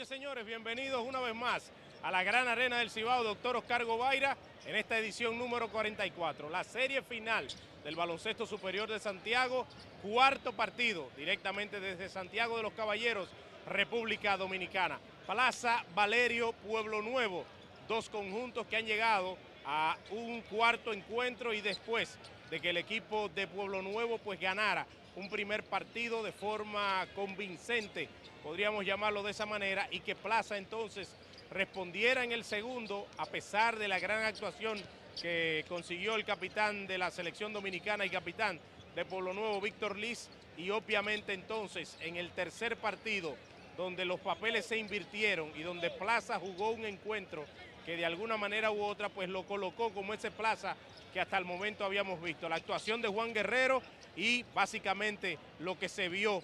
noches, señores. Bienvenidos una vez más a la gran arena del Cibao, Dr. Oscar Govaira, en esta edición número 44. La serie final del baloncesto superior de Santiago, cuarto partido, directamente desde Santiago de los Caballeros, República Dominicana. Plaza Valerio, Pueblo Nuevo, dos conjuntos que han llegado a un cuarto encuentro y después de que el equipo de Pueblo Nuevo pues ganara un primer partido de forma convincente, podríamos llamarlo de esa manera, y que Plaza entonces respondiera en el segundo, a pesar de la gran actuación que consiguió el capitán de la selección dominicana y capitán de Pueblo Nuevo, Víctor Liz, y obviamente entonces en el tercer partido, donde los papeles se invirtieron y donde Plaza jugó un encuentro que de alguna manera u otra pues lo colocó como ese Plaza que hasta el momento habíamos visto. La actuación de Juan Guerrero y básicamente lo que se vio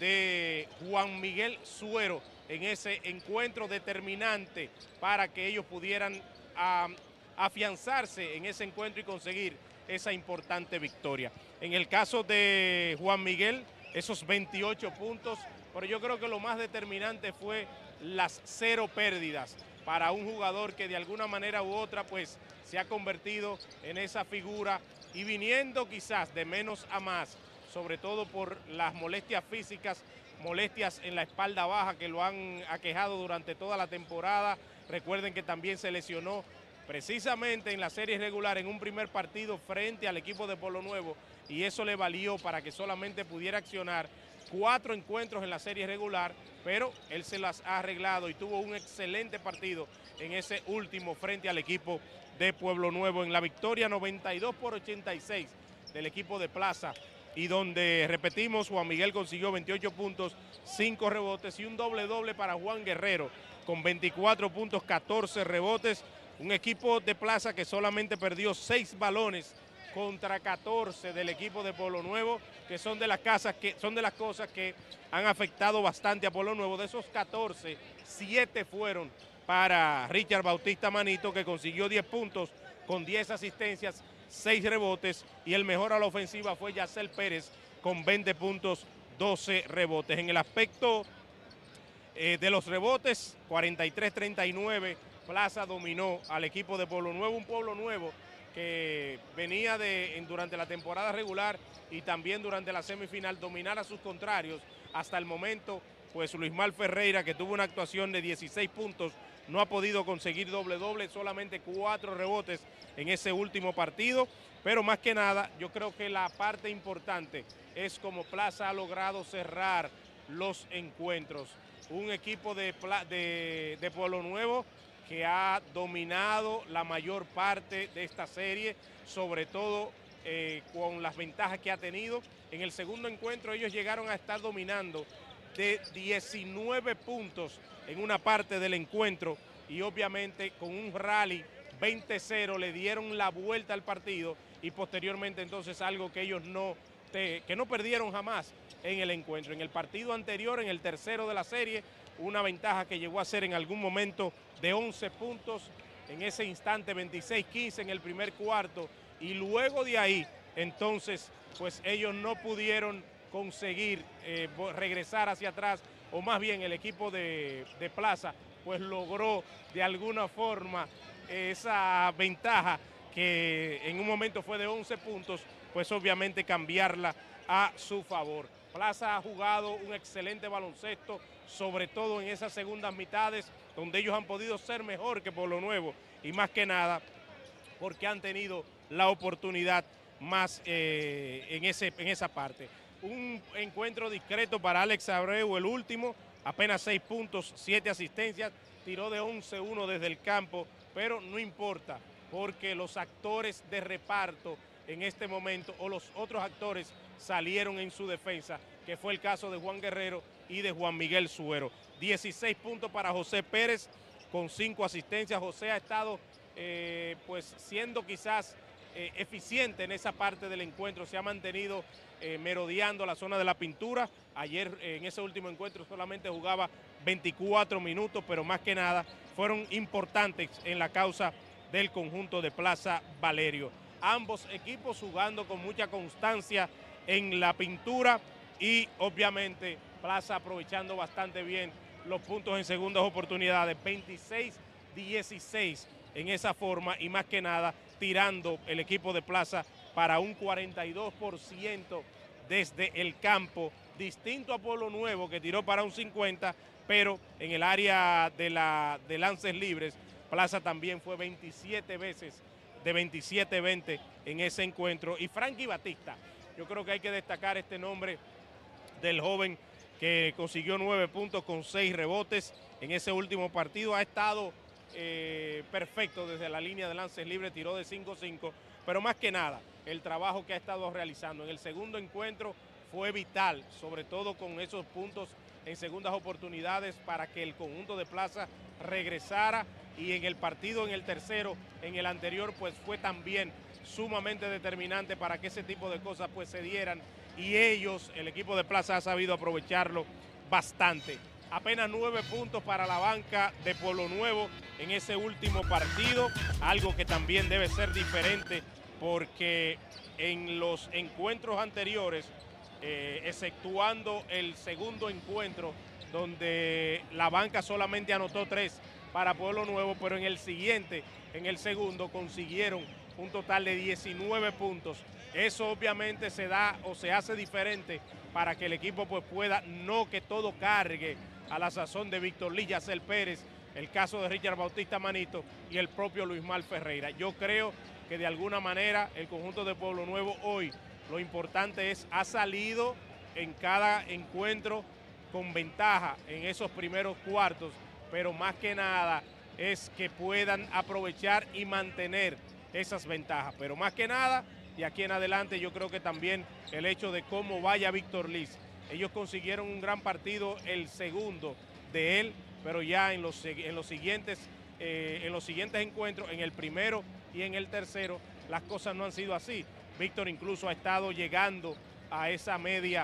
de Juan Miguel Suero en ese encuentro determinante para que ellos pudieran afianzarse en ese encuentro y conseguir esa importante victoria. En el caso de Juan Miguel, esos 28 puntos, pero yo creo que lo más determinante fue las 0 pérdidas para un jugador que de alguna manera u otra pues se ha convertido en esa figura y viniendo quizás de menos a más, sobre todo por las molestias físicas, molestias en la espalda baja que lo han aquejado durante toda la temporada. Recuerden que también se lesionó precisamente en la serie regular en un primer partido frente al equipo de Pueblo Nuevo y eso le valió para que solamente pudiera accionar 4 encuentros en la serie regular, pero él se las ha arreglado y tuvo un excelente partido en ese último frente al equipo de Pueblo Nuevo en la victoria 92-86 del equipo de Plaza, y donde, repetimos, Juan Miguel consiguió 28 puntos, 5 rebotes y un doble-doble para Juan Guerrero con 24 puntos, 14 rebotes. Un equipo de Plaza que solamente perdió 6 balones contra 14 del equipo de Pueblo Nuevo, que son de las cosas que han afectado bastante a Pueblo Nuevo. De esos 14, 7 fueron para Richard Bautista Manito, que consiguió 10 puntos con 10 asistencias, 6 rebotes, y el mejor a la ofensiva fue Yacel Pérez con 20 puntos, 12 rebotes. En el aspecto de los rebotes, 43-39, Plaza dominó al equipo de Pueblo Nuevo, un Pueblo Nuevo que venía durante la temporada regular y también durante la semifinal dominar a sus contrarios. Hasta el momento, pues Luismar Ferreira, que tuvo una actuación de 16 puntos, no ha podido conseguir doble-doble, solamente 4 rebotes en ese último partido, pero más que nada, yo creo que la parte importante es como Plaza ha logrado cerrar los encuentros. Un equipo de Pueblo Nuevo que ha dominado la mayor parte de esta serie, sobre todo con las ventajas que ha tenido. En el segundo encuentro ellos llegaron a estar dominando de 19 puntos en una parte del encuentro y obviamente con un rally 20-0 le dieron la vuelta al partido y posteriormente entonces algo que ellos no perdieron jamás en el encuentro. En el partido anterior, en el tercero de la serie, una ventaja que llegó a ser en algún momento de 11 puntos, en ese instante 26-15 en el primer cuarto, y luego de ahí, entonces, pues ellos no pudieron conseguir regresar hacia atrás, o más bien el equipo de Plaza, pues logró de alguna forma esa ventaja que en un momento fue de 11 puntos, pues obviamente cambiarla a su favor. Plaza ha jugado un excelente baloncesto, sobre todo en esas segundas mitades, donde ellos han podido ser mejor que Pueblo Nuevo, y más que nada porque han tenido la oportunidad más en esa parte. Un encuentro discreto para Alex Abreu, el último, apenas 6 puntos, 7 asistencias, tiró de 11-1 desde el campo, pero no importa, porque los actores de reparto en este momento, o los otros actores, salieron en su defensa, que fue el caso de Juan Guerrero y de Juan Miguel Suero. 16 puntos para José Pérez con 5 asistencias. José ha estado pues siendo quizás eficiente en esa parte del encuentro, se ha mantenido merodeando la zona de la pintura. Ayer en ese último encuentro solamente jugaba 24 minutos, pero más que nada fueron importantes en la causa del conjunto de Plaza Valerio. Ambos equipos jugando con mucha constancia en la pintura y obviamente Plaza aprovechando bastante bien los puntos en segundas oportunidades, 26-16 en esa forma y más que nada tirando el equipo de Plaza para un 42% desde el campo, distinto a Pueblo Nuevo que tiró para un 50%, pero en el área de lances libres, Plaza también fue 27 veces de 27-20 en ese encuentro. Y Frankie Batista, yo creo que hay que destacar este nombre del joven que consiguió 9 puntos con 6 rebotes en ese último partido. Ha estado perfecto desde la línea de lances libres, tiró de 5-5, pero más que nada, el trabajo que ha estado realizando en el segundo encuentro fue vital, sobre todo con esos puntos en segundas oportunidades para que el conjunto de Plaza regresara, y en el partido, en el tercero, en el anterior, pues fue también sumamente determinante para que ese tipo de cosas pues se dieran, y ellos, el equipo de Plaza, ha sabido aprovecharlo bastante. Apenas 9 puntos para la banca de Pueblo Nuevo en ese último partido, algo que también debe ser diferente porque en los encuentros anteriores, exceptuando el segundo encuentro donde la banca solamente anotó 3 para Pueblo Nuevo, pero en el siguiente, en el segundo, consiguieron un total de 19 puntos. Eso obviamente se da o se hace diferente para que el equipo pues pueda, no que todo cargue a la sazón de Víctor Lee, Yacel Pérez, el caso de Richard Bautista Manito y el propio Luismar Ferreira. Yo creo que de alguna manera el conjunto de Pueblo Nuevo hoy, lo importante es, ha salido en cada encuentro con ventaja en esos primeros cuartos, pero más que nada es que puedan aprovechar y mantener esas ventajas. Pero más que nada, de aquí en adelante, yo creo que también el hecho de cómo vaya Víctor Lee. Ellos consiguieron un gran partido, el segundo de él, pero ya en los siguientes encuentros, en el primero y en el tercero, las cosas no han sido así. Víctor incluso ha estado llegando a esa media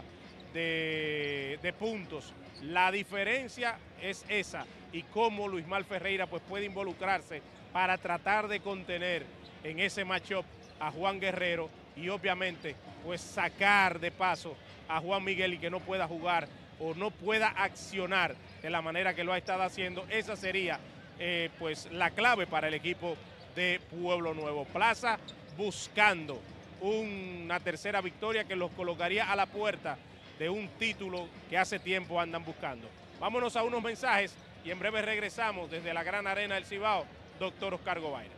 de puntos. La diferencia es esa, y cómo Luismar Ferreira pues puede involucrarse para tratar de contener en ese matchup a Juan Guerrero y obviamente pues sacar de paso a Juan Miguel y que no pueda jugar o no pueda accionar de la manera que lo ha estado haciendo. Esa sería pues la clave para el equipo de Pueblo Nuevo. Plaza buscando una tercera victoria que los colocaría a la puerta de un título que hace tiempo andan buscando. Vámonos a unos mensajes y en breve regresamos desde la Gran Arena del Cibao, Dr. Oscar Gobaina.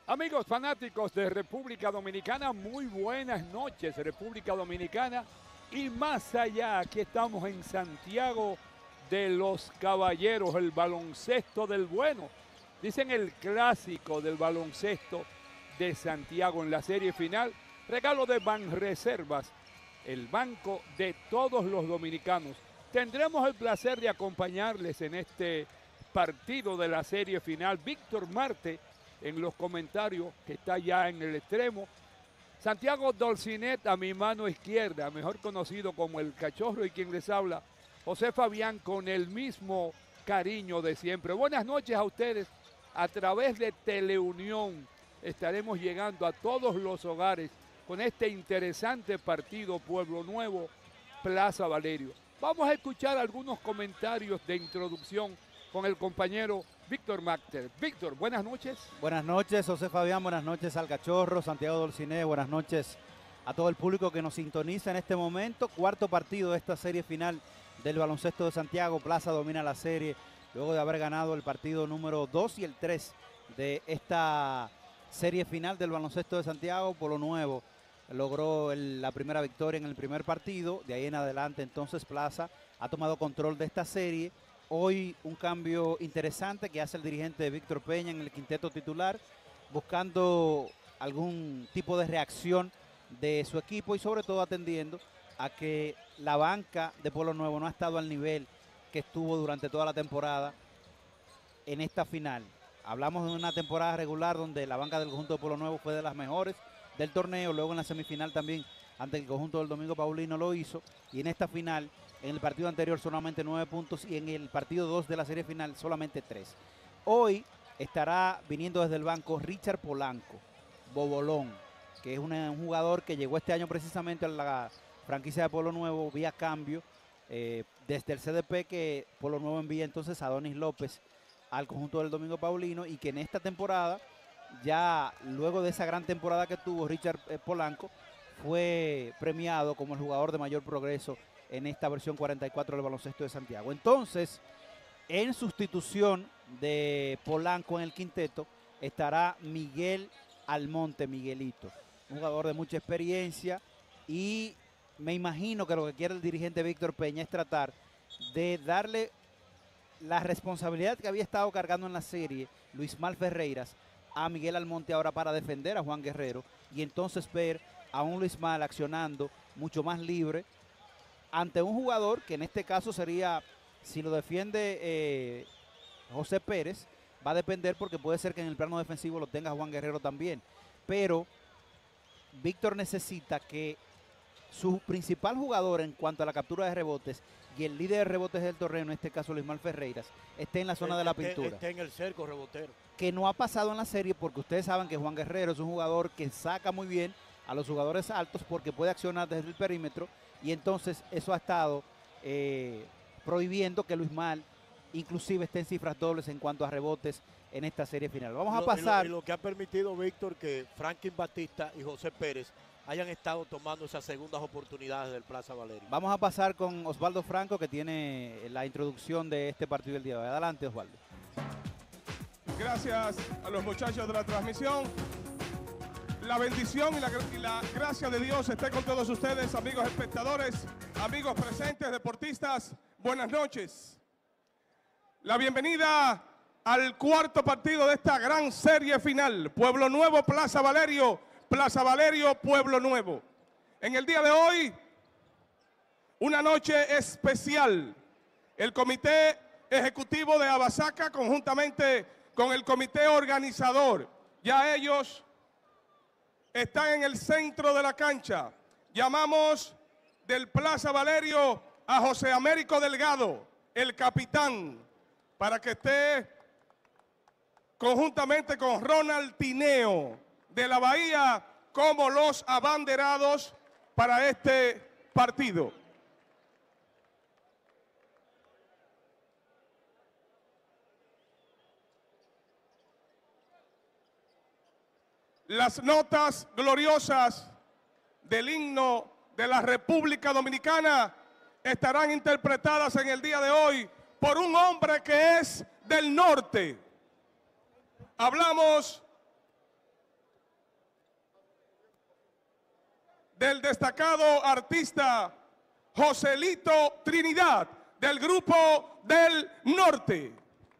Amigos fanáticos de República Dominicana, muy buenas noches, República Dominicana. Y más allá, aquí estamos en Santiago de los Caballeros, el baloncesto del bueno. Dicen el clásico del baloncesto de Santiago en la serie final. Regalo de Banreservas, el banco de todos los dominicanos. Tendremos el placer de acompañarles en este partido de la serie final. Víctor Marte en los comentarios, que está ya en el extremo. Santiago Dolcinet a mi mano izquierda, mejor conocido como el Cachorro, y quien les habla, José Fabián, con el mismo cariño de siempre. Buenas noches a ustedes. A través de Teleunión estaremos llegando a todos los hogares con este interesante partido Pueblo Nuevo, Plaza Valerio. Vamos a escuchar algunos comentarios de introducción con el compañero Víctor Marte. Víctor, buenas noches. Buenas noches, José Fabián, buenas noches al Cachorro, Santiago Dolciné, buenas noches a todo el público que nos sintoniza en este momento. Cuarto partido de esta serie final del baloncesto de Santiago. Plaza domina la serie luego de haber ganado el partido número 2 y el 3 de esta serie final del baloncesto de Santiago. Pueblo Nuevo logró la primera victoria en el primer partido. De ahí en adelante entonces Plaza ha tomado control de esta serie. Hoy un cambio interesante que hace el dirigente Víctor Peña en el quinteto titular, buscando algún tipo de reacción de su equipo y sobre todo atendiendo a que la banca de Pueblo Nuevo no ha estado al nivel que estuvo durante toda la temporada en esta final. Hablamos de una temporada regular donde la banca del conjunto de Pueblo Nuevo fue de las mejores del torneo, luego en la semifinal también ante el conjunto del Domingo Paulino lo hizo, y en esta final, en el partido anterior solamente 9 puntos y en el partido 2 de la serie final solamente 3. Hoy estará viniendo desde el banco Richard Polanco, Bobolón, que es un jugador que llegó este año precisamente a la franquicia de Pueblo Nuevo vía cambio, desde el CDP que Pueblo Nuevo envía entonces a Donis López al conjunto del Domingo Paulino, y que en esta temporada, ya luego de esa gran temporada que tuvo Richard Polanco, fue premiado como el jugador de mayor progreso en esta versión 44 del baloncesto de Santiago. Entonces, en sustitución de Polanco en el quinteto, estará Miguel Almonte, Miguelito, un jugador de mucha experiencia, y me imagino que lo que quiere el dirigente Víctor Peña es tratar de darle la responsabilidad que había estado cargando en la serie Luismal Ferreiras a Miguel Almonte ahora para defender a Juan Guerrero, y entonces ver a un Luismal accionando mucho más libre ante un jugador que en este caso sería, si lo defiende José Pérez, va a depender porque puede ser que en el plano defensivo lo tenga Juan Guerrero también, pero Víctor necesita que su principal jugador en cuanto a la captura de rebotes y el líder de rebotes del torneo, en este caso Luismal Ferreiras, esté en la zona de la pintura. Esté en el cerco rebotero. Que no ha pasado en la serie porque ustedes saben que Juan Guerrero es un jugador que saca muy bien a los jugadores altos porque puede accionar desde el perímetro, y entonces eso ha estado prohibiendo que Luismal inclusive esté en cifras dobles en cuanto a rebotes en esta serie final. Vamos a pasar. Y lo que ha permitido, Víctor, que Franklin Batista y José Pérez hayan estado tomando esas segundas oportunidades del Plaza Valerio. Vamos a pasar con Osvaldo Franco, que tiene la introducción de este partido del día de hoy. Adelante, Osvaldo. Gracias a los muchachos de la transmisión. La bendición y la gracia de Dios esté con todos ustedes, amigos espectadores, amigos presentes, deportistas. Buenas noches. La bienvenida al cuarto partido de esta gran serie final. Pueblo Nuevo, Plaza Valerio, Pueblo Nuevo. En el día de hoy, una noche especial. El Comité Ejecutivo de Abasaca, conjuntamente con el Comité Organizador, ya ellos están en el centro de la cancha. Llamamos del Plaza Valerio a José Américo Delgado, el capitán, para que esté conjuntamente con Ronald Tineo de la Bahía como los abanderados para este partido. Las notas gloriosas del himno de la República Dominicana estarán interpretadas en el día de hoy por un hombre que es del norte. Hablamos del destacado artista Joselito Trinidad, del Grupo del Norte.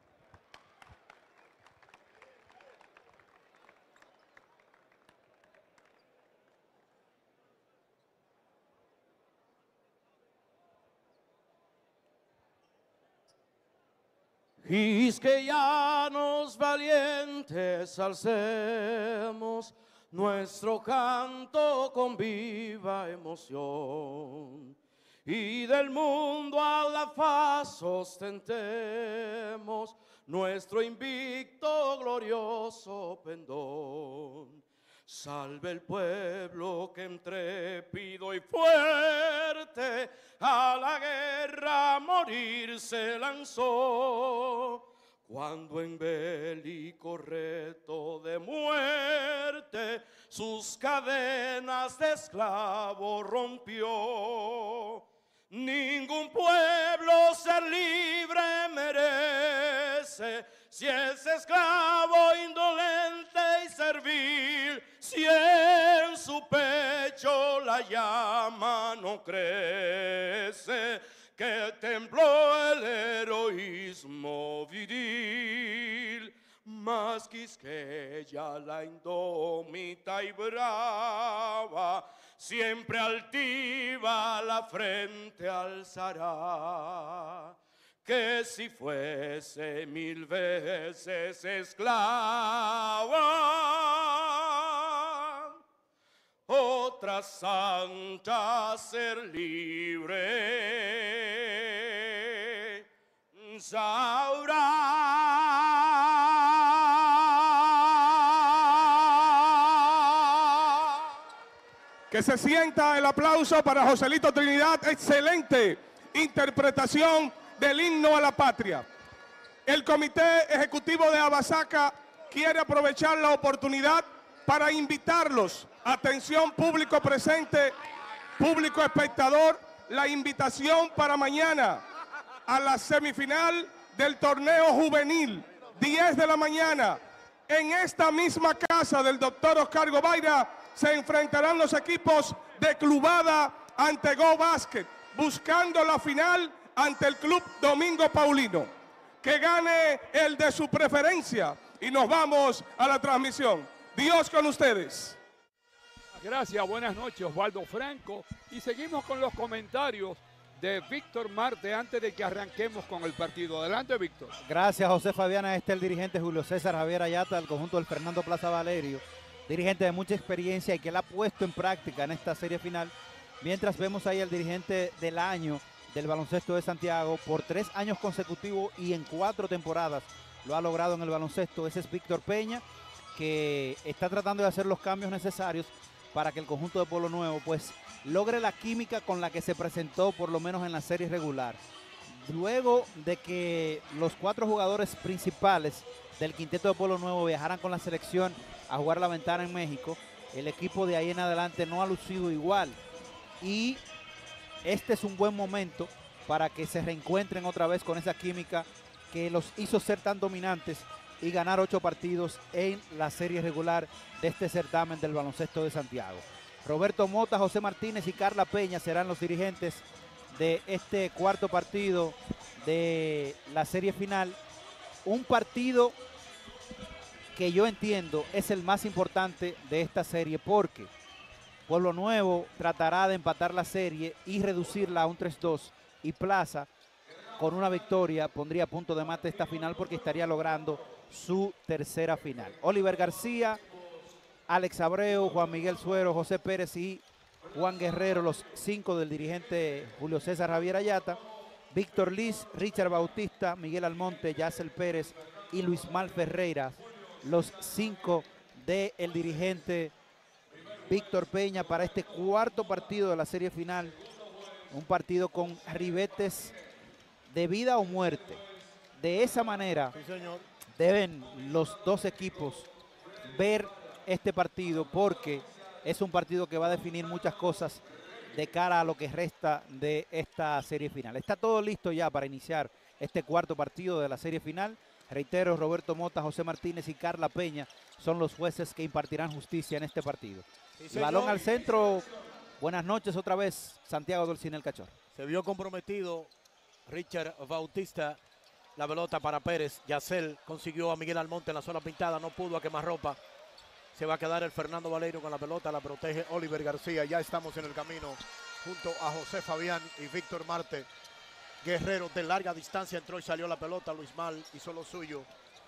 Quisqueyanos valientes alcemos nuestro canto con viva emoción, y del mundo a la faz ostentemos nuestro invicto glorioso pendón. Salve el pueblo que intrépido y fuerte a la guerra a morir se lanzó, cuando en bélico reto de muerte sus cadenas de esclavo rompió. Ningún pueblo ser libre merece si es esclavo, indolente y servil, si en su pecho la llama no crece, que tembló el heroísmo viril. Mas Quisqueya, la indómita y brava, siempre altiva la frente alzará, que si fuese 1000 veces esclava, otra santa ser libre sabrá. Que se sienta el aplauso para Joselito Trinidad. Excelente interpretación del himno a la patria. El Comité Ejecutivo de Abasaca quiere aprovechar la oportunidad para invitarlos. Atención, público presente, público espectador, la invitación para mañana a la semifinal del torneo juvenil, 10 de la mañana. En esta misma casa del doctor Oscar Gobaira se enfrentarán los equipos de Clubada ante Go Basket, buscando la final ante el Club Domingo Paulino. Que gane el de su preferencia y nos vamos a la transmisión. Dios con ustedes. Gracias, buenas noches, Osvaldo Franco. Y seguimos con los comentarios de Víctor Marte antes de que arranquemos con el partido. Adelante, Víctor. Gracias, José Fabiana. Este es el dirigente Julio César Javier Ayata del conjunto del Fernando Plaza Valerio. Dirigente de mucha experiencia y que la ha puesto en práctica en esta serie final. Mientras vemos ahí al dirigente del año del baloncesto de Santiago por 3 años consecutivos y en 4 temporadas lo ha logrado en el baloncesto. Ese es Víctor Peña, que está tratando de hacer los cambios necesarios para que el conjunto de Pueblo Nuevo pues logre la química con la que se presentó por lo menos en la serie regular. Luego de que los 4 jugadores principales del quinteto de Pueblo Nuevo viajaran con la selección a jugar la ventana en México, el equipo de ahí en adelante no ha lucido igual. Y este es un buen momento para que se reencuentren otra vez con esa química que los hizo ser tan dominantes y ganar 8 partidos en la serie regular de este certamen del baloncesto de Santiago. Roberto Mota, José Martínez y Carla Peña serán los dirigentes de este cuarto partido de la serie final. Un partido que yo entiendo es el más importante de esta serie porque Pueblo Nuevo tratará de empatar la serie y reducirla a un 3-2 y Plaza con una victoria pondría punto de mate esta final porque estaría logrando su tercera final. Oliver García, Alex Abreu, Juan Miguel Suero, José Pérez y Juan Guerrero, los 5 del dirigente Julio César Javier Ayata, Víctor Liz, Richard Bautista, Miguel Almonte, Yacel Pérez y Luis Mal Ferreira, los 5 del dirigente Víctor Peña para este cuarto partido de la serie final. Un partido con ribetes de vida o muerte. De esa manera Sí, señor. deben los 2 equipos ver este partido porque es un partido que va a definir muchas cosas de cara a lo que resta de esta serie final. Está todo listo ya para iniciar este cuarto partido de la serie final. Reitero, Roberto Mota, José Martínez y Carla Peña son los jueces que impartirán justicia en este partido. Sí, El balón señor. al centro Buenas noches otra vez, Santiago Dolcine el Cachorro. Se vio comprometido Richard Bautista. La pelota para Pérez. Yacel consiguió a Miguel Almonte en la zona pintada. No pudo a quemarropa. Se va a quedar el Fernando Valerio con la pelota. La protege Oliver García. Ya estamos en el camino junto a José Fabián y Víctor Marte. Guerrero de larga distancia entró y salió la pelota. Luis Mal hizo lo suyo.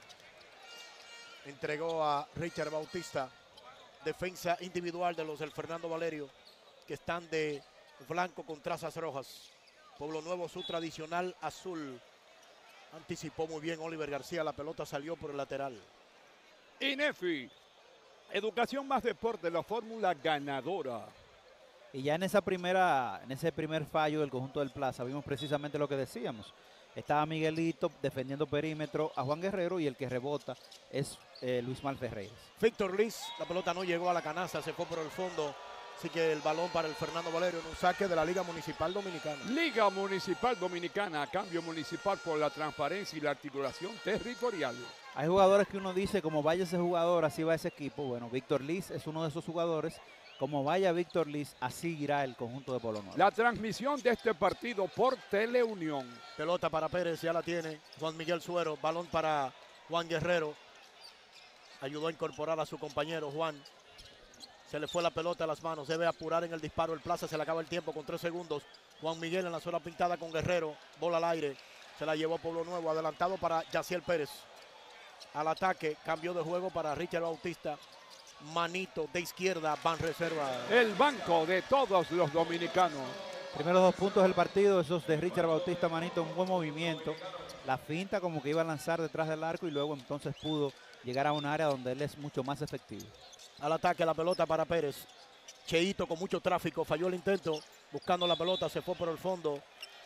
Entregó a Richard Bautista. Defensa individual de los del Fernando Valerio, que están de blanco con trazas rojas. Pueblo Nuevo, su tradicional azul. Anticipó muy bien Oliver García. La pelota salió por el lateral. INEFI, Educación más Deporte, la fórmula ganadora. Y ya en ese primer fallo del conjunto del Plaza, vimos precisamente lo que decíamos. Estaba Miguelito defendiendo perímetro a Juan Guerrero y el que rebota es Luis Mal Ferreira. Víctor Liz, la pelota no llegó a la canasta, se fue por el fondo. Así que el balón para el Fernando Valerio en un saque de la Liga Municipal Dominicana. Liga Municipal Dominicana, cambio municipal por la transparencia y la articulación territorial. Hay jugadores que uno dice, como vaya ese jugador, así va ese equipo. Bueno, Víctor Liz es uno de esos jugadores. Como vaya Víctor Liz, así irá el conjunto de Pueblo Nuevo. La transmisión de este partido por Teleunión. Pelota para Pérez, ya la tiene Juan Miguel Suero. Balón para Juan Guerrero. Ayudó a incorporar a su compañero Juan. Se le fue la pelota a las manos. Debe apurar en el disparo. El Plaza se le acaba el tiempo con 3 segundos. Juan Miguel en la zona pintada con Guerrero. Bola al aire. Se la llevó Pueblo Nuevo. Adelantado para Yaciel Pérez. Al ataque. Cambio de juego para Richard Bautista. Manito de izquierda. Banreserva. El banco de todos los dominicanos. Primeros 2 puntos del partido. Esos de Richard Bautista. Manito, un buen movimiento. La finta como que iba a lanzar detrás del arco y luego entonces pudo llegar a un área donde él es mucho más efectivo. Al ataque, la pelota para Pérez. Cheito con mucho tráfico, falló el intento, buscando la pelota, se fue por el fondo.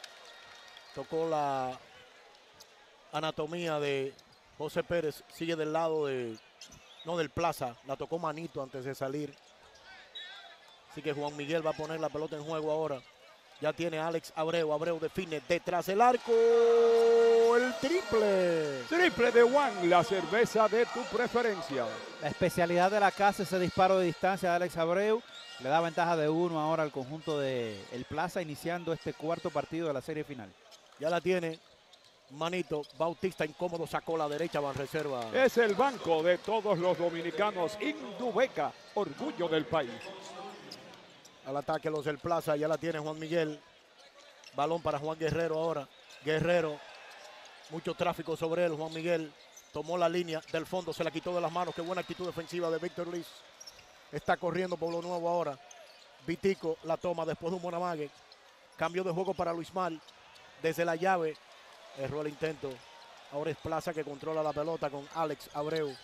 Tocó la anatomía de José Pérez, sigue del lado del Plaza. La tocó Manito antes de salir. Así que Juan Miguel va a poner la pelota en juego ahora. Ya tiene Alex Abreu, Abreu define detrás del arco. El triple. Triple de Juan, la cerveza de tu preferencia. La especialidad de la casa, ese disparo de distancia de Alex Abreu. Le da ventaja de 1 ahora al conjunto de El Plaza, iniciando este cuarto partido de la serie final. Ya la tiene Manito. Bautista incómodo, sacó la derecha, Banreserva. Es el banco de todos los dominicanos. Indubeca, orgullo del país. Al ataque los del Plaza, ya la tiene Juan Miguel. Balón para Juan Guerrero ahora. Guerrero, mucho tráfico sobre él. Juan Miguel tomó la línea del fondo, se la quitó de las manos. Qué buena actitud defensiva de Víctor Liz. Está corriendo Pueblo Nuevo ahora. Vitico la toma después de un buen amague. Cambio de juego para Luis Mal. Desde la llave, erró el intento. Ahora es Plaza que controla la pelota con Alex Abreu.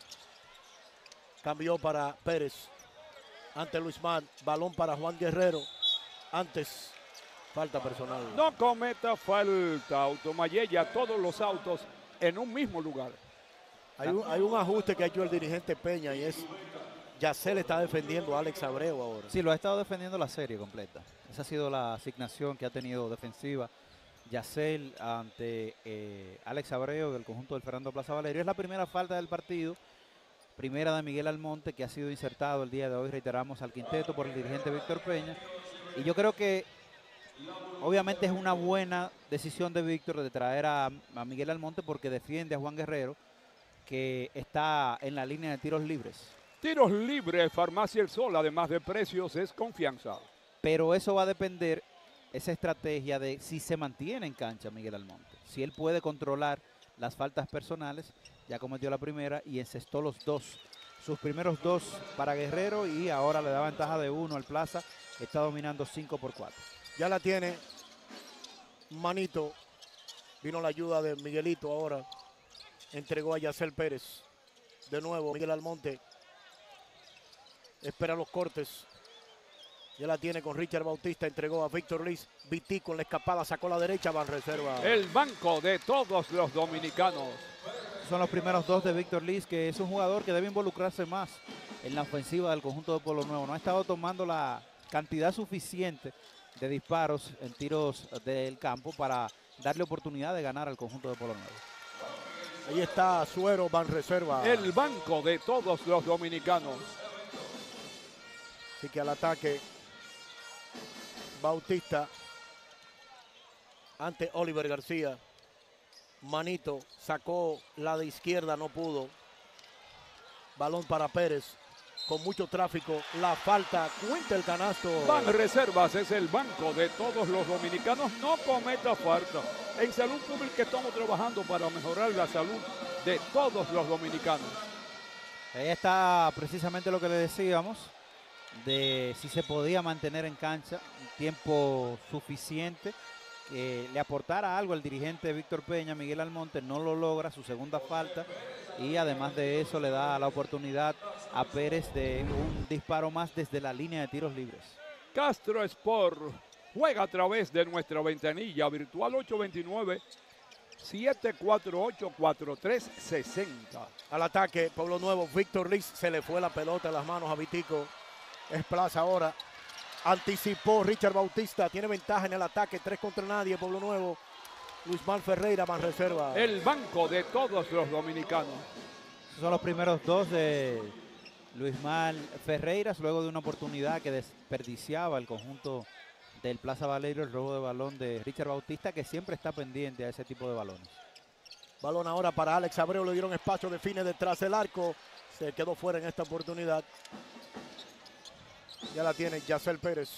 Cambió para Pérez. Ante Luis Mal, balón para Juan Guerrero. Antes, falta personal. No cometa falta, Automayella, todos los autos en un mismo lugar. Hay un ajuste que ha hecho el dirigente Peña y es, Yacel está defendiendo a Alex Abreu ahora. Sí, lo ha estado defendiendo la serie completa. Esa ha sido la asignación que ha tenido defensiva Yacel ante Alex Abreu del conjunto del Fernando Plaza Valerio. Es la primera falta del partido. Primera de Miguel Almonte, que ha sido insertado el día de hoy, reiteramos, al quinteto por el dirigente Víctor Peña. Y yo creo que obviamente es una buena decisión de Víctor de traer a Miguel Almonte porque defiende a Juan Guerrero, que está en la línea de tiros libres. Tiros libres, Farmacia El Sol, además de precios, es confianza. Pero eso va a depender, esa estrategia de si se mantiene en cancha Miguel Almonte. Si él puede controlar las faltas personales. Ya cometió la primera y encestó los 2. Sus primeros 2 para Guerrero y ahora le da ventaja de 1 al Plaza. Está dominando 5 por 4. Ya la tiene Manito. Vino la ayuda de Miguelito ahora. Entregó a Yacel Pérez. De nuevo Miguel Almonte. Espera los cortes. Ya la tiene con Richard Bautista. Entregó a Víctor Liz. Vitico en la escapada. Sacó la derecha. Banreserva. El banco de todos los dominicanos. Son los primeros 2 de Víctor Liz, que es un jugador que debe involucrarse más en la ofensiva del conjunto de Pueblo Nuevo. No ha estado tomando la cantidad suficiente de disparos en tiros del campo para darle oportunidad de ganar al conjunto de Pueblo Nuevo. Ahí está Suero, Banreserva. El banco de todos los dominicanos. Así que al ataque Bautista ante Oliver García. Manito sacó la de izquierda, no pudo. Balón para Pérez. Con mucho tráfico, la falta, cuenta el canasto. Banreservas es el banco de todos los dominicanos. No cometa falta. En Salud Pública estamos trabajando para mejorar la salud de todos los dominicanos. Ahí está precisamente lo que le decíamos, de si se podía mantener en cancha un tiempo suficiente, que le aportara algo al dirigente Víctor Peña. Miguel Almonte no lo logra, su segunda falta, y además de eso le da la oportunidad a Pérez de un disparo más desde la línea de tiros libres. Castro Sport juega a través de nuestra ventanilla virtual 829-748-4360. Al ataque, Pueblo Nuevo, Víctor Liz, se le fue la pelota en las manos a Vitico. Es Plaza ahora. Anticipó Richard Bautista, tiene ventaja en el ataque, 3 contra nadie, Pueblo Nuevo. Luismar Ferreira, Banreserva. El banco de todos los dominicanos. Esos son los primeros dos de Luismar Ferreiras, luego de una oportunidad que desperdiciaba el conjunto del Plaza Valerio, el robo de balón de Richard Bautista, que siempre está pendiente a ese tipo de balones. Balón ahora para Alex Abreu, le dieron espacio, define detrás del arco. Se quedó fuera en esta oportunidad. Ya la tiene Yacel Pérez.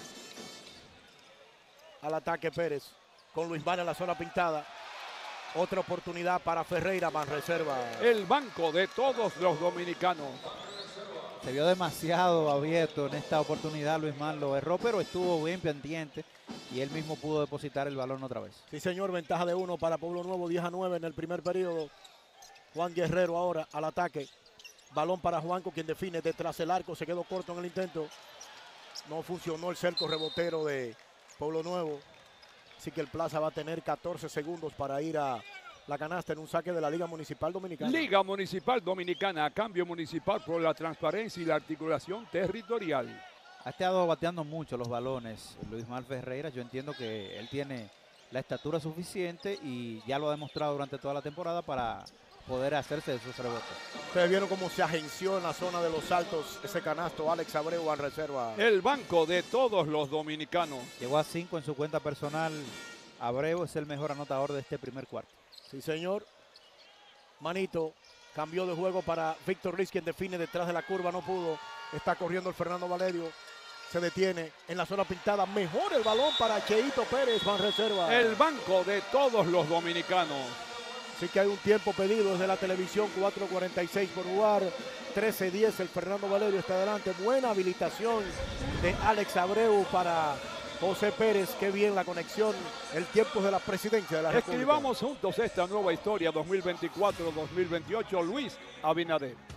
Al ataque Pérez, con Luismar en la zona pintada. Otra oportunidad para Ferreira, Banreserva. El banco de todos los dominicanos. Se vio demasiado abierto en esta oportunidad, Luismar lo erró, pero estuvo bien pendiente y él mismo pudo depositar el balón otra vez. Sí, señor, ventaja de 1 para Pueblo Nuevo, 10-9 en el primer periodo. Juan Guerrero ahora al ataque. Balón para Juanco, quien define detrás del arco, se quedó corto en el intento. No funcionó el cerco rebotero de Pueblo Nuevo. Así que el Plaza va a tener 14 segundos para ir a la canasta en un saque de la Liga Municipal Dominicana. Liga Municipal Dominicana, cambio municipal por la transparencia y la articulación territorial. Ha estado bateando mucho los balones Luismar Ferreira. Yo entiendo que él tiene la estatura suficiente y ya lo ha demostrado durante toda la temporada para poder hacerse de esos rebotes. Ustedes vieron cómo se agenció en la zona de los altos ese canasto. Alex Abreu en reserva. El banco de todos los dominicanos. Llegó a 5 en su cuenta personal. Abreu es el mejor anotador de este primer cuarto. Sí, señor. Manito cambió de juego para Víctor Liz, quien define detrás de la curva, no pudo. Está corriendo el Fernando Valerio. Se detiene en la zona pintada. Mejor el balón para Cheito Pérez, Banreserva. El banco de todos los dominicanos. Así que hay un tiempo pedido desde la televisión, 4:46 por jugar, 13:10, el Fernando Valerio está adelante. Buena habilitación de Alex Abreu para José Pérez. Qué bien la conexión, el tiempo de la presidencia de la República. Escribamos juntos esta nueva historia 2024-2028, Luis Abinader.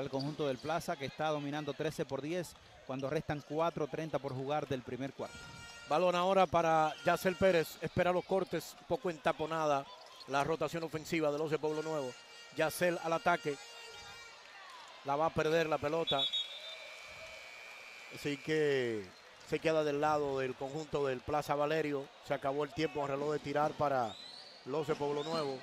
al conjunto del Plaza, que está dominando 13-10 cuando restan 4:30 por jugar del primer cuarto. Balón ahora para Yacel Pérez. Espera los cortes, un poco entaponada la rotación ofensiva de los de Pueblo Nuevo. Yacel al ataque. La va a perder la pelota. Así que se queda del lado del conjunto del Plaza Valerio. Se acabó el tiempo en reloj de tirar para los de Pueblo Nuevo.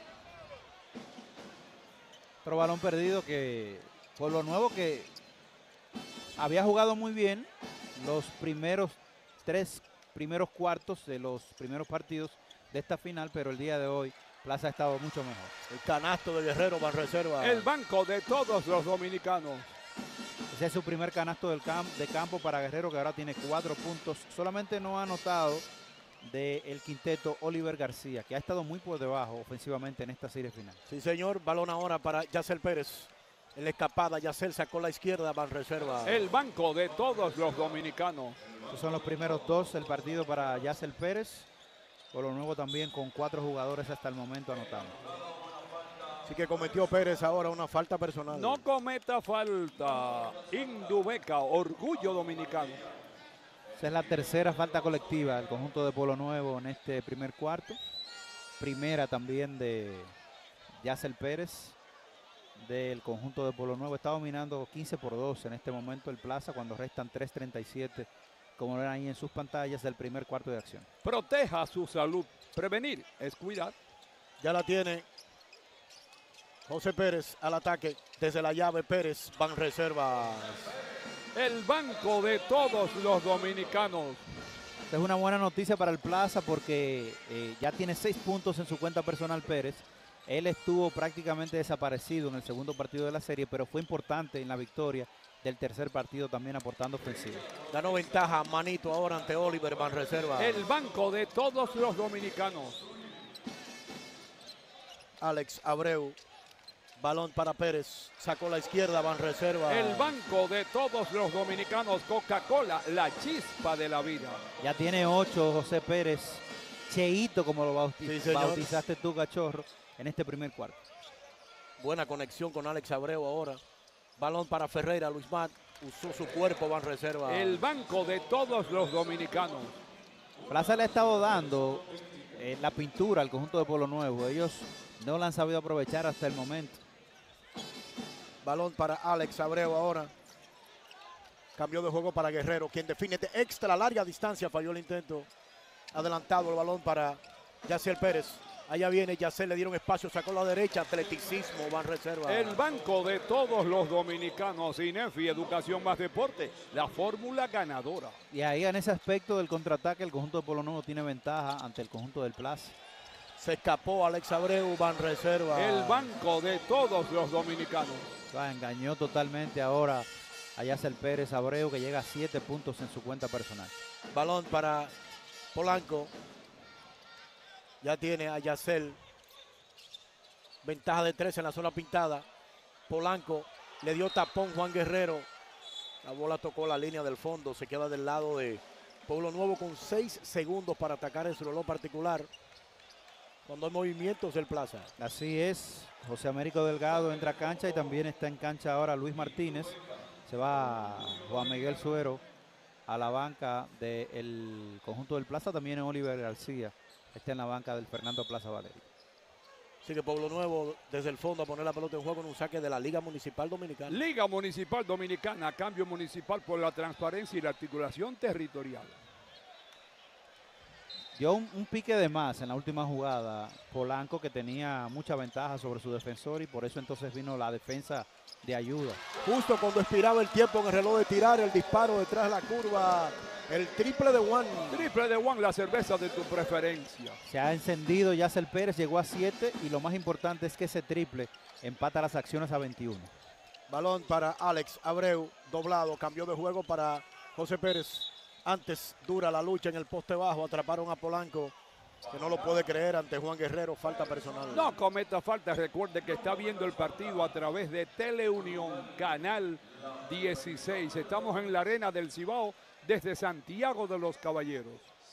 Otro balón perdido que Pueblo Nuevo, que había jugado muy bien los tres primeros cuartos de los primeros partidos de esta final, pero el día de hoy Plaza ha estado mucho mejor. El canasto de Guerrero va en reserva. El banco de todos los dominicanos. Ese es su primer canasto de campo para Guerrero, que ahora tiene 4 puntos. Solamente no ha anotado del quinteto Oliver García, que ha estado muy por debajo ofensivamente en esta serie final. Sí, señor. Balón ahora para Yacel Pérez. En la escapada, Yacel sacó la izquierda, va en reserva. El banco de todos los dominicanos. Estos son los primeros 2 del partido para Yacel Pérez. Por lo nuevo también con 4 jugadores hasta el momento anotando. Así que cometió Pérez ahora una falta personal. No cometa falta. Indubeca, orgullo dominicano. Esa es la tercera falta colectiva del conjunto de Pueblo Nuevo en este primer cuarto. Primera también de Yacel Pérez del conjunto de Pueblo Nuevo. Está dominando 15-2 en este momento el Plaza cuando restan 3:37, como ven ahí en sus pantallas, del primer cuarto de acción. Proteja su salud. Prevenir es cuidar. Ya la tiene José Pérez al ataque. Desde la llave Pérez van reservas. El banco de todos los dominicanos. Esta es una buena noticia para el Plaza porque ya tiene 6 puntos en su cuenta personal Pérez. Él estuvo prácticamente desaparecido en el segundo partido de la serie, pero fue importante en la victoria del tercer partido también aportando ofensiva. Ganó ventaja Manito ahora ante Oliver van reserva. El banco de todos los dominicanos. Alex Abreu. Balón para Pérez. Sacó la izquierda, van reserva. El banco de todos los dominicanos. Coca-Cola, la chispa de la vida. Ya tiene 8 José Pérez. Cheito, como lo Sí, señor. bautizaste tú, Cachorro, en este primer cuarto. Buena conexión con Alex Abreu ahora. Balón para Ferreira. Luis Matt usó su cuerpo, van reserva. El banco de todos los dominicanos. Plaza le ha estado dando la pintura al conjunto de Pueblo Nuevo. Ellos no la han sabido aprovechar hasta el momento. Balón para Alex Abreu ahora. Cambio de juego para Guerrero, quien define de extra larga distancia. Falló el intento. Adelantado el balón para Yacel Pérez. Allá viene Yacel, le dieron espacio, sacó la derecha. Atleticismo, van reserva. El banco de todos los dominicanos. INEFI, Educación más Deporte. La fórmula ganadora. Y ahí en ese aspecto del contraataque, el conjunto de Pueblo Nuevo tiene ventaja ante el conjunto del Plaza. Se escapó Alex Abreu, van reserva. El banco de todos los dominicanos. Engañó totalmente ahora a Yacel Pérez Abreu, que llega a 7 puntos en su cuenta personal. Balón para Polanco. Ya tiene a Yacel. Ventaja de 3 en la zona pintada. Polanco le dio tapón Juan Guerrero. La bola tocó la línea del fondo. Se queda del lado de Pueblo Nuevo con 6 segundos para atacar en su reloj particular. Cuando hay movimientos del Plaza. Así es. José Américo Delgado entra a cancha y también está en cancha ahora Luis Martínez. Se va Juan Miguel Suero a la banca del conjunto del Plaza. También Oliver García está en la banca del Fernando Plaza Valerio. Sigue Pueblo Nuevo desde el fondo a poner la pelota en juego en un saque de la Liga Municipal Dominicana. Liga Municipal Dominicana, cambio municipal por la transparencia y la articulación territorial. Dio un pique de más en la última jugada Polanco, que tenía mucha ventaja sobre su defensor, y por eso entonces vino la defensa de ayuda. Justo cuando expiraba el tiempo en el reloj de tirar, el disparo detrás de la curva, el triple de Juan. Triple de Juan, la cerveza de tu preferencia. Se ha encendido Yacel Pérez, llegó a 7 y lo más importante es que ese triple empata las acciones a 21. Balón para Alex Abreu, doblado, cambió de juego para José Pérez. Antes dura la lucha en el poste bajo, atraparon a Polanco, que no lo puede creer ante Juan Guerrero, falta personal. No cometa falta, recuerde que está viendo el partido a través de Teleunión, Canal 16. Estamos en la Arena del Cibao desde Santiago de los Caballeros.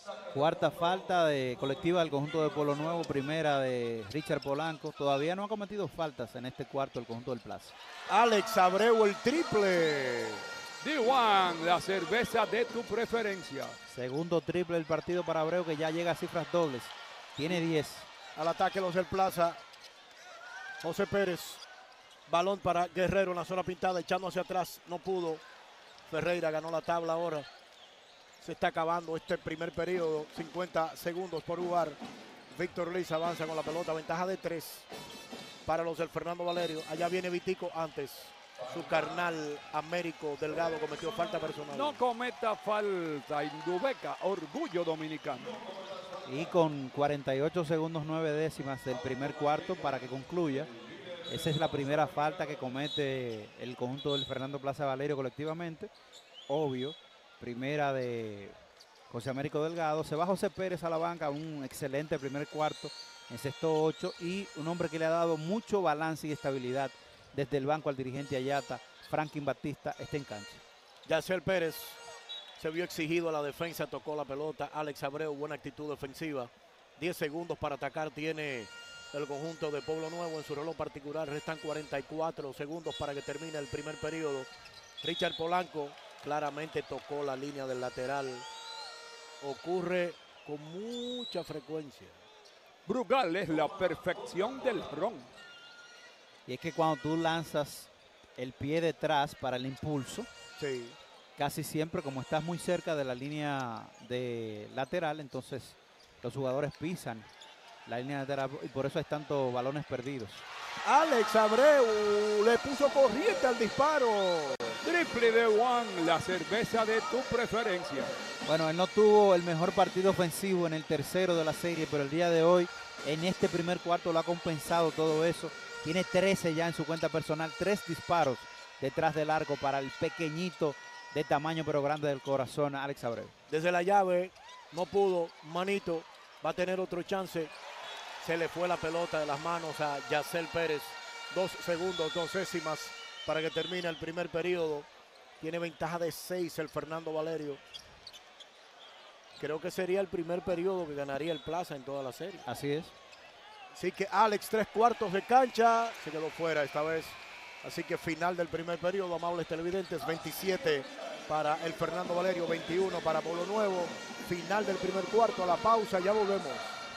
Cuarta falta de colectiva del conjunto de Pueblo Nuevo, primera de Richard Polanco. Todavía no ha cometido faltas en este cuarto el conjunto del Plaza. Alex Abreu el triple. D1, la cerveza de tu preferencia. Segundo triple del partido para Abreu, que ya llega a cifras dobles. Tiene 10. Al ataque los del Plaza. José Pérez. Balón para Guerrero en la zona pintada, echando hacia atrás. No pudo. Ferreira ganó la tabla ahora. Se está acabando este primer periodo. 50 segundos por jugar. Víctor Liz avanza con la pelota. Ventaja de 3 para los del Fernando Valerio. Allá viene Vitico antes. Su carnal Américo Delgado cometió falta personal. No cometa falta, Indubeca, orgullo dominicano. Y con 48 segundos 9 décimas del primer cuarto para que concluya. Esa es la primera falta que comete el conjunto del Fernando Plaza Valerio colectivamente. Obvio. Primera de José Américo Delgado. Se va José Pérez a la banca. Un excelente primer cuarto en sexto 8. Y un hombre que le ha dado mucho balance y estabilidad desde el banco al dirigente Ayata. Franklin Batista está en cancha. Yaciel Pérez se vio exigido a la defensa. Tocó la pelota. Alex Abreu, buena actitud defensiva. 10 segundos para atacar tiene el conjunto de Pueblo Nuevo en su reloj particular. Restan 44 segundos para que termine el primer periodo. Richard Polanco claramente tocó la línea del lateral. Ocurre con mucha frecuencia. Brugal es la perfección del ron. Y es que cuando tú lanzas el pie detrás para el impulso, Sí. casi siempre como estás muy cerca de la línea de lateral, entonces los jugadores pisan la línea lateral y por eso hay tantos balones perdidos. Alex Abreu le puso corriente al disparo. Triple de Juan, la cerveza de tu preferencia. Bueno, él no tuvo el mejor partido ofensivo en el tercero de la serie, pero el día de hoy, en este primer cuarto, lo ha compensado todo eso. Tiene 13 ya en su cuenta personal, 3 disparos detrás del arco para el pequeñito de tamaño pero grande del corazón, Alex Abreu. Desde la llave, no pudo, Manito va a tener otro chance. Se le fue la pelota de las manos a Yaciel Pérez. 2 segundos, 2 décimas para que termine el primer periodo. Tiene ventaja de 6 el Fernando Valerio. Creo que sería el primer periodo que ganaría el Plaza en toda la serie. Así es. Así que Alex, 3/4 de cancha, se quedó fuera esta vez. Así que final del primer periodo, amables televidentes, 27 para el Fernando Valerio, 21 para Pueblo Nuevo. Final del primer cuarto, a la pausa, ya volvemos.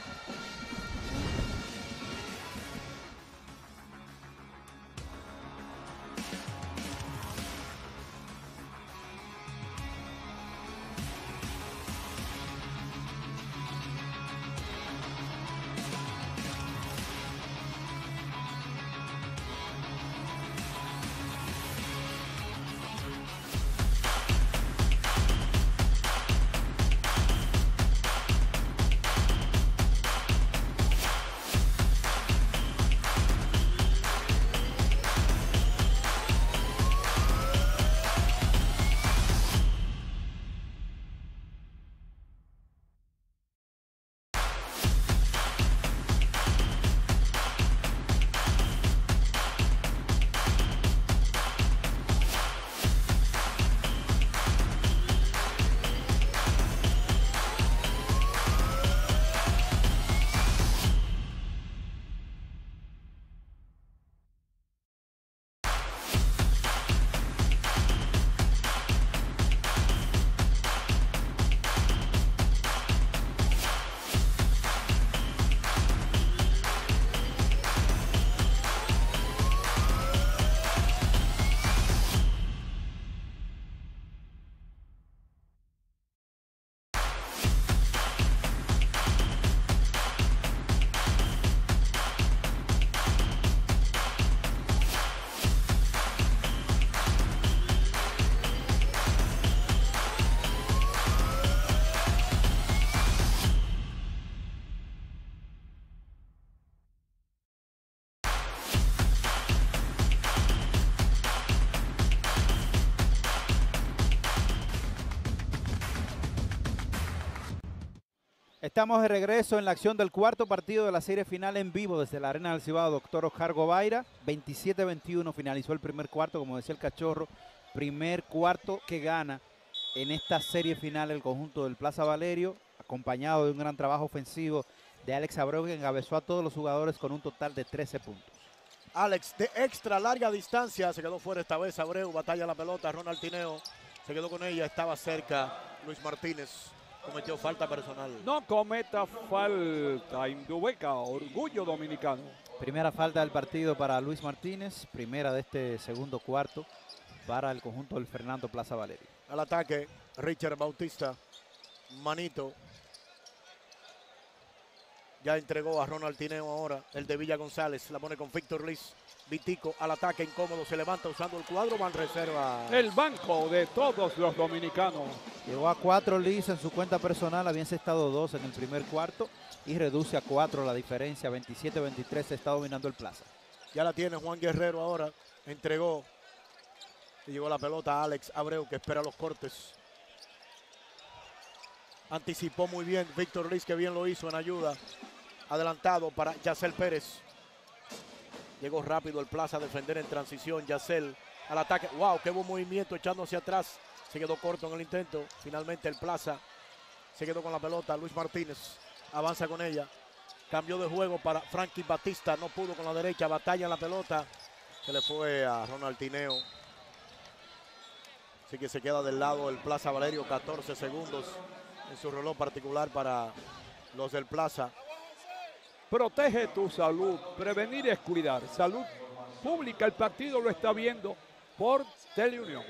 Estamos de regreso en la acción del cuarto partido de la serie final en vivo desde la Arena del Cibao, Doctor Oscar Gobaira. 27-21 finalizó el primer cuarto, como decía el Cachorro. Primer cuarto que gana en esta serie final el conjunto del Plaza Valerio. acompañado de un gran trabajo ofensivo de Alex Abreu, que encabezó a todos los jugadores con un total de 13 puntos. Alex de extra larga distancia, se quedó fuera esta vez Abreu, batalla la pelota, Ronald Tineo se quedó con ella, estaba cerca Luis Martínez, cometió falta personal. No cometa falta, Indubeca, orgullo dominicano. Primera falta del partido para Luis Martínez, primera de este segundo cuarto para el conjunto del Fernando Plaza Valerio. Al ataque, Richard Bautista, manito. Ya entregó a Ronald Tineo ahora, el de Villa González, la pone con Víctor Liz. Vitico al ataque incómodo, se levanta usando el cuadro, van reserva. El banco de todos los dominicanos. Llegó a 4 Liz en su cuenta personal, había encestado 2 en el primer cuarto y reduce a 4 la diferencia, 27-23 se está dominando el Plaza. Ya la tiene Juan Guerrero ahora, entregó y llegó la pelota a Alex Abreu que espera los cortes. Anticipó muy bien Víctor Liz, que bien lo hizo en ayuda. Adelantado para Yacel Pérez. Llegó rápido el Plaza a defender en transición. Yacel al ataque. ¡Wow! ¡Qué buen movimiento echando hacia atrás! Se quedó corto en el intento. Finalmente el Plaza se quedó con la pelota. Luis Martínez avanza con ella. Cambió de juego para Frankie Batista. No pudo con la derecha. Batalla en la pelota. Se le fue a Ronald Tineo. Así que se queda del lado el Plaza Valerio. 14 segundos en su reloj particular para los del Plaza. Protege tu salud. Prevenir es cuidar. Salud pública. El partido lo está viendo por Teleunión.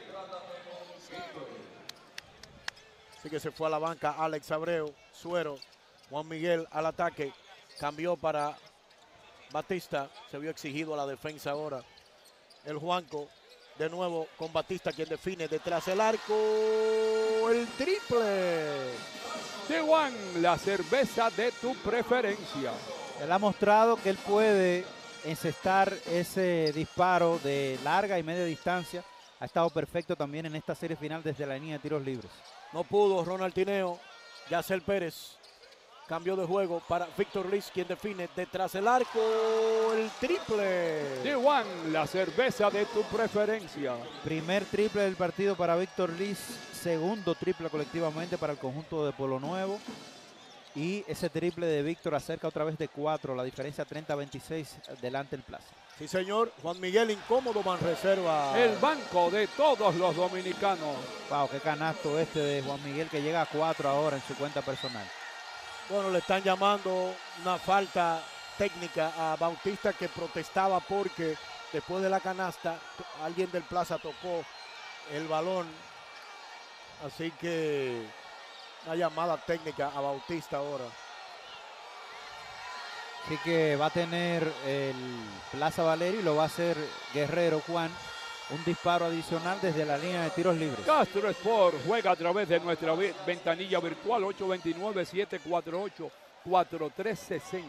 Así que se fue a la banca Alex Abreu. Suero. Juan Miguel al ataque. Cambió para Batista. Se vio exigido a la defensa ahora. El Juanco. De nuevo con Batista, quien define detrás el arco. El triple. Tehuan, la cerveza de tu preferencia. Él ha mostrado que él puede encestar ese disparo de larga y media distancia. Ha estado perfecto también en esta serie final desde la línea de tiros libres. No pudo Ronald Tineo. Yacel Pérez cambió de juego para Víctor Liz, quien define detrás el arco. El triple. Tehuan, la cerveza de tu preferencia. Primer triple del partido para Víctor Liz. Segundo triple colectivamente para el conjunto de Pueblo Nuevo. Y ese triple de Víctor acerca otra vez de 4, la diferencia 30-26 delante del Plaza. Sí, señor. Juan Miguel incómodo, man reserva. El banco de todos los dominicanos. Wow, qué canasto este de Juan Miguel, que llega a 4 ahora en su cuenta personal. Bueno, le están llamando una falta técnica a Bautista, que protestaba porque después de la canasta alguien del Plaza tocó el balón. Así que una llamada técnica a Bautista ahora. Así que va a tener el Plaza Valerio y lo va a hacer Guerrero Juan. Un disparo adicional desde la línea de tiros libres. Castro Sport juega a través de nuestra ventanilla virtual 829-748-4360.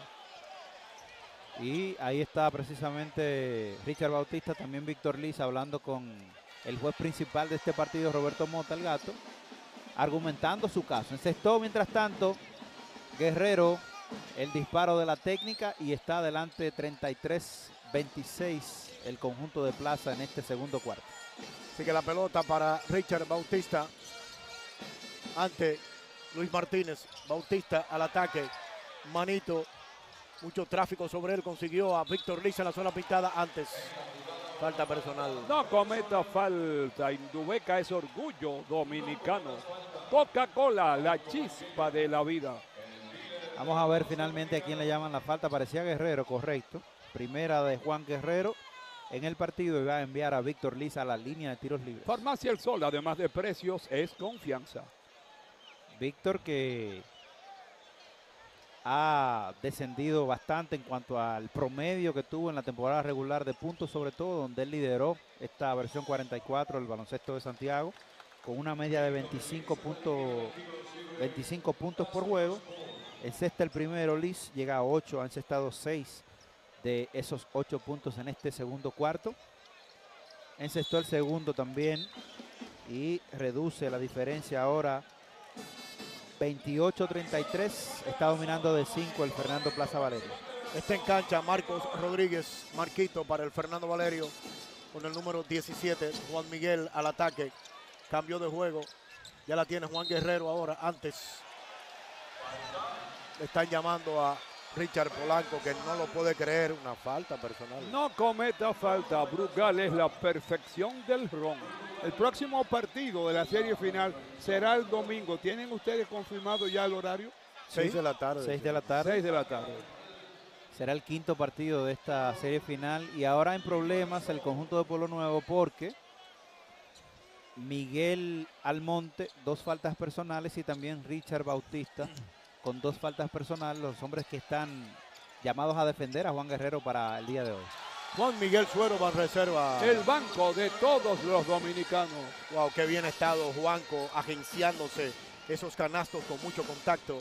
Y ahí está precisamente Richard Bautista, también Víctor Liz, hablando con el juez principal de este partido, Roberto Mota, el Gato, argumentando su caso. Encestó, mientras tanto, Guerrero el disparo de la técnica y está adelante 33-26 el conjunto de Plaza en este segundo cuarto. Así que la pelota para Richard Bautista ante Luis Martínez. Bautista al ataque. Manito. Mucho tráfico sobre él. Consiguió a Víctor Liz en la zona pintada antes. Falta personal. No cometa falta. Indubeca es orgullo dominicano. Coca-Cola, la chispa de la vida. Vamos a ver finalmente a quién le llaman la falta. Parecía Guerrero, correcto. Primera de Juan Guerrero en el partido y va a enviar a Víctor Liz a la línea de tiros libres. Farmacia El Sol, además de precios, es confianza. Víctor, que ha descendido bastante en cuanto al promedio que tuvo en la temporada regular de puntos, sobre todo donde él lideró esta versión 44 del baloncesto de Santiago con una media de 25 puntos por juego. Encesta el primero, Liz llega a 8, ha encestado 6 de esos 8 puntos en este segundo cuarto. Encestó el segundo también y reduce la diferencia ahora 28-33. Está dominando de 5 el Fernando Plaza Valerio. Está en cancha Marcos Rodríguez, Marquito para el Fernando Valerio con el número 17. Juan Miguel al ataque. Cambio de juego. Ya la tiene Juan Guerrero ahora. Antes Le están llamando a Richard Polanco, que no lo puede creer, una falta personal. No cometa falta. Brugal es la perfección del ron. El próximo partido de la serie final será el domingo. ¿Tienen ustedes confirmado ya el horario? 6 de la tarde. 6 de la tarde. 6 de la tarde. Será el quinto partido de esta serie final. Y ahora en problemas el conjunto de Pueblo Nuevo porque Miguel Almonte, 2 faltas personales, y también Richard Bautista con 2 faltas personales, los hombres que están llamados a defender a Juan Guerrero para el día de hoy. Juan Miguel Suero va en reserva. El banco de todos los dominicanos. Wow, qué bien ha estado Juanco agenciándose esos canastos con mucho contacto.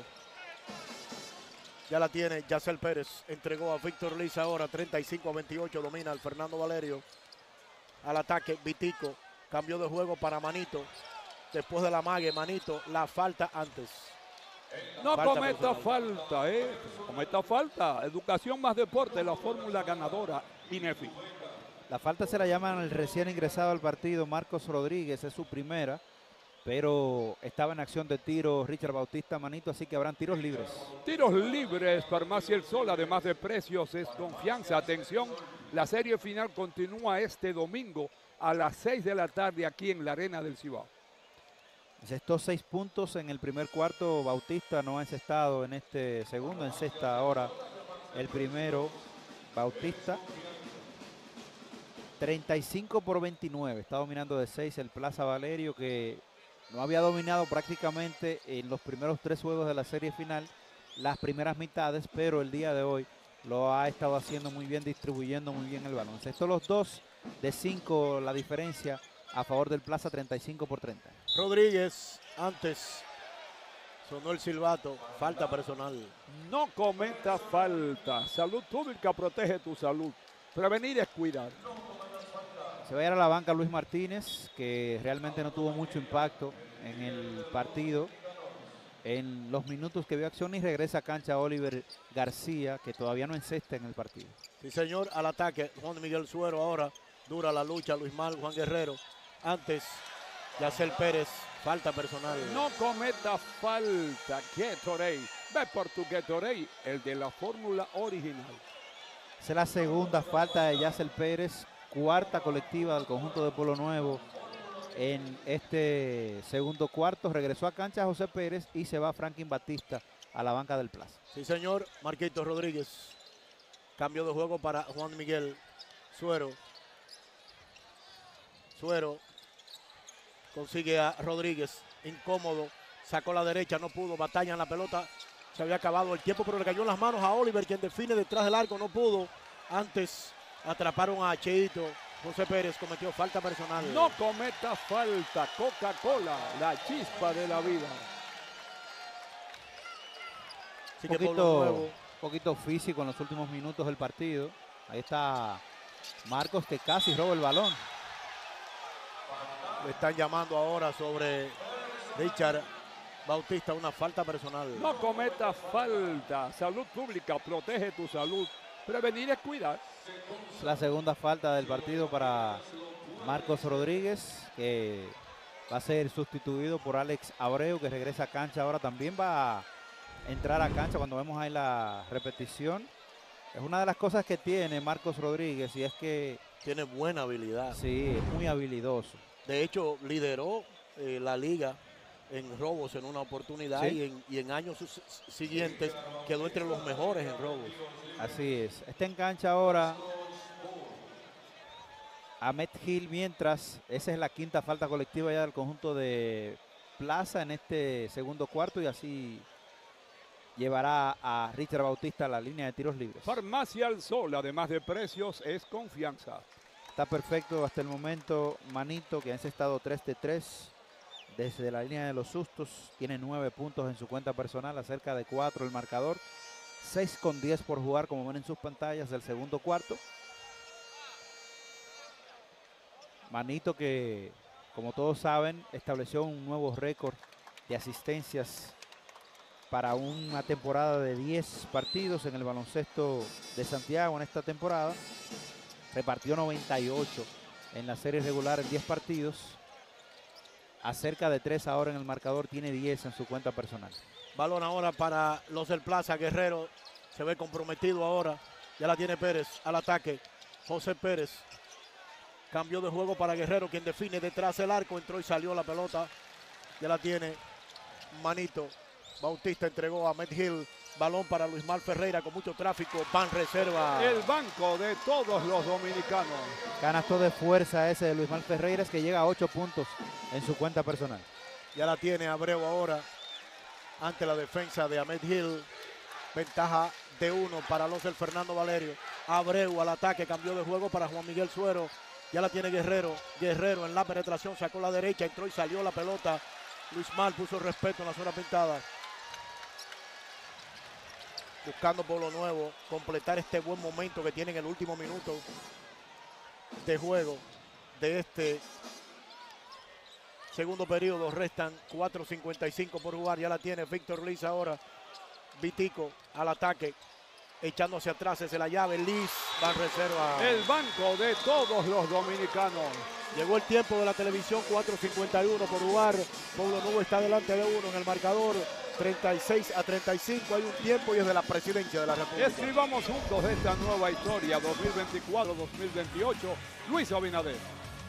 Ya la tiene Yacel Pérez, entregó a Víctor Liz ahora, 35-28, domina al Fernando Valerio. Al ataque, Vitico, cambio de juego para Manito. Después de la mague, Manito, la falta antes. No Falta cometa personal. falta, cometa falta. Educación más deporte, la fórmula ganadora, INEFI. La falta se la llaman al recién ingresado al partido Marcos Rodríguez, es su primera, pero estaba en acción de tiro Richard Bautista Manito, así que habrán tiros libres. Tiros libres, Farmacia El Sol, además de precios, es confianza. Atención, la serie final continúa este domingo a las 6 de la tarde aquí en la Arena del Cibao. Encestó 6 puntos en el primer cuarto, Bautista no ha encestado en este segundo, encesta ahora el primero, Bautista. 35-29, está dominando de 6 el Plaza Valerio, que no había dominado prácticamente en los primeros 3 juegos de la serie final, las primeras mitades, pero el día de hoy lo ha estado haciendo muy bien, distribuyendo muy bien el balón. Encestó los 2 de 5, la diferencia a favor del Plaza, 35-30. Rodríguez, antes sonó el silbato, falta personal. No cometa falta. Salud pública protege tu salud. Prevenir es cuidar. Se va a ir a la banca Luis Martínez, que realmente no tuvo mucho impacto en el partido. En los minutos que vio acción, y regresa a cancha Oliver García, que todavía no encesta en el partido. Sí, señor, al ataque, Juan Miguel Suero ahora, dura la lucha, Luis Mal, Juan Guerrero. Antes, Yacel Pérez, falta personal. No cometa falta. Gatorade. Ve por tu Gatorade, el de la fórmula original. Esa es la segunda falta de Yacel Pérez, cuarta colectiva del conjunto de Pueblo Nuevo en este segundo cuarto. Regresó a cancha José Pérez y se va Franklin Batista a la banca del Plaza. Sí, señor, Marquito Rodríguez. Cambio de juego para Juan Miguel Suero. Suero consigue a Rodríguez, incómodo, sacó la derecha, no pudo, batalla en la pelota, se había acabado el tiempo, pero le cayó en las manos a Oliver, quien define detrás del arco, no pudo. Antes atraparon a Cheito, José Pérez cometió falta personal. No cometa falta. Coca-Cola, la chispa de la vida. Así que Pueblo Nuevo, Un poquito físico en los últimos minutos del partido. Ahí está Marcos, que casi roba el balón. le están llamando ahora sobre Richard Bautista, una falta personal. No cometa falta. Salud pública protege tu salud. Prevenir es cuidar. Es la segunda falta del partido para Marcos Rodríguez, que va a ser sustituido por Alex Abreu, que regresa a cancha ahora. También va a entrar a cancha cuando vemos ahí la repetición. Es una de las cosas que tiene Marcos Rodríguez, y es que Tiene buena habilidad. sí, es muy habilidoso. De hecho, lideró la liga en robos en una oportunidad, Sí. y en años siguientes quedó entre los mejores en robos. Así es. Está en cancha ahora Ahmed Gil, mientras esa es la quinta falta colectiva ya del conjunto de Plaza en este segundo cuarto, y así llevará a Richard Bautista a la línea de tiros libres. Farmacia El Sol, además de precios, es confianza. Está perfecto hasta el momento Manito, que ha encestado 3 de 3 desde la línea de los sustos. Tiene 9 puntos en su cuenta personal, acerca de 4 el marcador. 6-10 por jugar, como ven en sus pantallas, del segundo cuarto. Manito, que como todos saben estableció un nuevo récord de asistencias para una temporada de 10 partidos en el baloncesto de Santiago en esta temporada. Repartió 98 en la serie regular en 10 partidos. a cerca de 3 ahora en el marcador, tiene 10 en su cuenta personal. Balón ahora para los del Plaza. Guerrero se ve comprometido ahora. Ya la tiene Pérez al ataque. José Pérez. Cambio de juego para Guerrero, quien define detrás del arco. Entró y salió la pelota. Ya la tiene Manito. Bautista entregó a Ahmed Hill. Balón para Luismar Ferreira con mucho tráfico. Van reserva. El banco de todos los dominicanos. Canasto de fuerza ese de Luismar Ferreira, que llega a 8 puntos en su cuenta personal. Ya la tiene Abreu ahora ante la defensa de Ahmed Hill. Ventaja de 1 para los del Fernando Valerio. Abreu al ataque, cambió de juego para Juan Miguel Suero. Ya la tiene Guerrero. Guerrero en la penetración, sacó la derecha, entró y salió la pelota. Luismar puso respeto en la zona pintada. Buscando por lo nuevo, completar este buen momento que tiene en el último minuto de juego de este segundo periodo. Restan 4:55 por jugar. Ya la tiene Víctor Liz ahora. Vitico al ataque, echando hacia atrás, es la llave. Liz va en reserva. El banco de todos los dominicanos. Llegó el tiempo de la televisión, 4:51 por jugar. Pueblo Nuevo está delante de 1 en el marcador. 36-35, hay un tiempo y es de la presidencia de la República. Escribamos juntos esta nueva historia 2024-2028. Luis Abinader.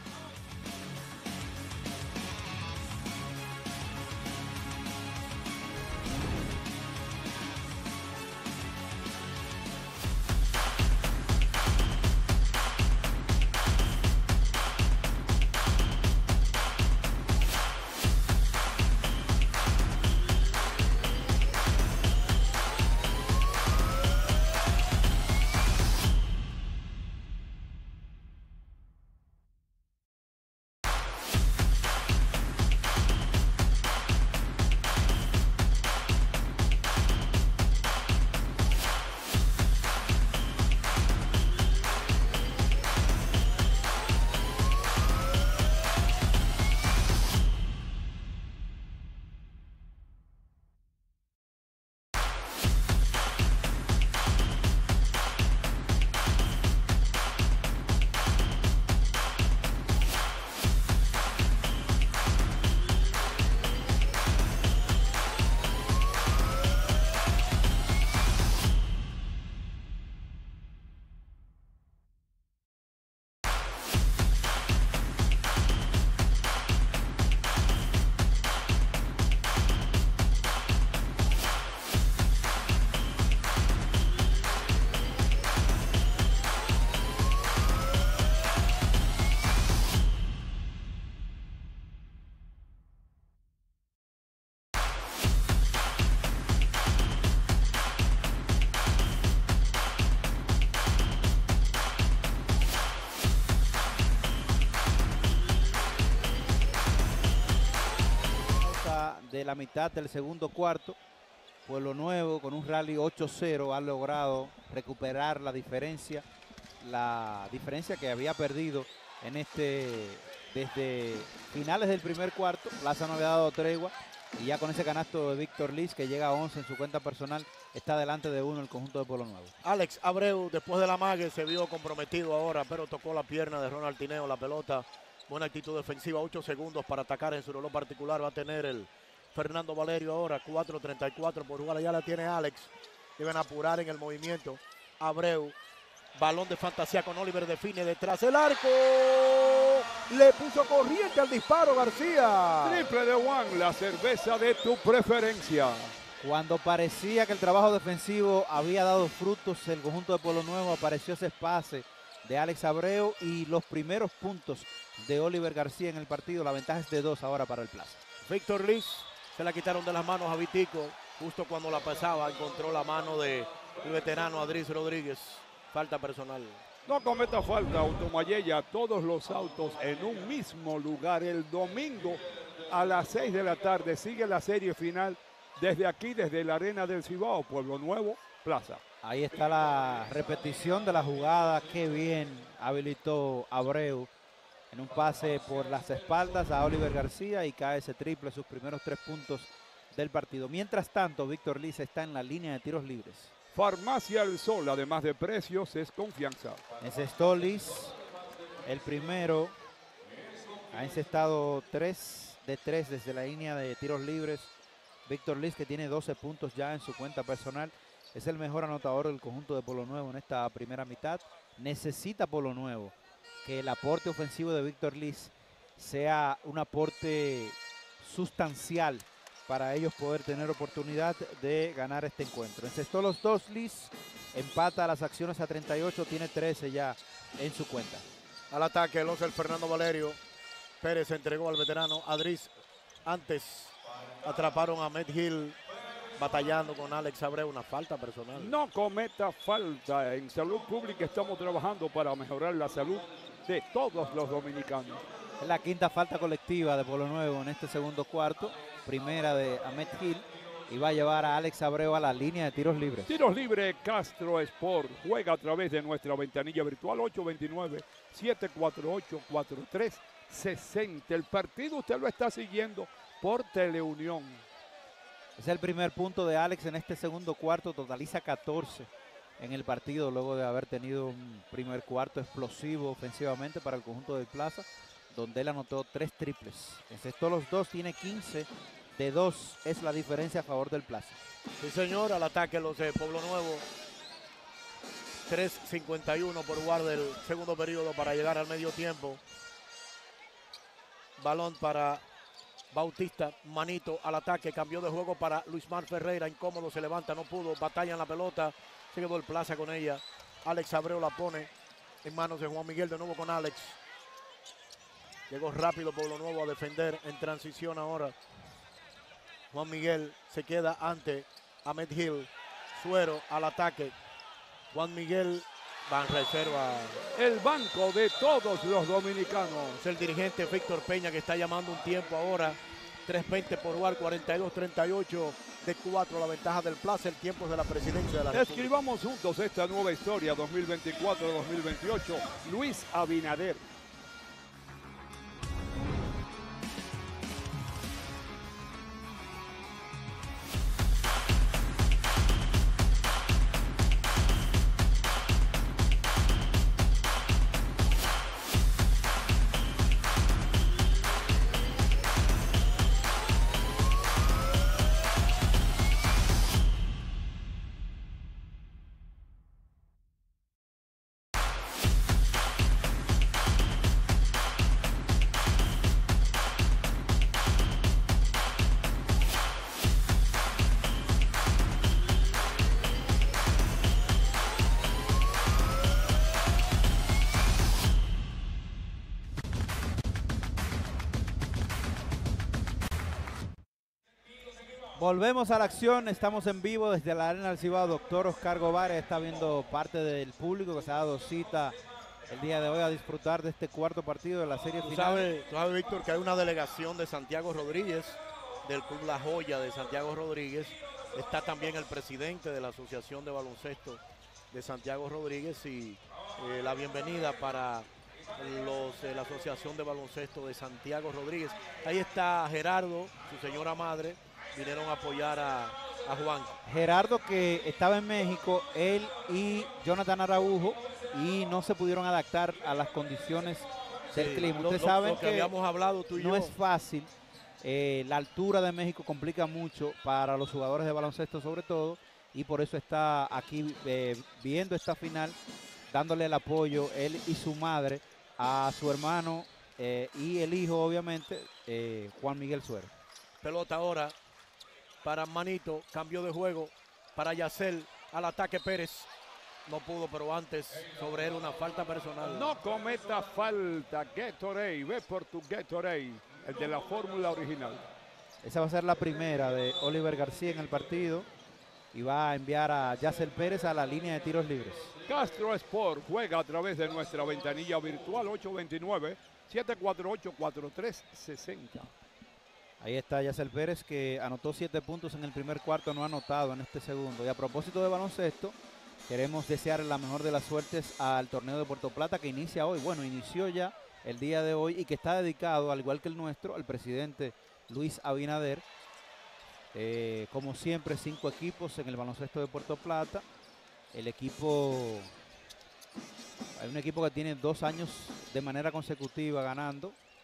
De la mitad del segundo cuarto, Pueblo Nuevo con un rally 8-0 ha logrado recuperar la diferencia que había perdido en desde finales del primer cuarto. Plaza no había dado tregua y ya con ese canasto de Víctor Liz, que llega a 11 en su cuenta personal, está delante de 1 el conjunto de Pueblo Nuevo. Alex Abreu, después de la mague, se vio comprometido ahora, pero tocó la pierna de Ronald Tineo, la pelota. Buena actitud defensiva, 8 segundos para atacar en su reloj particular. Va a tener el Fernando Valerio ahora, 4:34 por jugar. Ya la tiene Alex. Deben apurar en el movimiento. Abreu, balón de fantasía con Oliver, define detrás el arco. Le puso corriente al disparo García. Triple de Juan, la cerveza de tu preferencia. Cuando parecía que el trabajo defensivo había dado frutos, el conjunto de Pueblo Nuevo, apareció ese pase de Alex Abreu y los primeros puntos de Oliver García en el partido. La ventaja es de 2 ahora para el Plaza. Víctor Liz se la quitaron de las manos a Vitico. Justo cuando la pasaba, encontró la mano del veterano Adris Rodríguez. Falta personal. No cometa falta, Automayella. Todos los autos en un mismo lugar. El domingo a las 6 de la tarde sigue la serie final desde aquí, desde la Arena del Cibao, Pueblo Nuevo, Plaza. Ahí está la repetición de la jugada. Qué bien habilitó Abreu en un pase por las espaldas a Oliver García y cae ese triple, sus primeros 3 puntos del partido. Mientras tanto, Víctor Liz está en la línea de tiros libres. Farmacia El Sol, además de precios, es confianza. Encestó Liz, el primero, ha encestado 3 de 3 desde la línea de tiros libres. Víctor Liz, que tiene 12 puntos ya en su cuenta personal. Es el mejor anotador del conjunto de Polo Nuevo en esta primera mitad. Necesita Polo Nuevo que el aporte ofensivo de Víctor Liz sea un aporte sustancial para ellos poder tener oportunidad de ganar este encuentro. Encestó los dos Liz, empata las acciones a 38, tiene 13 ya en su cuenta. Al ataque, el 11 el Fernando Valerio. Pérez entregó al veterano Adriz. Antes atraparon a Ahmed Hill batallando con Alex Abreu, una falta personal. No cometa falta. En Salud Pública estamos trabajando para mejorar la salud de todos los dominicanos. Es la quinta falta colectiva de Polo Nuevo en este segundo cuarto. Primera de Ahmed Hill y va a llevar a Alex Abreu a la línea de tiros libres. Tiros libres Castro Sport. Juega a través de nuestra ventanilla virtual 829-748-4360. El partido usted lo está siguiendo por Teleunión. Es el primer punto de Alex en este segundo cuarto. Totaliza 14 en el partido luego de haber tenido un primer cuarto explosivo ofensivamente para el conjunto del Plaza, donde él anotó 3 triples. Encestó los 2, tiene 15 de 2. Es la diferencia a favor del Plaza. Sí, señor, al ataque los de Pueblo Nuevo. 3:51 por jugar del segundo periodo para llegar al medio tiempo. Balón para Bautista, Manito al ataque, cambió de juego para Luismar Ferreira, incómodo, se levanta, no pudo, batalla en la pelota, se quedó el Plaza con ella. Alex Abreu la pone en manos de Juan Miguel, de nuevo con Alex. Llegó rápido Pueblo Nuevo a defender en transición ahora. Juan Miguel se queda ante Ahmed Hill. Suero al ataque. Juan Miguel va en reserva. El banco de todos los dominicanos. Es el dirigente Víctor Peña que está llamando un tiempo ahora. 3:20 por jugar, 42-38 de 4 la ventaja del Plaza. El tiempo es de la presidencia de la República. Escribamos juntos esta nueva historia 2024-2028. Luis Abinader. Volvemos a la acción, estamos en vivo desde la Arena del Cibao. Doctor Oscar Govares está viendo parte del público que se ha dado cita el día de hoy a disfrutar de este cuarto partido de la serie final. Tú sabes, Víctor, que hay una delegación de Santiago Rodríguez, del Club La Joya de Santiago Rodríguez. Está también el presidente de la Asociación de Baloncesto de Santiago Rodríguez y la bienvenida para la Asociación de Baloncesto de Santiago Rodríguez. Ahí está Gerardo, su señora madre. Vinieron a apoyar a Juan. Gerardo, que estaba en México, él y Jonathan Araujo, y no se pudieron adaptar a las condiciones del clima. Ustedes saben que habíamos hablado tú y no yo. Es fácil. La altura de México complica mucho para los jugadores de baloncesto sobre todo, y por eso está aquí viendo esta final, dándole el apoyo, él y su madre, a su hermano y el hijo, obviamente, Juan Miguel Suero. Pelota ahora para Manito, cambio de juego para Yacel, al ataque Pérez. No pudo, pero antes sobre él una falta personal. No cometa falta. Gatorade, ve por tu Gatorade, el de la fórmula original. Esa va a ser la primera de Oliver García en el partido y va a enviar a Yacel Pérez a la línea de tiros libres. Castro Sport juega a través de nuestra ventanilla virtual 829-748-4360. Ahí está Yacel Pérez, que anotó 7 puntos en el primer cuarto, no ha anotado en este segundo. Y a propósito de baloncesto, queremos desear la mejor de las suertes al torneo de Puerto Plata que inicia hoy. Bueno, inició ya el día de hoy y que está dedicado, al igual que el nuestro, al presidente Luis Abinader. Como siempre, 5 equipos en el baloncesto de Puerto Plata. Hay un equipo que tiene 2 años de manera consecutiva ganando.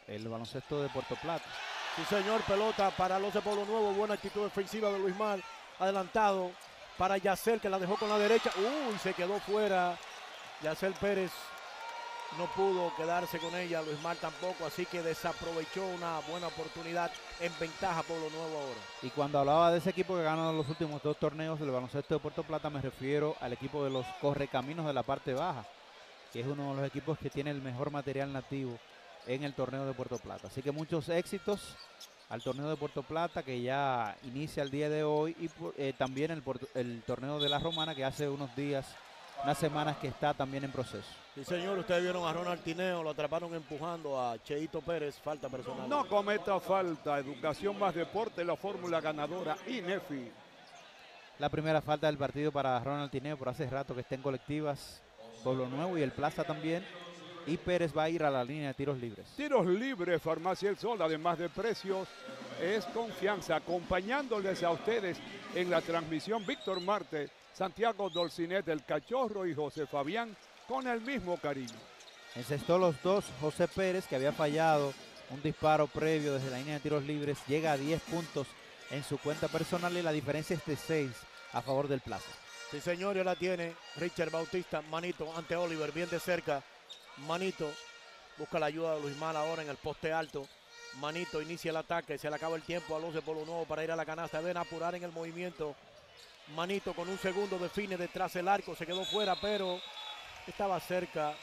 el baloncesto de Puerto Plata. Sí, señor, pelota para los de Pueblo Nuevo. Buena actitud defensiva de Luis Mar. Adelantado para Yacel, que la dejó con la derecha. Uy, se quedó fuera. Yacel Pérez no pudo quedarse con ella. Luis Mar tampoco. Así que desaprovechó una buena oportunidad. En ventaja Pueblo Nuevo ahora. Y cuando hablaba de ese equipo que ganó los últimos 2 torneos del baloncesto de Puerto Plata, me refiero al equipo de los Correcaminos de la parte baja, que es uno de los equipos que tiene el mejor material nativo en el torneo de Puerto Plata. Así que muchos éxitos al torneo de Puerto Plata, que ya inicia el día de hoy, y también el torneo de la Romana, que hace unas semanas que está también en proceso. Sí, señor, ustedes vieron a Ronald Tineo, lo atraparon empujando a Cheito Pérez, falta personal. No cometa falta, educación más deporte, la fórmula ganadora INEFI. La primera falta del partido para Ronald Tineo, por hace rato que está en colectivas, Pueblo Nuevo y el Plaza también. Y Pérez va a ir a la línea de tiros libres. Tiros libres, Farmacia El Sol, además de precios, es confianza. Acompañándoles a ustedes en la transmisión, Víctor Marte, Santiago Dolcinet del Cachorro y José Fabián, con el mismo cariño. Encestó los dos José Pérez, que había fallado un disparo previo desde la línea de tiros libres. Llega a 10 puntos en su cuenta personal y la diferencia es de 6 a favor del Plaza. Sí, señor, ya la tiene Richard Bautista, manito ante Oliver, bien de cerca. Manito busca la ayuda de Luis Mal ahora en el poste alto. Manito inicia el ataque, se le acaba el tiempo a los de Pueblo Nuevo para ir a la canasta. Deben apurar en el movimiento. Manito con un segundo define detrás del arco, se quedó fuera, pero estaba cerca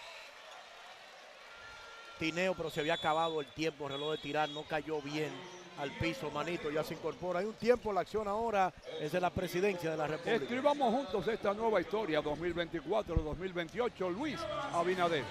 Tineo, pero se había acabado el tiempo, el reloj de tirar, no cayó bien al piso. Manito ya se incorpora. Hay un tiempo en la acción ahora, es de la presidencia de la República. Escribamos juntos esta nueva historia 2024-2028, Luis Abinader.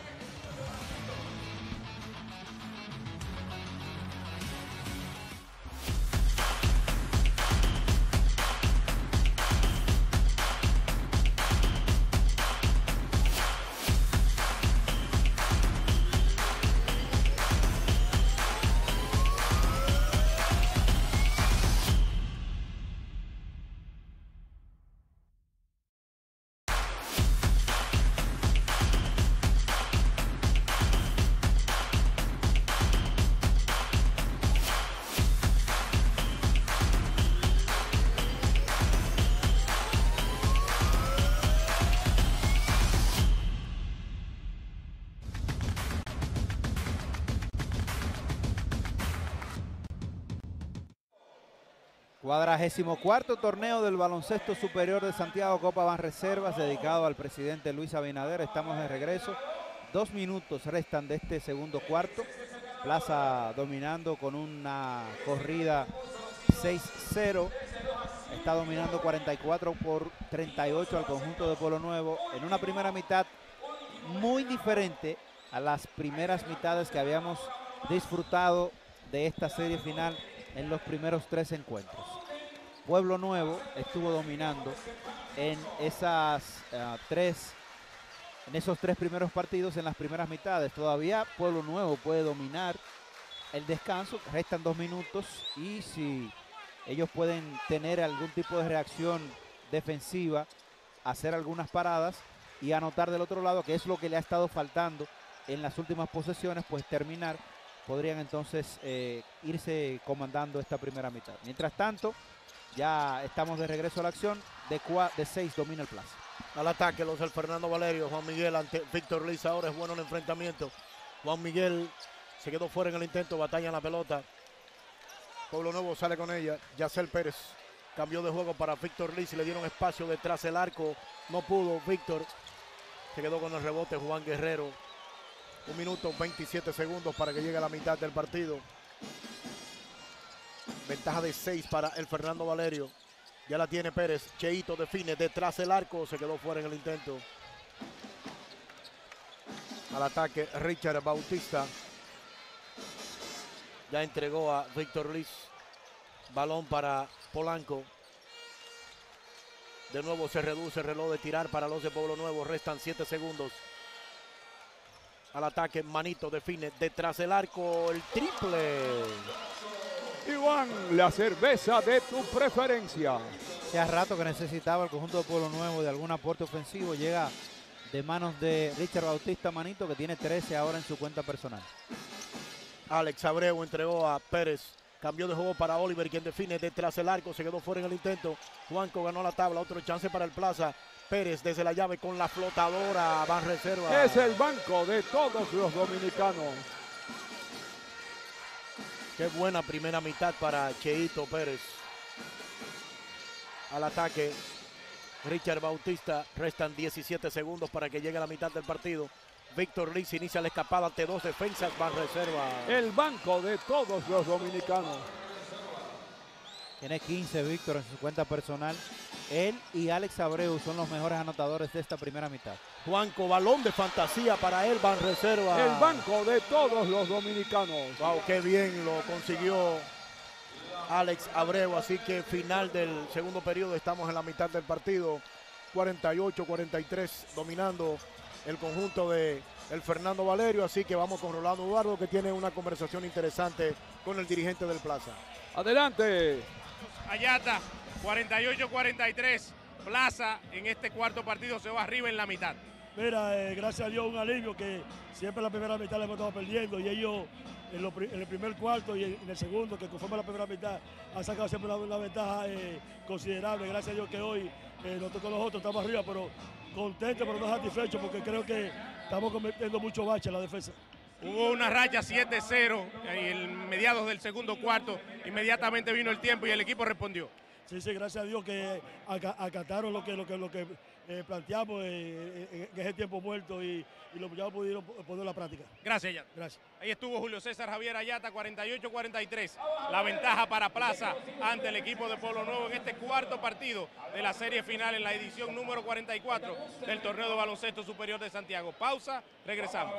Cuadragésimo-cuarto torneo del baloncesto superior de Santiago, Copa Banreservas, dedicado al presidente Luis Abinader. Estamos de regreso. 2 minutos restan de este segundo cuarto. Plaza dominando con una corrida 6-0. Está dominando 44-38 al conjunto de Pueblo Nuevo. En una primera mitad muy diferente a las primeras mitades que habíamos disfrutado de esta serie final en los primeros 3 encuentros. Pueblo Nuevo estuvo dominando en esos 3 primeros partidos, en las primeras mitades. Todavía Pueblo Nuevo puede dominar el descanso, restan 2 minutos y si ellos pueden tener algún tipo de reacción defensiva, hacer algunas paradas y anotar del otro lado, que es lo que le ha estado faltando en las últimas posesiones, pues terminar, podrían entonces irse comandando esta primera mitad. Mientras tanto, ya estamos de regreso a la acción. De 6 domina el Plaza. Al ataque los del Fernando Valerio. Juan Miguel ante Víctor Liz. Ahora es bueno el enfrentamiento. Juan Miguel se quedó fuera en el intento. Batalla en la pelota. Pueblo Nuevo sale con ella. Yacel Pérez cambió de juego para Víctor Liz y le dieron espacio detrás del arco. No pudo. Víctor se quedó con el rebote. Juan Guerrero. 1 minuto 27 segundos para que llegue a la mitad del partido. Ventaja de 6 para el Fernando Valerio. Ya la tiene Pérez. Cheito define detrás del arco. Se quedó fuera en el intento. Al ataque Richard Bautista. Ya entregó a Víctor Liz. Balón para Polanco. De nuevo se reduce el reloj de tirar para los de Pueblo Nuevo. Restan 7 segundos. Al ataque Manito define detrás del arco. El triple. Iván, la cerveza de tu preferencia. Hace rato que necesitaba el conjunto de Pueblo Nuevo de algún aporte ofensivo. Llega de manos de Richard Bautista, Manito, que tiene 13 ahora en su cuenta personal. Alex Abreu entregó a Pérez. Cambió de juego para Oliver, quien define detrás del arco. Se quedó fuera en el intento. Juanco ganó la tabla. Otro chance para el Plaza. Pérez desde la llave con la flotadora. Banreserva. Es el banco de todos los dominicanos. Qué buena primera mitad para Cheito Pérez. Al ataque, Richard Bautista. Restan 17 segundos para que llegue a la mitad del partido. Víctor Liz inicia la escapada ante 2 defensas. Banreserva. El banco de todos los dominicanos. Tiene 15 Víctor en su cuenta personal. Él y Alex Abreu son los mejores anotadores de esta primera mitad. Juanco, balón de fantasía para él, Banreserva. El banco de todos los dominicanos. Wow, qué bien lo consiguió Alex Abreu. Así que final del segundo periodo, estamos en la mitad del partido. 48-43 dominando el conjunto de el Fernando Valerio. Así que vamos con Rolando Eduardo, que tiene una conversación interesante con el dirigente del Plaza. Adelante. Ayata, 48-43. Plaza en este cuarto partido se va arriba en la mitad. Mira, gracias a Dios un alivio que siempre en la primera mitad le hemos estado perdiendo y ellos en el primer cuarto y en el segundo, que conforme a la primera mitad, han sacado siempre una ventaja considerable. Gracias a Dios que hoy nos tocó a nosotros, estamos arriba, pero contentos, pero no satisfechos, porque creo que estamos cometiendo mucho bache en la defensa. Hubo una racha 7-0 en mediados del segundo cuarto. Inmediatamente vino el tiempo y el equipo respondió. Sí, gracias a Dios que acataron lo que planteamos en ese tiempo muerto y lo ya pudieron poner en la práctica. Gracias, Ayata. Gracias. Ahí estuvo Julio César Javier Ayata, 48-43. La ventaja para Plaza ante el equipo de Pueblo Nuevo en este cuarto partido de la serie final en la edición número 44 del Torneo de Baloncesto Superior de Santiago. Pausa, regresamos.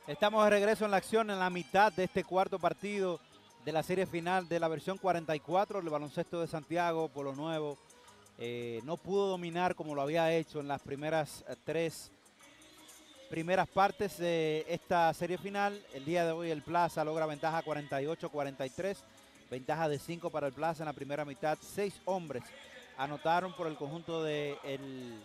Estamos de regreso en la acción en la mitad de este cuarto partido de la serie final de la versión 44 del baloncesto de Santiago. Polo Nuevo no pudo dominar como lo había hecho en las primeras primeras partes de esta serie final. El día de hoy el Plaza logra ventaja 48-43, ventaja de 5 para el Plaza en la primera mitad. 6 hombres anotaron por el conjunto de el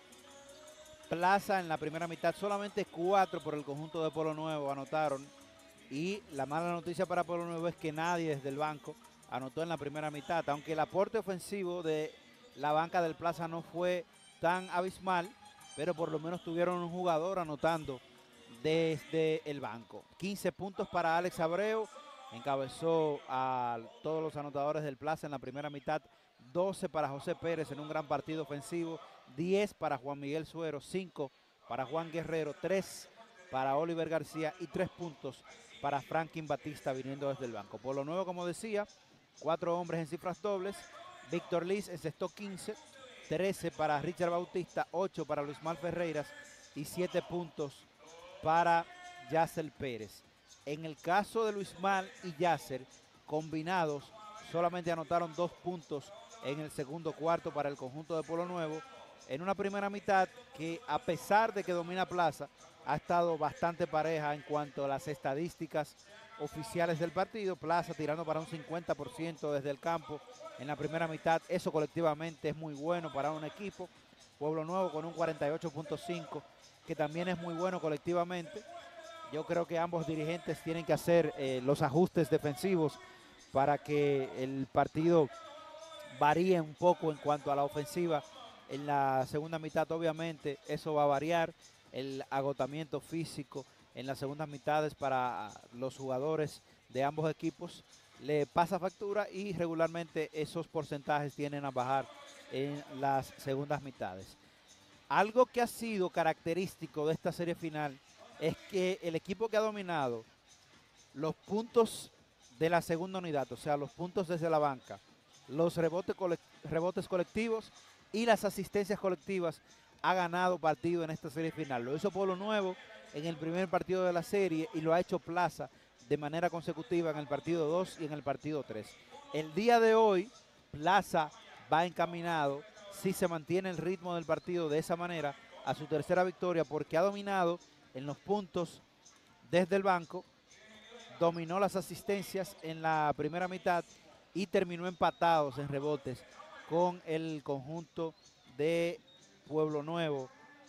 Plaza en la primera mitad, solamente 4 por el conjunto de Polo Nuevo anotaron. Y la mala noticia para Polo Nuevo es que nadie desde el banco anotó en la primera mitad, aunque el aporte ofensivo de la banca del Plaza no fue tan abismal, pero por lo menos tuvieron un jugador anotando desde el banco. 15 puntos para Alex Abreu, encabezó a todos los anotadores del Plaza en la primera mitad. 12 para José Pérez en un gran partido ofensivo, 10 para Juan Miguel Suero, 5 para Juan Guerrero, 3 para Oliver García y 3 puntos para Franklin Batista viniendo desde el banco. Polo Nuevo, como decía, 4 hombres en cifras dobles. Víctor Liz encestó 15, 13 para Richard Bautista, 8 para Luismar Ferreiras y 7 puntos para Yasser Pérez. En el caso de Luismar y Yasser, combinados, solamente anotaron 2 puntos en el segundo cuarto para el conjunto de Polo Nuevo, en una primera mitad que, a pesar de que domina Plaza, ha estado bastante pareja en cuanto a las estadísticas oficiales del partido. Plaza tirando para un 50% desde el campo en la primera mitad. Eso colectivamente es muy bueno para un equipo. Pueblo Nuevo con un 48.5, que también es muy bueno colectivamente. Yo creo que ambos dirigentes tienen que hacer los ajustes defensivos para que el partido varíe un poco en cuanto a la ofensiva. En la segunda mitad, obviamente, eso va a variar. El agotamiento físico en las segundas mitades para los jugadores de ambos equipos le pasa factura y regularmente esos porcentajes tienden a bajar en las segundas mitades. Algo que ha sido característico de esta serie final es que el equipo que ha dominado los puntos de la segunda unidad, o sea, los puntos desde la banca, los rebotes colectivos y las asistencias colectivas, ha ganado partido en esta serie final. Lo hizo Polo Nuevo en el primer partido de la serie y lo ha hecho Plaza de manera consecutiva en el partido 2 y en el partido 3. El día de hoy, Plaza va encaminado, si se mantiene el ritmo del partido de esa manera, a su tercera victoria, porque ha dominado en los puntos desde el banco, dominó las asistencias en la primera mitad y terminó empatados en rebotes con el conjunto de Pueblo Nuevo,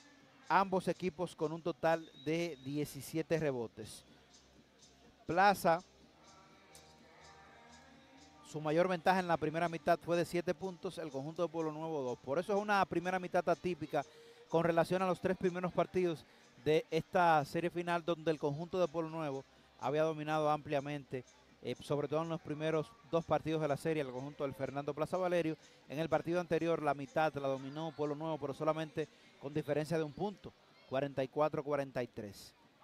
ambos equipos con un total de 17 rebotes. Plaza, su mayor ventaja en la primera mitad fue de 7 puntos, el conjunto de Pueblo Nuevo 2. Por eso es una primera mitad atípica con relación a los 3 primeros partidos de esta serie final, donde el conjunto de Pueblo Nuevo había dominado ampliamente, sobre todo en los primeros 2 partidos de la serie, el conjunto del Fernando Plaza Valerio. En el partido anterior la mitad la dominó Pueblo Nuevo, pero solamente con diferencia de 1 punto, 44-43.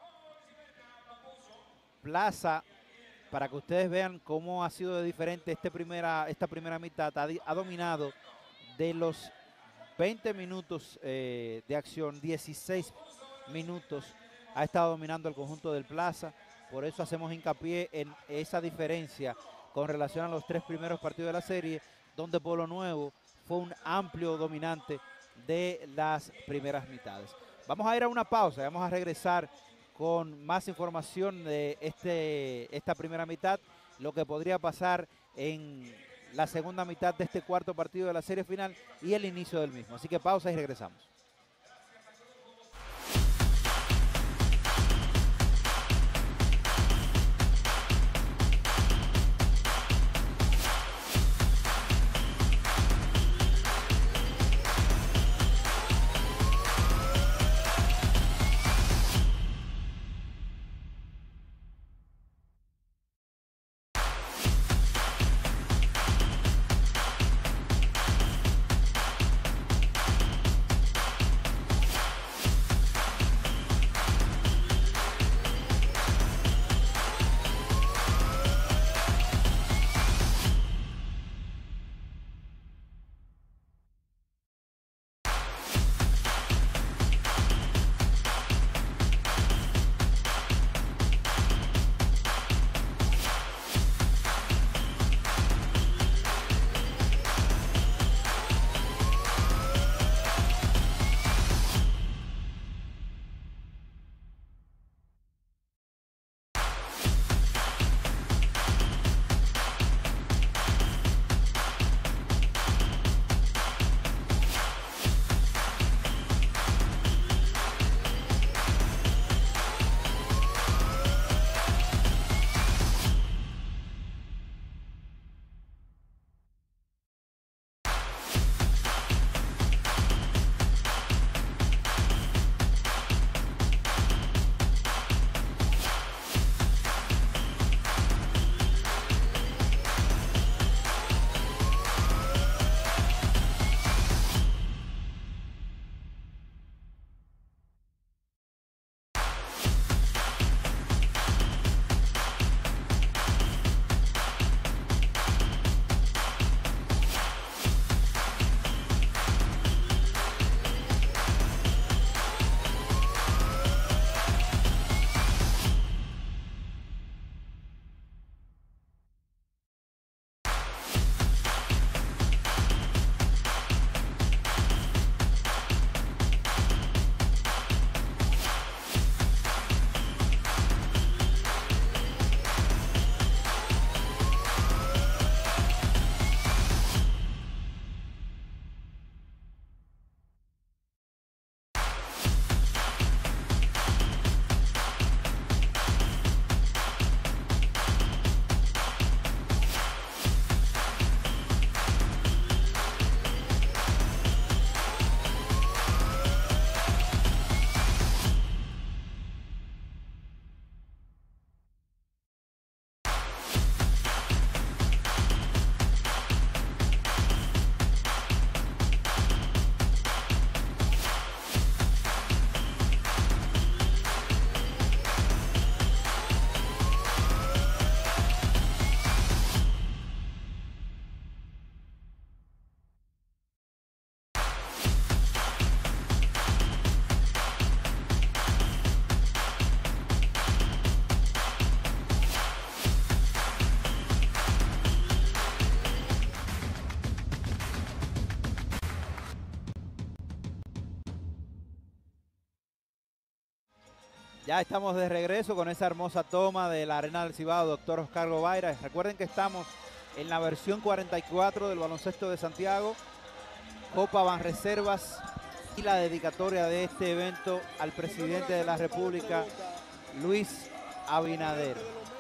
Plaza, para que ustedes vean cómo ha sido de diferente esta primera mitad, ha dominado de los 20 minutos de acción, 16 minutos ha estado dominando el conjunto del Plaza. Por eso hacemos hincapié en esa diferencia con relación a los 3 primeros partidos de la serie, donde Pueblo Nuevo fue un amplio dominante de las primeras mitades. Vamos a ir a una pausa, vamos a regresar con más información de esta primera mitad, lo que podría pasar en la segunda mitad de este cuarto partido de la serie final y el inicio del mismo. Así que pausa y regresamos. Ya estamos de regreso con esa hermosa toma de la Arena del Cibao, doctor Oscar Gobaira. Recuerden que estamos en la versión 44 del baloncesto de Santiago, Copa Banreservas, y la dedicatoria de este evento al presidente de la República, Luis Abinader.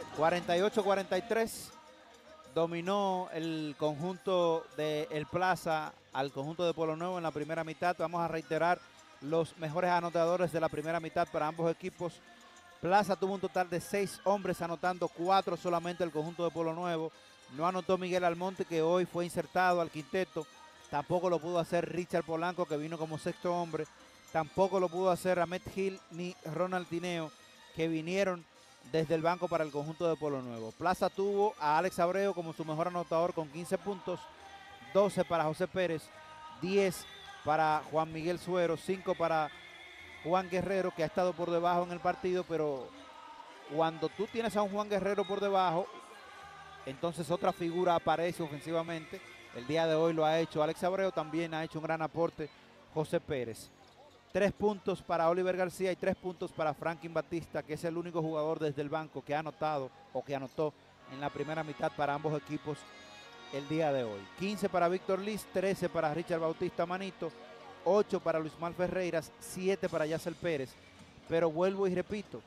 48-43, dominó el conjunto de El Plaza al conjunto de Pueblo Nuevo en la primera mitad. Vamos a reiterar los mejores anotadores de la primera mitad para ambos equipos. Plaza tuvo un total de 6 hombres, anotando 4 solamente el conjunto de Pueblo Nuevo. No anotó Miguel Almonte, que hoy fue insertado al quinteto. Tampoco lo pudo hacer Richard Polanco, que vino como sexto hombre. Tampoco lo pudo hacer Ahmed Gil ni Ronald Tineo, que vinieron desde el banco para el conjunto de Pueblo Nuevo. Plaza tuvo a Alex Abreu como su mejor anotador con 15 puntos, 12 para José Pérez, 10 para Juan Miguel Suero, 5 para Juan Guerrero, que ha estado por debajo en el partido, pero cuando tú tienes a un Juan Guerrero por debajo, entonces otra figura aparece ofensivamente. El día de hoy lo ha hecho Alex Abreu, también ha hecho un gran aporte José Pérez. 3 puntos para Oliver García y 3 puntos para Franklin Batista, que es el único jugador desde el banco que ha anotado o que anotó en la primera mitad para ambos equipos el día de hoy. 15 para Víctor Liz, 13 para Richard Bautista Manito, 8 para Luis Mal Ferreiras, 7 para Yacel Pérez. Pero vuelvo y repito,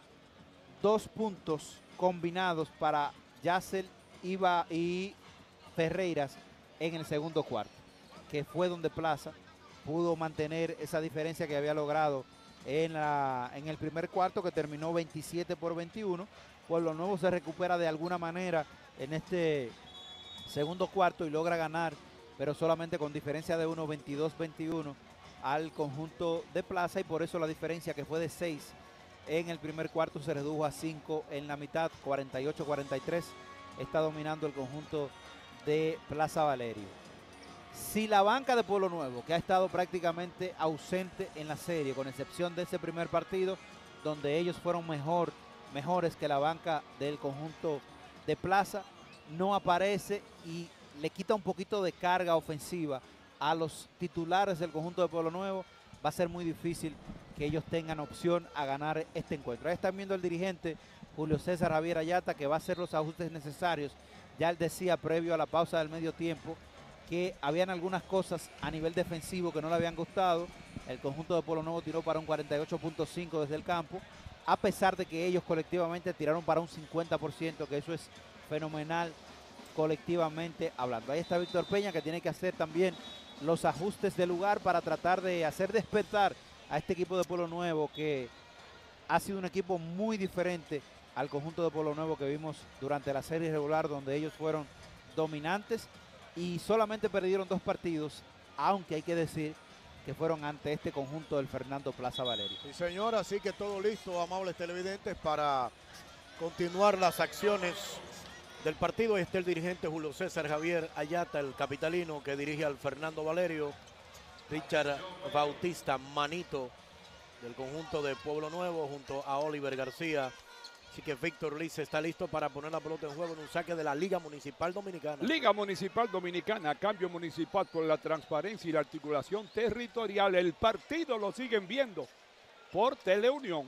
2 puntos combinados para Yacel y Ferreiras en el segundo cuarto, que fue donde Plaza pudo mantener esa diferencia que había logrado en el primer cuarto, que terminó 27-21. Pueblo Nuevo se recupera de alguna manera en este segundo cuarto y logra ganar, pero solamente con diferencia de 1, 22-21 al conjunto de Plaza, y por eso la diferencia, que fue de 6 en el primer cuarto, se redujo a 5 en la mitad. 48-43 está dominando el conjunto de Plaza Valerio. Si la banca de Pueblo Nuevo, que ha estado prácticamente ausente en la serie, con excepción de ese primer partido, donde ellos fueron mejores que la banca del conjunto de Plaza, no aparece y le quita un poquito de carga ofensiva a los titulares del conjunto de Pueblo Nuevo, va a ser muy difícil que ellos tengan opción a ganar este encuentro. Ahí están viendo el dirigente Julio César Javier Ayata, que va a hacer los ajustes necesarios. Ya él decía previo a la pausa del medio tiempo que habían algunas cosas a nivel defensivo que no le habían gustado. El conjunto de Pueblo Nuevo tiró para un 48.5 desde el campo, a pesar de que ellos colectivamente tiraron para un 50%, que eso es fenomenal colectivamente hablando. Ahí está Víctor Peña, que tiene que hacer también los ajustes de lugar para tratar de hacer despertar a este equipo de Pueblo Nuevo, que ha sido un equipo muy diferente al conjunto de Pueblo Nuevo que vimos durante la serie regular, donde ellos fueron dominantes y solamente perdieron 2 partidos, aunque hay que decir que fueron ante este conjunto del Fernando Plaza Valerio. Sí, señor, así que todo listo, amables televidentes, para continuar las acciones del partido. Está el dirigente Julio César Javier Ayata, el capitalino que dirige al Fernando Valerio. Richard Bautista Manito del conjunto de Pueblo Nuevo junto a Oliver García. Así que Víctor Liz está listo para poner la pelota en juego en un saque de la Liga Municipal Dominicana. Liga Municipal Dominicana, cambio municipal por la transparencia y la articulación territorial. El partido lo siguen viendo por Teleunión.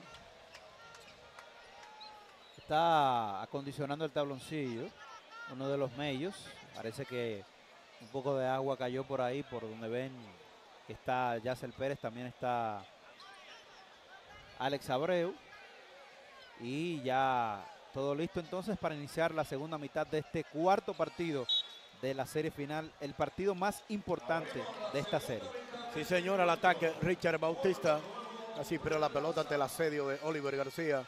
Está acondicionando el tabloncillo, uno de los medios. Parece que un poco de agua cayó por ahí, por donde ven que está Yacel Pérez, también está Alex Abreu. Y ya todo listo entonces para iniciar la segunda mitad de este cuarto partido de la serie final, el partido más importante de esta serie. Sí, señor, al ataque Richard Bautista. Así, pero la pelota ante el asedio de Oliver García.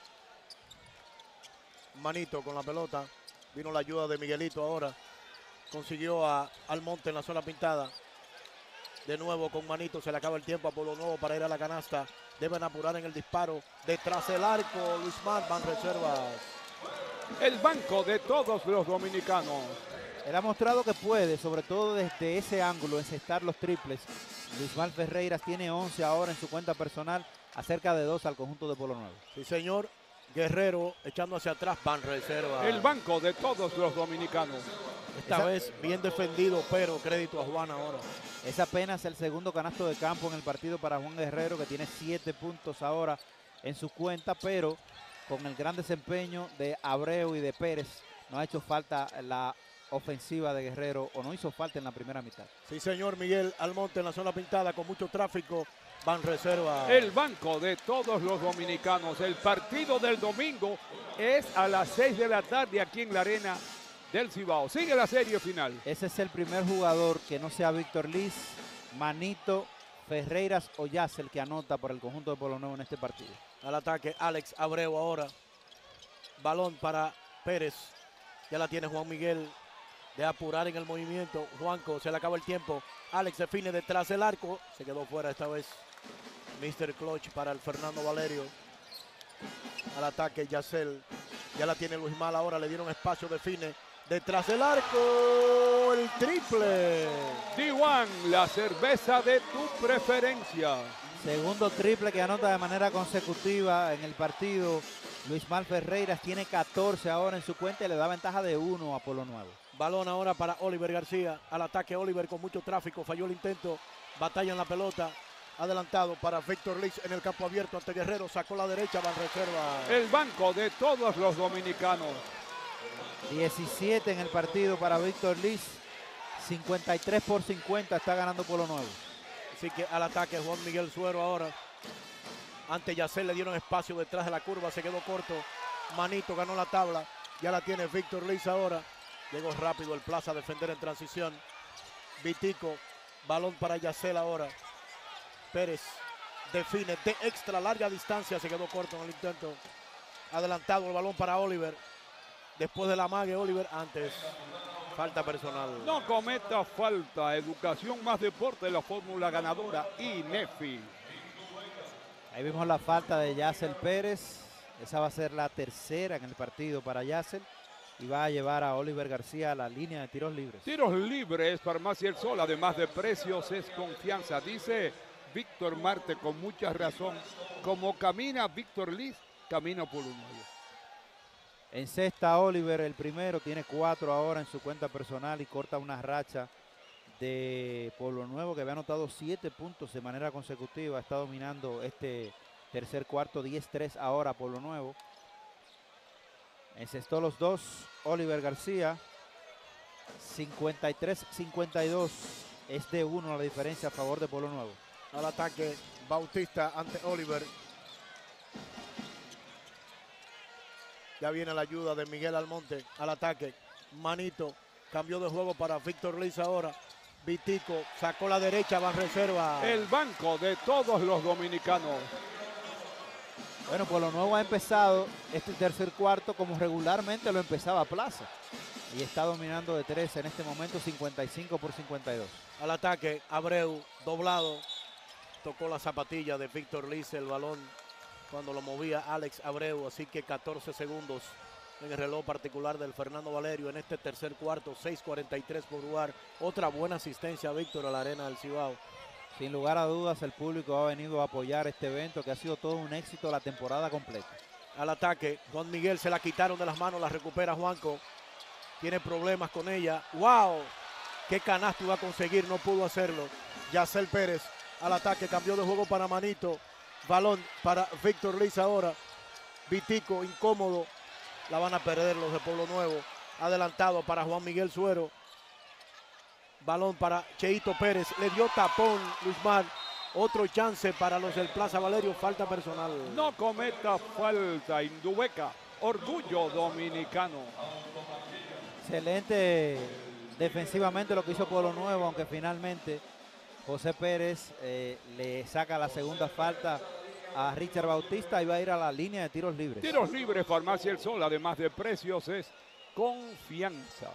Manito con la pelota. Vino la ayuda de Miguelito ahora. Consiguió a Almonte en la zona pintada. De nuevo con Manito, se le acaba el tiempo a Pueblo Nuevo para ir a la canasta. Deben apurar en el disparo. Detrás del arco, Luis Mar, Banreservas. El banco de todos los dominicanos. Él ha mostrado que puede, sobre todo desde ese ángulo, encestar los triples. Luis Mar Ferreiras tiene 11 ahora en su cuenta personal, acerca de 2 al conjunto de Pueblo Nuevo. Sí, señor. Guerrero echando hacia atrás, Banreservas. El banco de todos los dominicanos. Esta vez bien defendido, pero crédito a Juan ahora. Es apenas el segundo canasto de campo en el partido para Juan Guerrero, que tiene 7 puntos ahora en su cuenta, pero con el gran desempeño de Abreu y de Pérez, no ha hecho falta la ofensiva de Guerrero, o no hizo falta en la primera mitad. Sí, señor, Miguel Almonte en la zona pintada con mucho tráfico. Van reserva. El banco de todos los dominicanos. El partido del domingo es a las 6 de la tarde aquí en la arena del Cibao. Sigue la serie final. Ese es el primer jugador que no sea Víctor Liz, Manito, Ferreiras o Yacel que anota por el conjunto de Pueblo Nuevo en este partido. Al ataque Alex Abreu ahora. Balón para Pérez. Ya la tiene Juan Miguel. De apurar en el movimiento. Juanco, se le acaba el tiempo. Alex define detrás del arco. Se quedó fuera esta vez. Mr. Clutch para el Fernando Valerio. Al ataque Yacel. Ya la tiene Luis Mal ahora. Le dieron espacio, define. Detrás del arco. El triple. D1, la cerveza de tu preferencia. Segundo triple que anota de manera consecutiva en el partido. Luis Mal Ferreiras tiene 14 ahora en su cuenta y le da ventaja de 1 a Pueblo Nuevo. Balón ahora para Oliver García. Al ataque Oliver con mucho tráfico. Falló el intento. Batalla en la pelota. Adelantado para Víctor Liz en el campo abierto ante Guerrero. Sacó la derecha. Van reserva. El banco de todos los dominicanos. 17 en el partido para Víctor Liz. 53-50 está ganando Pueblo Nuevo. Así que al ataque Juan Miguel Suero ahora. Ante Yacel le dieron espacio detrás de la curva. Se quedó corto. Manito ganó la tabla. Ya la tiene Víctor Liz ahora. Llegó rápido el Plaza a defender en transición. Vitico. Balón para Yacel ahora. Pérez define de extra larga distancia. Se quedó corto en el intento. Adelantado el balón para Oliver. Después de la mague Oliver. Antes. Falta personal. No cometa falta. Educación más deporte, la fórmula ganadora INEFI. Ahí vimos la falta de Yacel Pérez. Esa va a ser la tercera en el partido para Yacel. Y va a llevar a Oliver García a la línea de tiros libres. Tiros libres, Farmacia El Sol, además de precios, es confianza. Dice Víctor Marte con mucha razón. Como camina Víctor Liz, camina por un medio. En cesta Oliver, el primero, tiene 4 ahora en su cuenta personal y corta una racha de Pueblo Nuevo que había anotado 7 puntos de manera consecutiva. Está dominando este tercer cuarto, 10-3 ahora Pueblo Nuevo. Encestó los dos Oliver García. 53-52 es de 1 la diferencia a favor de Pueblo Nuevo. Al ataque Bautista ante Oliver. Ya viene la ayuda de Miguel Almonte. Al ataque Manito. Cambió de juego para Víctor Liz ahora. Vitico sacó la derecha, va a reserva. El banco de todos los dominicanos. Bueno, Pueblo Nuevo ha empezado este tercer cuarto como regularmente lo empezaba Plaza. Y está dominando de 3 en este momento, 55-52. Al ataque, Abreu, doblado. Tocó la zapatilla de Víctor Liz, el balón cuando lo movía Alex Abreu. Así que 14 segundos en el reloj particular del Fernando Valerio en este tercer cuarto, 6:43 por jugar. Otra buena asistencia, Víctor, a la arena del Cibao. Sin lugar a dudas, el público ha venido a apoyar este evento que ha sido todo un éxito la temporada completa. Al ataque, Juan Miguel se la quitaron de las manos, la recupera Juanco. Tiene problemas con ella. ¡Wow! ¿Qué canasto iba a conseguir? No pudo hacerlo. Yacel Pérez al ataque, cambió de juego para Manito. Balón para Víctor Liz ahora. Vitico, incómodo. La van a perder los de Pueblo Nuevo. Adelantado para Juan Miguel Suero. Balón para Cheito Pérez. Le dio tapón Luis Mar. Otro chance para los del Plaza Valerio. Falta personal. No cometa falta, Indubeca. Orgullo dominicano. Excelente defensivamente lo que hizo Pueblo Nuevo, aunque finalmente José Pérez le saca la segunda falta a Richard Bautista y va a ir a la línea de tiros libres. Tiros libres, Farmacia El Sol, además de precios, es confianza.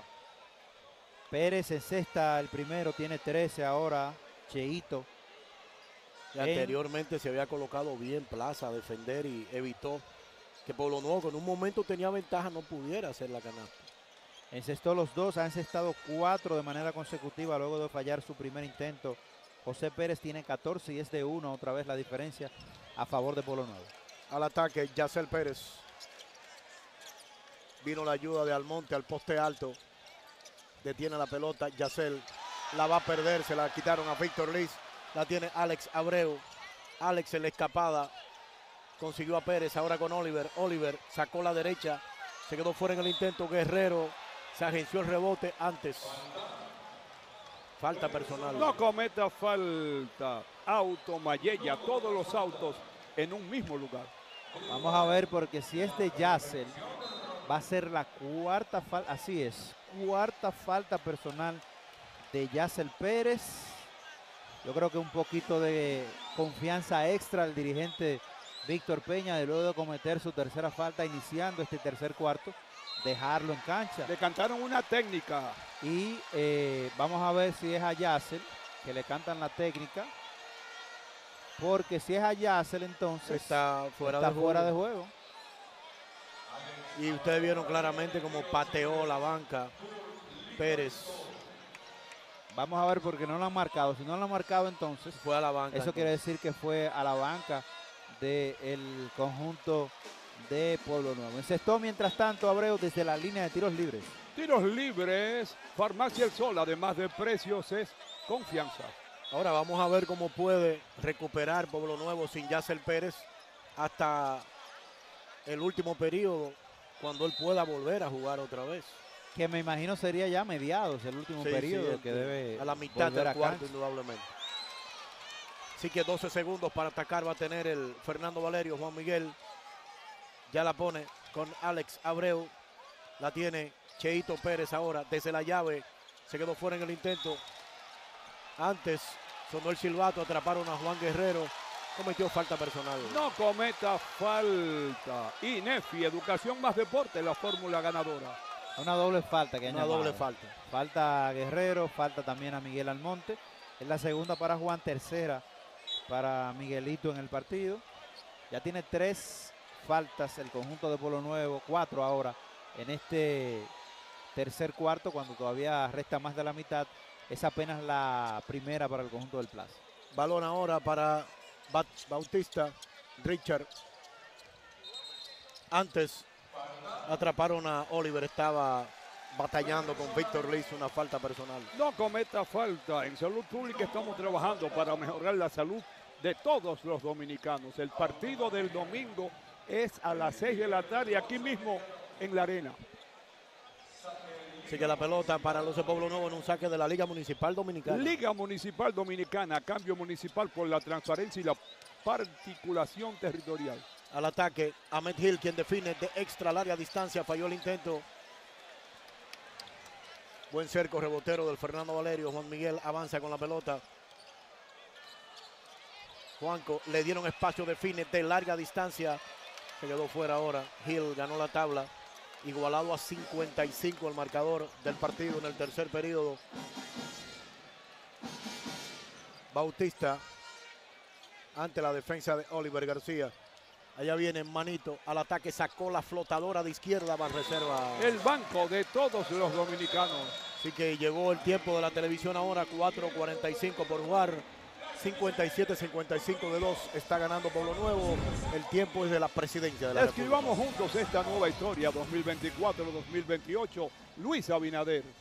Pérez encesta el primero, tiene 13 ahora, Cheito. Y anteriormente se había colocado bien Plaza a defender y evitó que Pueblo Nuevo, que en un momento tenía ventaja, no pudiera hacer la canasta. Encestó los dos, ha encestado 4 de manera consecutiva luego de fallar su primer intento. José Pérez tiene 14 y es de 1, otra vez la diferencia a favor de Pueblo Nuevo. Al ataque, Yacel Pérez. Vino la ayuda de Almonte al poste alto. Detiene la pelota, Yacel la va a perder, se la quitaron a Víctor Liz. La tiene Alex Abreu. Alex en la escapada. consiguió a Pérez, ahora con Oliver. Oliver sacó la derecha, se quedó fuera en el intento. Guerrero se agenció el rebote antes. Falta personal. No cometa falta. Auto Mayella, todos los autos en un mismo lugar. Vamos a ver, porque si es de Yasser, va a ser la cuarta falta. Así es, cuarta falta personal de Yasser Pérez. Yo creo que un poquito de confianza extra al dirigente Víctor Peña de luego de cometer su tercera falta iniciando este tercer cuarto, dejarlo en cancha. Le cantaron una técnica. Y vamos a ver si es a Yasser que le cantan la técnica, porque si es a Yasser entonces está fuera de juego. Y ustedes vieron claramente cómo pateó la banca Pérez. Vamos a ver, porque no lo han marcado. Si no lo han marcado, entonces fue a la banca. Eso quiere decir que fue a la banca del conjunto de Pueblo Nuevo. Encestó mientras tanto Abreu desde la línea de tiros libres. Tiros libres, Farmacia El Sol, además de precios, es confianza. Ahora vamos a ver cómo puede recuperar Pueblo Nuevo sin Yasser Pérez hasta el último periodo, cuando él pueda volver a jugar otra vez. Que me imagino sería ya mediados el último periodo, que debe a la mitad volver del cuarto, indudablemente. Así que 12 segundos para atacar va a tener el Fernando Valerio. Juan Miguel ya la pone con Alex Abreu. La tiene Cheito Pérez ahora desde la llave. Se quedó fuera en el intento. Antes sonó el silbato, atraparon a Juan Guerrero. Cometió falta personal. No cometa falta. INEFI, Educación más Deporte, la fórmula ganadora. Una doble falta que Una doble falta. Falta a Guerrero, falta también a Miguel Almonte. Es la segunda para Juan, tercera para Miguelito en el partido. Ya tiene 3 faltas el conjunto de Pueblo Nuevo, 4 ahora en este tercer cuarto, cuando todavía resta más de la mitad. Es apenas la primera para el conjunto del Plaza. Balón ahora para Bautista, Richard. Antes atraparon a Oliver, estaba batallando con Víctor Liz, una falta personal. No cometa falta. En Salud Pública estamos trabajando para mejorar la salud de todos los dominicanos. El partido del domingo es a las 6 de la tarde aquí mismo en la arena. Así que la pelota para los de Pueblo Nuevo en un saque de la Liga Municipal Dominicana. Liga Municipal Dominicana, cambio municipal por la transparencia y la particulación territorial. Al ataque, Ahmed Hill, quien define de extra larga distancia, falló el intento. Buen cerco rebotero del Fernando Valerio. Juan Miguel avanza con la pelota. Juanco, le dieron espacio, define de larga distancia. Se quedó fuera ahora. Hill ganó la tabla. Igualado a 55 el marcador del partido en el tercer periodo. Bautista ante la defensa de Oliver García. Allá viene Manito al ataque, sacó la flotadora de izquierda, va reserva. El banco de todos los dominicanos. Así que llegó el tiempo de la televisión ahora, 4:45 por jugar. 57-55 de 2 está ganando Pueblo Nuevo. El tiempo es de la presidencia de la Escribamos juntos esta nueva historia 2024-2028. Luis Abinader.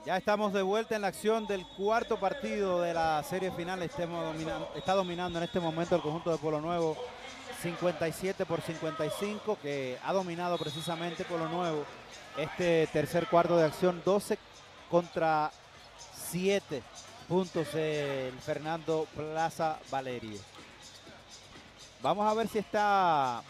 Ya estamos de vuelta en la acción del cuarto partido de la serie final. Está dominando en este momento el conjunto de Pueblo Nuevo 57-55, que ha dominado precisamente Pueblo Nuevo este tercer cuarto de acción. 12 contra 7 puntos el Fernando Plaza Valerio. Vamos a ver si está...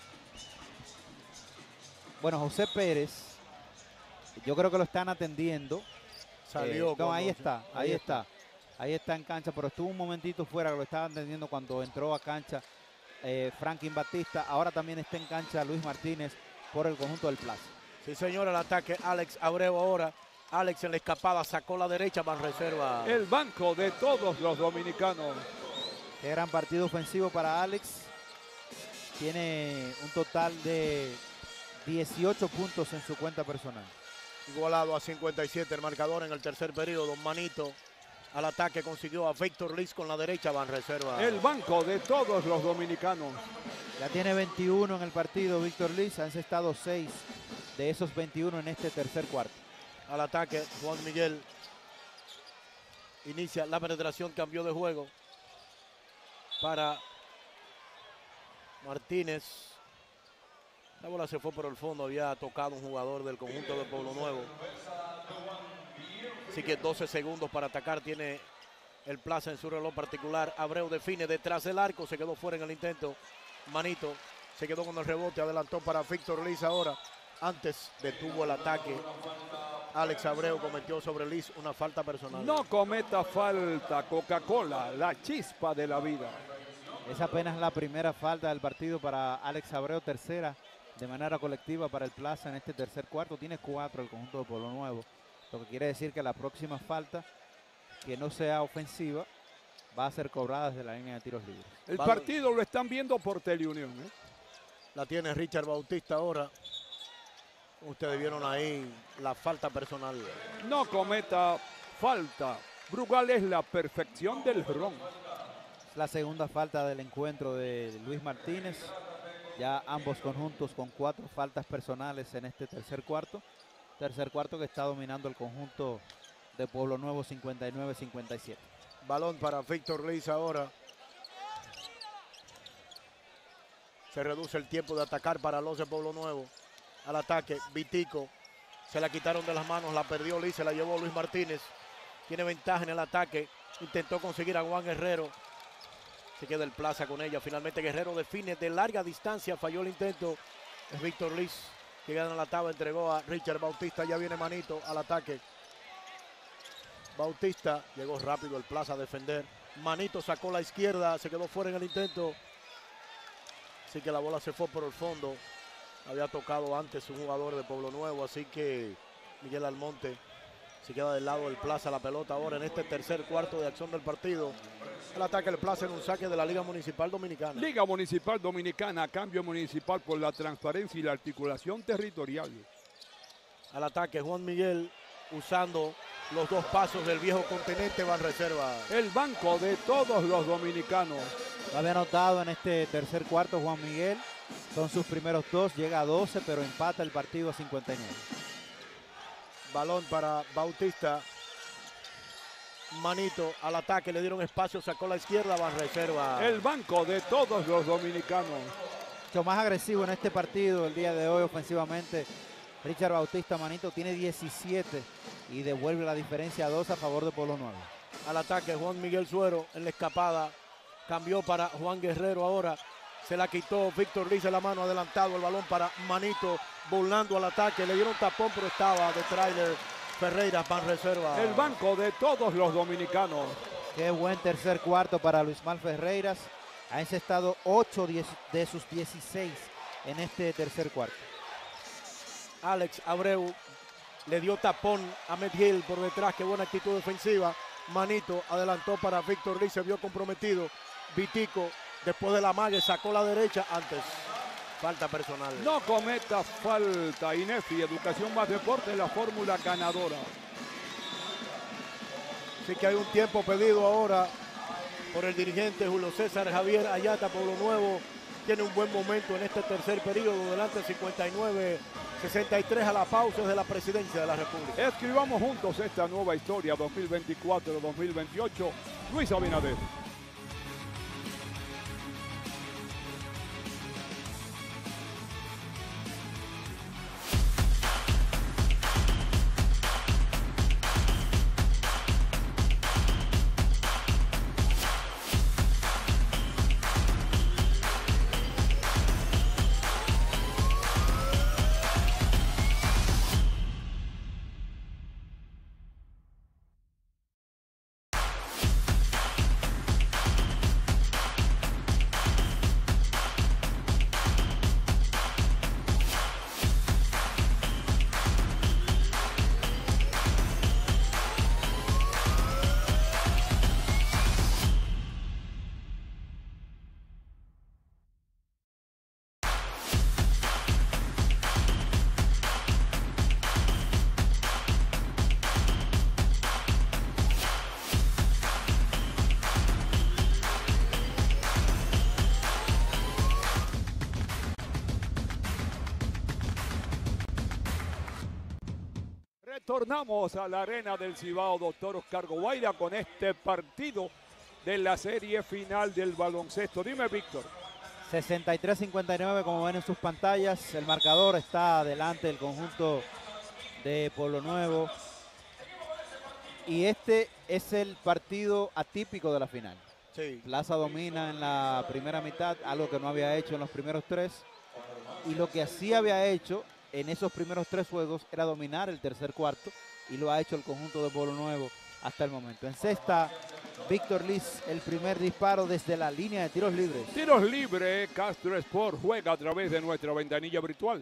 Bueno, José Pérez, yo creo que lo están atendiendo. Salió. No, ahí está en cancha, pero estuvo un momentito fuera, que lo estaban atendiendo cuando entró a cancha Franklin Batista. Ahora también está en cancha Luis Martínez por el conjunto del Plaza. Sí, señor, el ataque Alex Abreu ahora. Alex en la escapada sacó la derecha, Banreserva. El banco de todos los dominicanos. Qué gran partido ofensivo para Alex. Tiene un total de 18 puntos en su cuenta personal. Igualado a 57 el marcador en el tercer periodo. Manito al ataque consiguió a Víctor Liz con la derecha, Banreserva. El banco de todos los dominicanos. Ya tiene 21 en el partido Víctor Liz. Ha encestado 6 de esos 21 en este tercer cuarto. Al ataque Juan Miguel. Inicia la penetración, cambió de juego para Martínez. La bola se fue por el fondo, había tocado un jugador del conjunto de Pueblo Nuevo. Así que 12 segundos para atacar tiene el Plaza en su reloj particular. Abreu define detrás del arco, se quedó fuera en el intento. Manito se quedó con el rebote, adelantó para Víctor Liz ahora. Antes detuvo el ataque. Alex Abreu cometió sobre Liz una falta personal. No cometa falta, Coca-Cola, la chispa de la vida. Es apenas la primera falta del partido para Alex Abreu, tercera de manera colectiva para el Plaza en este tercer cuarto. Tiene 4 el conjunto de Pueblo Nuevo, lo que quiere decir que la próxima falta, que no sea ofensiva, va a ser cobrada desde la línea de tiros libres. El partido lo están viendo por Teleunión. La tiene Richard Bautista ahora. Ustedes vieron ahí la falta personal. No cometa falta. Brugal es la perfección del ron. La segunda falta del encuentro de Luis Martínez. Ya ambos conjuntos con 4 faltas personales en este tercer cuarto. Tercer cuarto que está dominando el conjunto de Pueblo Nuevo 59-57. Balón para Víctor Liz ahora. Se reduce el tiempo de atacar para los de Pueblo Nuevo. Al ataque, Vitico. Se la quitaron de las manos, la perdió Liz, se la llevó Luis Martínez. Tiene ventaja en el ataque. Intentó conseguir a Juan Guerrero. Se queda el Plaza con ella. Finalmente Guerrero define de larga distancia. Falló el intento. Es Víctor Liz que gana la tabla. Entregó a Richard Bautista. Ya viene Manito al ataque. Bautista llegó rápido el Plaza a defender. Manito sacó la izquierda. Se quedó fuera en el intento. Así que la bola se fue por el fondo. Había tocado antes un jugador de Pueblo Nuevo. Así que Miguel Almonte se queda del lado del Plaza la pelota ahora en este tercer cuarto de acción del partido. El ataque del Plaza en un saque de la Liga Municipal Dominicana. Liga Municipal Dominicana, cambio municipal por la transparencia y la articulación territorial. Al ataque Juan Miguel usando los 2 pasos del viejo continente, Banreserva. El banco de todos los dominicanos. Lo había anotado en este tercer cuarto Juan Miguel. Son sus primeros 2, llega a 12, pero empata el partido a 59. Balón para Bautista. Manito al ataque, le dieron espacio, sacó la izquierda, Banreserva. El banco de todos los dominicanos. Mucho más agresivo en este partido el día de hoy ofensivamente. Richard Bautista, Manito, tiene 17 y devuelve la diferencia a 2 a favor de Pueblo Nuevo. Al ataque Juan Miguel Suero en la escapada. Cambió para Juan Guerrero ahora. Se la quitó Víctor Liz de la mano, adelantado el balón para Manito, volando al ataque. Le dieron tapón, pero estaba de tráiler Ferreira, Banreserva. El banco de todos los dominicanos. Qué buen tercer cuarto para Luismar Ferreiras. Ha encestado 8 de sus 16 en este tercer cuarto. Alex Abreu le dio tapón a Medgil por detrás. Qué buena actitud defensiva. Manito adelantó para Víctor Liz, se vio comprometido. Vitico, después de la mague, sacó la derecha antes. Falta personal. No cometa falta. INEFI, Educación más Deporte, la fórmula ganadora. Así que hay un tiempo pedido ahora por el dirigente Julio César Javier Ayata. Pueblo Nuevo tiene un buen momento en este tercer periodo, delante 63 a la pausa de la presidencia de la República. Escribamos juntos esta nueva historia 2024-2028. Luis Abinader. Retornamos a la arena del Cibao, doctor Oscar Govaira, con este partido de la serie final del baloncesto. Dime, Víctor. 63-59, como ven en sus pantallas. El marcador está delante del conjunto de Pueblo Nuevo. Y este es el partido atípico de la final. Sí. Plaza domina en la primera mitad, algo que no había hecho en los primeros tres. Y lo que sí había hecho en esos primeros tres juegos era dominar el tercer cuarto, y lo ha hecho el conjunto de Pueblo Nuevo hasta el momento. En cesta, Víctor Liz, el primer disparo desde la línea de tiros libres. Tiros libres, Castro Sport juega a través de nuestra ventanilla virtual.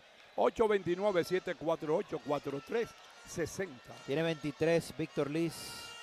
829-748-4360. Tiene 23 Víctor Liz,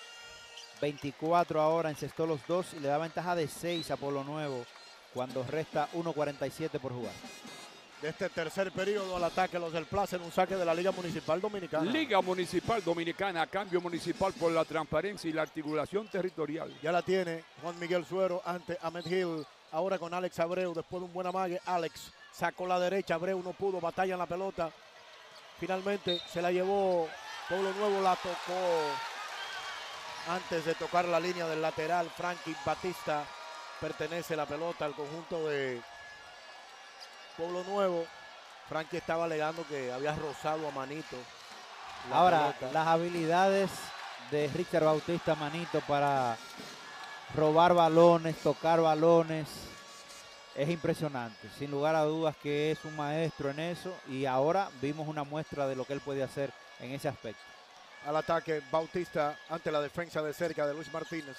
24 ahora, encestó los dos y le da ventaja de 6 a Pueblo Nuevo cuando resta 1:47 por jugar. De este tercer periodo al ataque los del Plaza en un saque de la Liga Municipal Dominicana. Liga Municipal Dominicana, cambio municipal por la transparencia y la articulación territorial. Ya la tiene Juan Miguel Suero ante Ahmed Hill. Ahora con Alex Abreu, después de un buen amague. Alex sacó la derecha, Abreu no pudo, batalla en la pelota. Finalmente se la llevó Pueblo Nuevo, la tocó antes de tocar la línea del lateral. Frankie Batista, pertenece la pelota al conjunto de Pueblo Nuevo. Frankie estaba alegando que había rozado a Manito. Ahora, pelota. las habilidades de Richard Bautista Manito para robar balones, tocar balones, es impresionante. Sin lugar a dudas que es un maestro en eso, y ahora vimos una muestra de lo que él puede hacer en ese aspecto. Al ataque Bautista ante la defensa de cerca de Luis Martínez.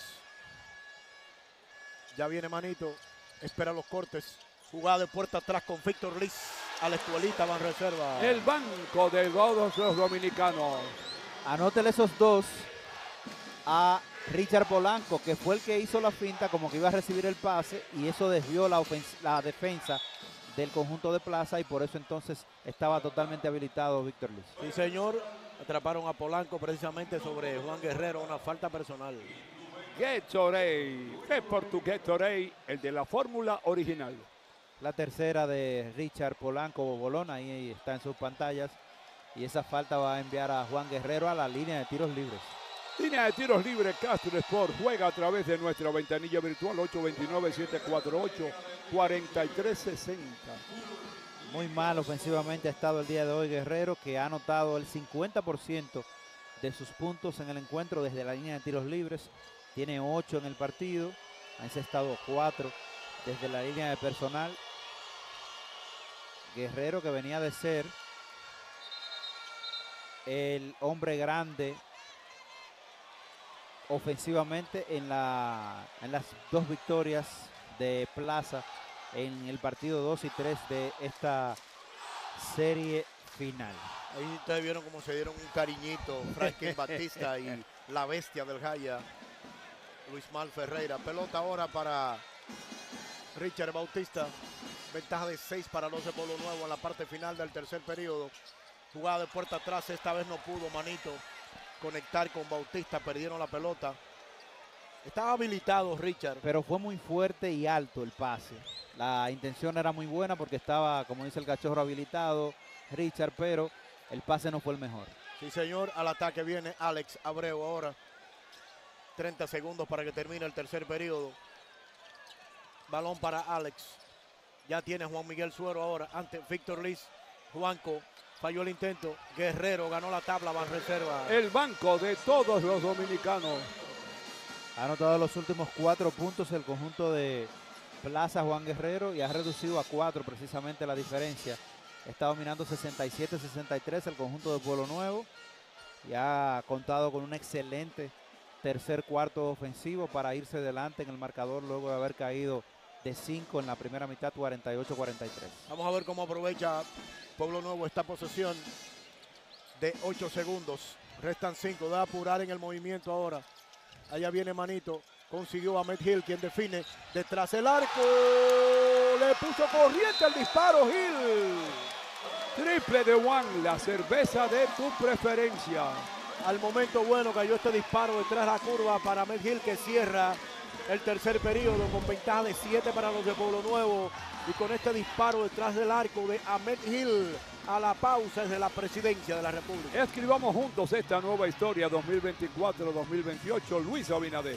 Ya viene Manito, espera los cortes. Jugada de puerta atrás con Víctor Liz. A la escuelita van reserva. El banco de todos los dominicanos. Anótele esos dos a Richard Polanco, que fue el que hizo la finta como que iba a recibir el pase, y eso desvió la defensa del conjunto de Plaza, y por eso entonces estaba totalmente habilitado Víctor Liz. Sí, señor. Atraparon a Polanco precisamente sobre Juan Guerrero, una falta personal. Gatorade, es por tu Gatorade, el de la fórmula original. La tercera de Richard Polanco Bobolón, ahí está en sus pantallas, y esa falta va a enviar a Juan Guerrero a la línea de tiros libres. Línea de tiros libres, Castro Sport juega a través de nuestra ventanilla virtual 829-748-4360. Muy mal ofensivamente ha estado el día de hoy Guerrero, que ha anotado el 50% de sus puntos en el encuentro desde la línea de tiros libres. Tiene 8 en el partido, ha encestado 4 desde la línea de personal. Guerrero, que venía de ser el hombre grande ofensivamente en las dos victorias de Plaza en el partido 2 y 3 de esta serie final. Ahí ustedes vieron cómo se dieron un cariñito Franklin Batista y la bestia del Jaya, Luis Mal Ferreira. Pelota ahora para Richard Bautista. Ventaja de 6 para los de Pueblo Nuevo en la parte final del tercer periodo. Jugada de puerta atrás, esta vez no pudo Manito conectar con Bautista, perdieron la pelota. Estaba habilitado Richard. Pero fue muy fuerte y alto el pase. La intención era muy buena porque estaba, como dice el cachorro, habilitado Richard, pero el pase no fue el mejor. Sí, señor. Al ataque viene Alex Abreu ahora. 30 segundos para que termine el tercer periodo. Balón para Alex. Ya tiene Juan Miguel Suero ahora ante Víctor Liz. Juanco falló el intento. Guerrero ganó la tabla, va en reserva. El banco de todos los dominicanos. Ha anotado los últimos 4 puntos el conjunto de Plaza Juan Guerrero y ha reducido a 4 precisamente la diferencia. Está dominando 67-63 el conjunto de Pueblo Nuevo y ha contado con un excelente tercer cuarto ofensivo para irse delante en el marcador luego de haber caído de 5 en la primera mitad, 48-43. Vamos a ver cómo aprovecha Pueblo Nuevo esta posesión de 8 segundos. Restan 5, da a apurar en el movimiento ahora. Allá viene Manito, consiguió a Ahmed Hill, quien define detrás del arco. Le puso corriente el disparo, Hill. Triple de Juan, la cerveza de tu preferencia. Al momento bueno cayó este disparo detrás de la curva para Ahmed Hill, que cierra el tercer periodo con ventaja de 7 para los de Pueblo Nuevo. Y con este disparo detrás del arco de Ahmed Hill a la pausa desde la presidencia de la República. Escribamos juntos esta nueva historia 2024-2028. Luis Abinader.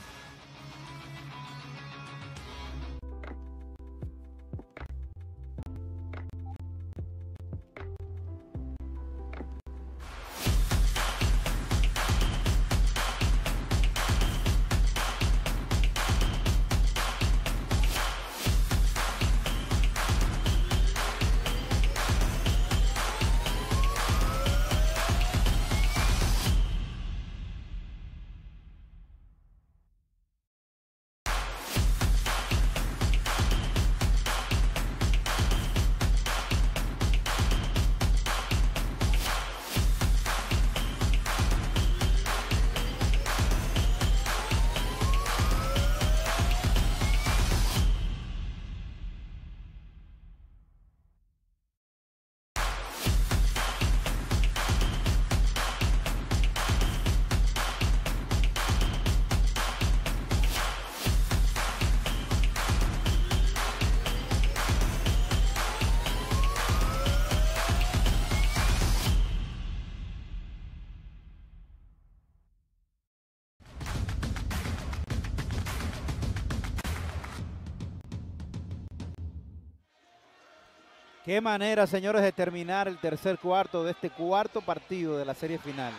Qué manera, señores, de terminar el tercer cuarto de este cuarto partido de la serie final.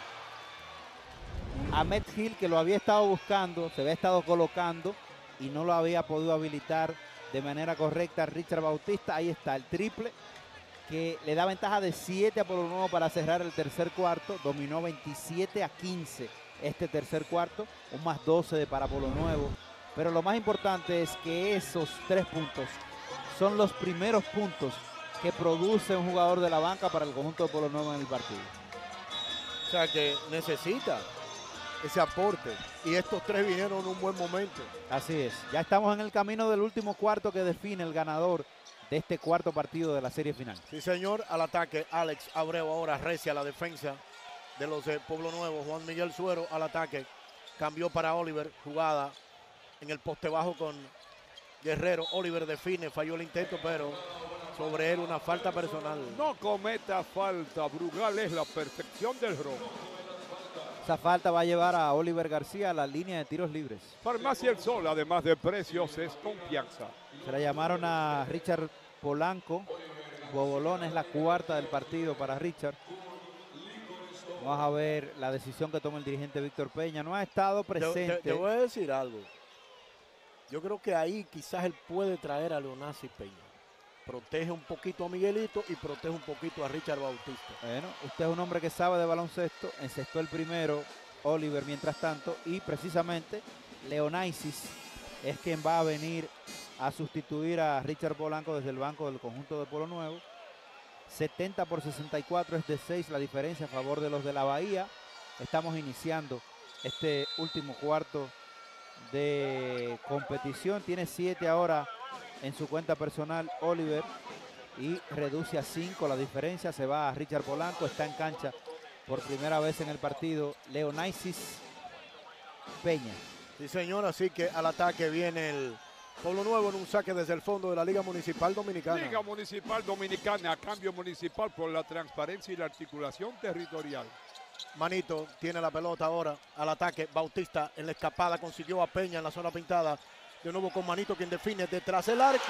Ahmed Hill, que lo había estado buscando, se había estado colocando y no lo había podido habilitar de manera correcta Richard Bautista. Ahí está el triple que le da ventaja de 7 a Pueblo Nuevo para cerrar el tercer cuarto. Dominó 27-15 este tercer cuarto, un más 12 para Pueblo Nuevo. Pero lo más importante es que esos 3 puntos son los primeros puntos que produce un jugador de la banca para el conjunto de Pueblo Nuevo en el partido. O sea que necesita ese aporte. Y estos 3 vinieron en un buen momento. Así es. Ya estamos en el camino del último cuarto que define el ganador de este cuarto partido de la serie final. Sí, señor. Al ataque, Alex Abreu ahora recia la defensa de los de Pueblo Nuevo. Juan Miguel Suero al ataque. Cambió para Oliver. Jugada en el poste bajo con Guerrero. Oliver define. Falló el intento, pero sobre él una falta personal. No cometa falta. Brugal es la perfección del robo. Esa falta va a llevar a Oliver García a la línea de tiros libres. Farmacia El Sol, además de precios, es confianza. Se la llamaron a Richard Polanco. Bobolón es la cuarta del partido para Richard. Vamos a ver la decisión que toma el dirigente Víctor Peña. No ha estado presente. Te voy a decir algo. Yo creo que ahí quizás él puede traer a Leonasi Peña. Protege un poquito a Miguelito y protege un poquito a Richard Bautista. Bueno, usted es un hombre que sabe de baloncesto. Encestó el primero, Oliver mientras tanto. Y precisamente Leonaisis es quien va a venir a sustituir a Richard Polanco desde el banco del conjunto de Pueblo Nuevo. 70-64 es de 6 la diferencia a favor de los de la Bahía. Estamos iniciando este último cuarto de competición. Tiene 7 ahora en su cuenta personal Oliver y reduce a 5 la diferencia. Se va a Richard Polanco. Está en cancha por primera vez en el partido Leonaisis Peña. Sí, señor, así que al ataque viene el Pueblo Nuevo en un saque desde el fondo de la Liga Municipal Dominicana. Liga Municipal Dominicana, cambio municipal por la transparencia y la articulación territorial. Manito tiene la pelota ahora al ataque. Bautista en la escapada consiguió a Peña en la zona pintada. De nuevo con Manito quien define detrás del arco.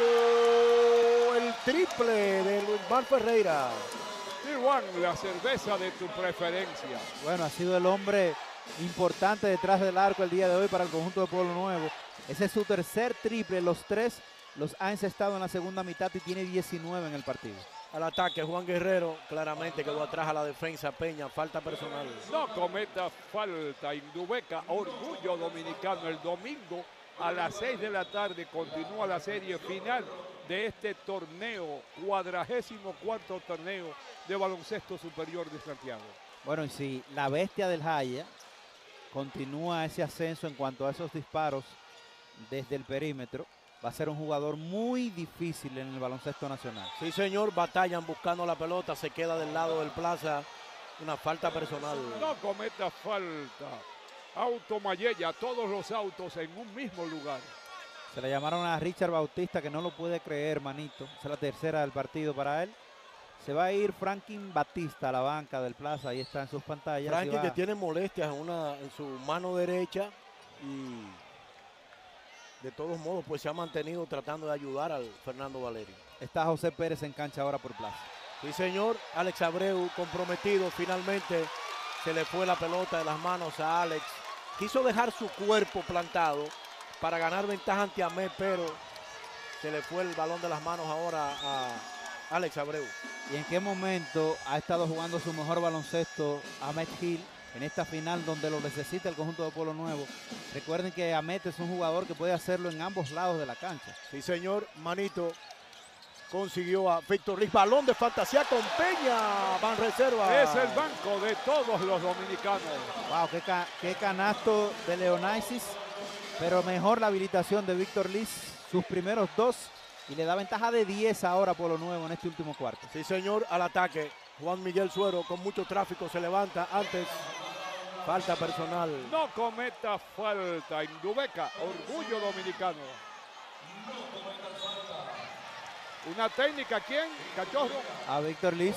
El triple de Luismar Ferreira. Y Juan, la cerveza de tu preferencia. Bueno, ha sido el hombre importante detrás del arco el día de hoy para el conjunto de Pueblo Nuevo. Ese es su tercer triple. Los tres los ha encestado en la segunda mitad y tiene 19 en el partido. Al ataque Juan Guerrero claramente quedó atrás a la defensa. Peña, falta personal. No cometa falta, Indubeca, orgullo dominicano. El domingo a las 6 de la tarde continúa la serie final de este torneo, 44º torneo de baloncesto superior de Santiago. Bueno, y si la bestia del Jaya continúa ese ascenso en cuanto a esos disparos desde el perímetro, va a ser un jugador muy difícil en el baloncesto nacional. Sí, señor, batallan buscando la pelota, se queda del lado del Plaza. Una falta personal. No cometa falta. Auto Mayella, todos los autos en un mismo lugar. Se le llamaron a Richard Bautista, que no lo puede creer, manito. Esa es la tercera del partido para él. Se va a ir Franklin Batista a la banca del Plaza, ahí está en sus pantallas. Franklin que tiene molestias en su mano derecha y de todos modos pues se ha mantenido tratando de ayudar al Fernando Valerio. Está José Pérez en cancha ahora por Plaza. Sí, señor, Alex Abreu comprometido, finalmente se le fue la pelota de las manos a Alex. Quiso dejar su cuerpo plantado para ganar ventaja ante Ahmed, pero se le fue el balón de las manos ahora a Alex Abreu. ¿Y en qué momento ha estado jugando su mejor baloncesto Ahmed Gil en esta final donde lo necesita el conjunto de Pueblo Nuevo? Recuerden que Ahmed es un jugador que puede hacerlo en ambos lados de la cancha. Sí, señor, Manito consiguió a Víctor Liz, balón de fantasía con Peña, van reserva. Es el banco de todos los dominicanos. Wow, qué canasto de Leonaisis, pero mejor la habilitación de Víctor Liz, sus primeros dos, y le da ventaja de 10 ahora a Pueblo Nuevo en este último cuarto. Sí, señor, al ataque. Juan Miguel Suero con mucho tráfico se levanta antes. Falta personal. No cometa falta, Indubeca, orgullo dominicano. Una técnica, ¿quién? Cachorro. A Víctor Liz.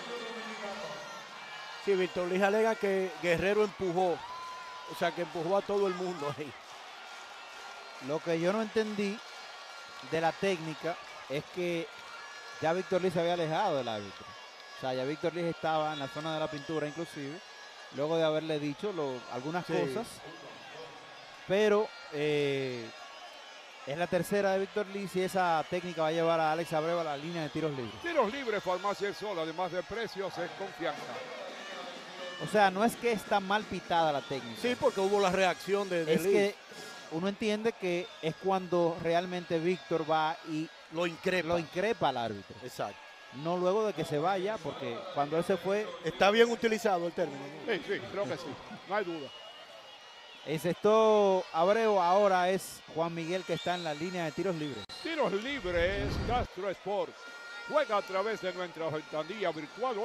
Sí, Víctor Liz alega que Guerrero empujó. O sea, que empujó a todo el mundo ahí. Lo que yo no entendí de la técnica es que ya Víctor Liz se había alejado del árbitro. O sea, ya Víctor Liz estaba en la zona de la pintura inclusive, luego de haberle dicho algunas cosas. Pero es la tercera de Víctor Liz y esa técnica va a llevar a Alex Abreu a la línea de tiros libres. Tiros libres, Farmacia El Sol, además de precios, es confianza. O sea, no es que está mal pitada la técnica. Sí, porque hubo la reacción de Es Liz. que uno entiende que es cuando realmente Víctor va y lo increpa al árbitro. Exacto. No luego de que se vaya, porque cuando él se fue... Está bien utilizado el término, ¿no? Sí, creo que sí, no hay duda. Encestó Abreu, ahora es Juan Miguel que está en la línea de tiros libres. Tiros libres, Castro Sport. Juega a través de nuestra ventanilla virtual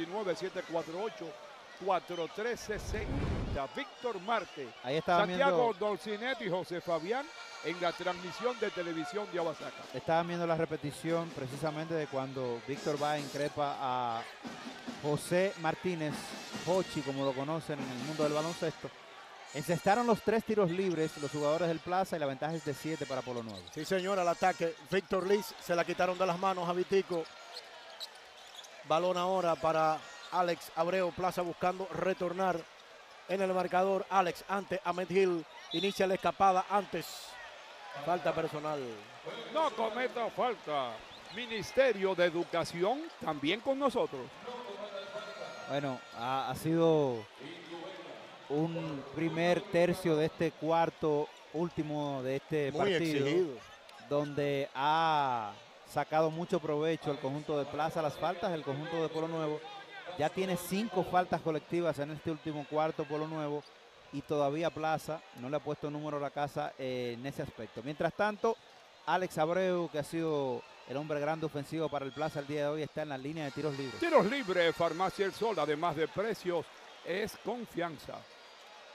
829-748-4360. Víctor Marte, Ahí estaba Santiago Dolcinet y José Fabián en la transmisión de televisión de Abasaca. Estaban viendo la repetición precisamente de cuando Víctor va e increpa a José Martínez, Hochi, como lo conocen en el mundo del baloncesto. Encestaron los 3 tiros libres los jugadores del Plaza y la ventaja es de 7 para Pueblo Nuevo. Sí, señor, al ataque. Víctor Liz se la quitaron de las manos a Vitico. Balón ahora para Alex Abreu. Plaza buscando retornar en el marcador. Alex ante Ahmed Gil. Inicia la escapada antes. Falta personal. No cometa falta. Ministerio de Educación también con nosotros. Bueno, ha sido un primer tercio de este cuarto último de este Muy partido, exigido, donde ha sacado mucho provecho el conjunto de Plaza. Las faltas del conjunto de Pueblo Nuevo ya tiene 5 faltas colectivas en este último cuarto Pueblo Nuevo, y todavía Plaza no le ha puesto número a la casa en ese aspecto. Mientras tanto, Alex Abreu, que ha sido el hombre grande ofensivo para el Plaza el día de hoy, está en la línea de tiros libres. Tiros libres, Farmacia El Sol, además de precios, es confianza.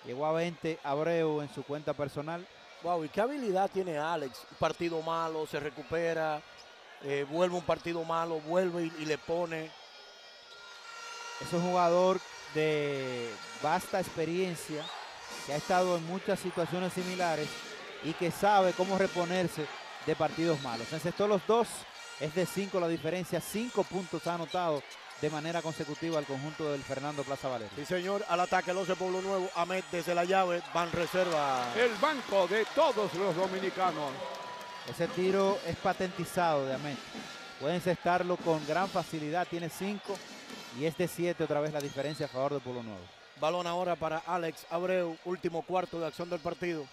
Llegó a 20 Abreu en su cuenta personal. Wow, ¿y qué habilidad tiene Alex? Un partido malo, se recupera, vuelve un partido malo, vuelve y le pone. Es un jugador de vasta experiencia, que ha estado en muchas situaciones similares y que sabe cómo reponerse de partidos malos. Encestó los dos, es de 5 la diferencia, 5 puntos ha anotado de manera consecutiva al conjunto del Fernando Plaza Valerio. Sí, señor, al ataque el 11 Pueblo Nuevo, Ahmed desde la llave, van reserva. El banco de todos los dominicanos. Ese tiro es patentizado de Ahmed. Puede encestarlo con gran facilidad, tiene 5 y es de 7 otra vez la diferencia a favor de Pueblo Nuevo. Balón ahora para Alex Abreu, último cuarto de acción del partido.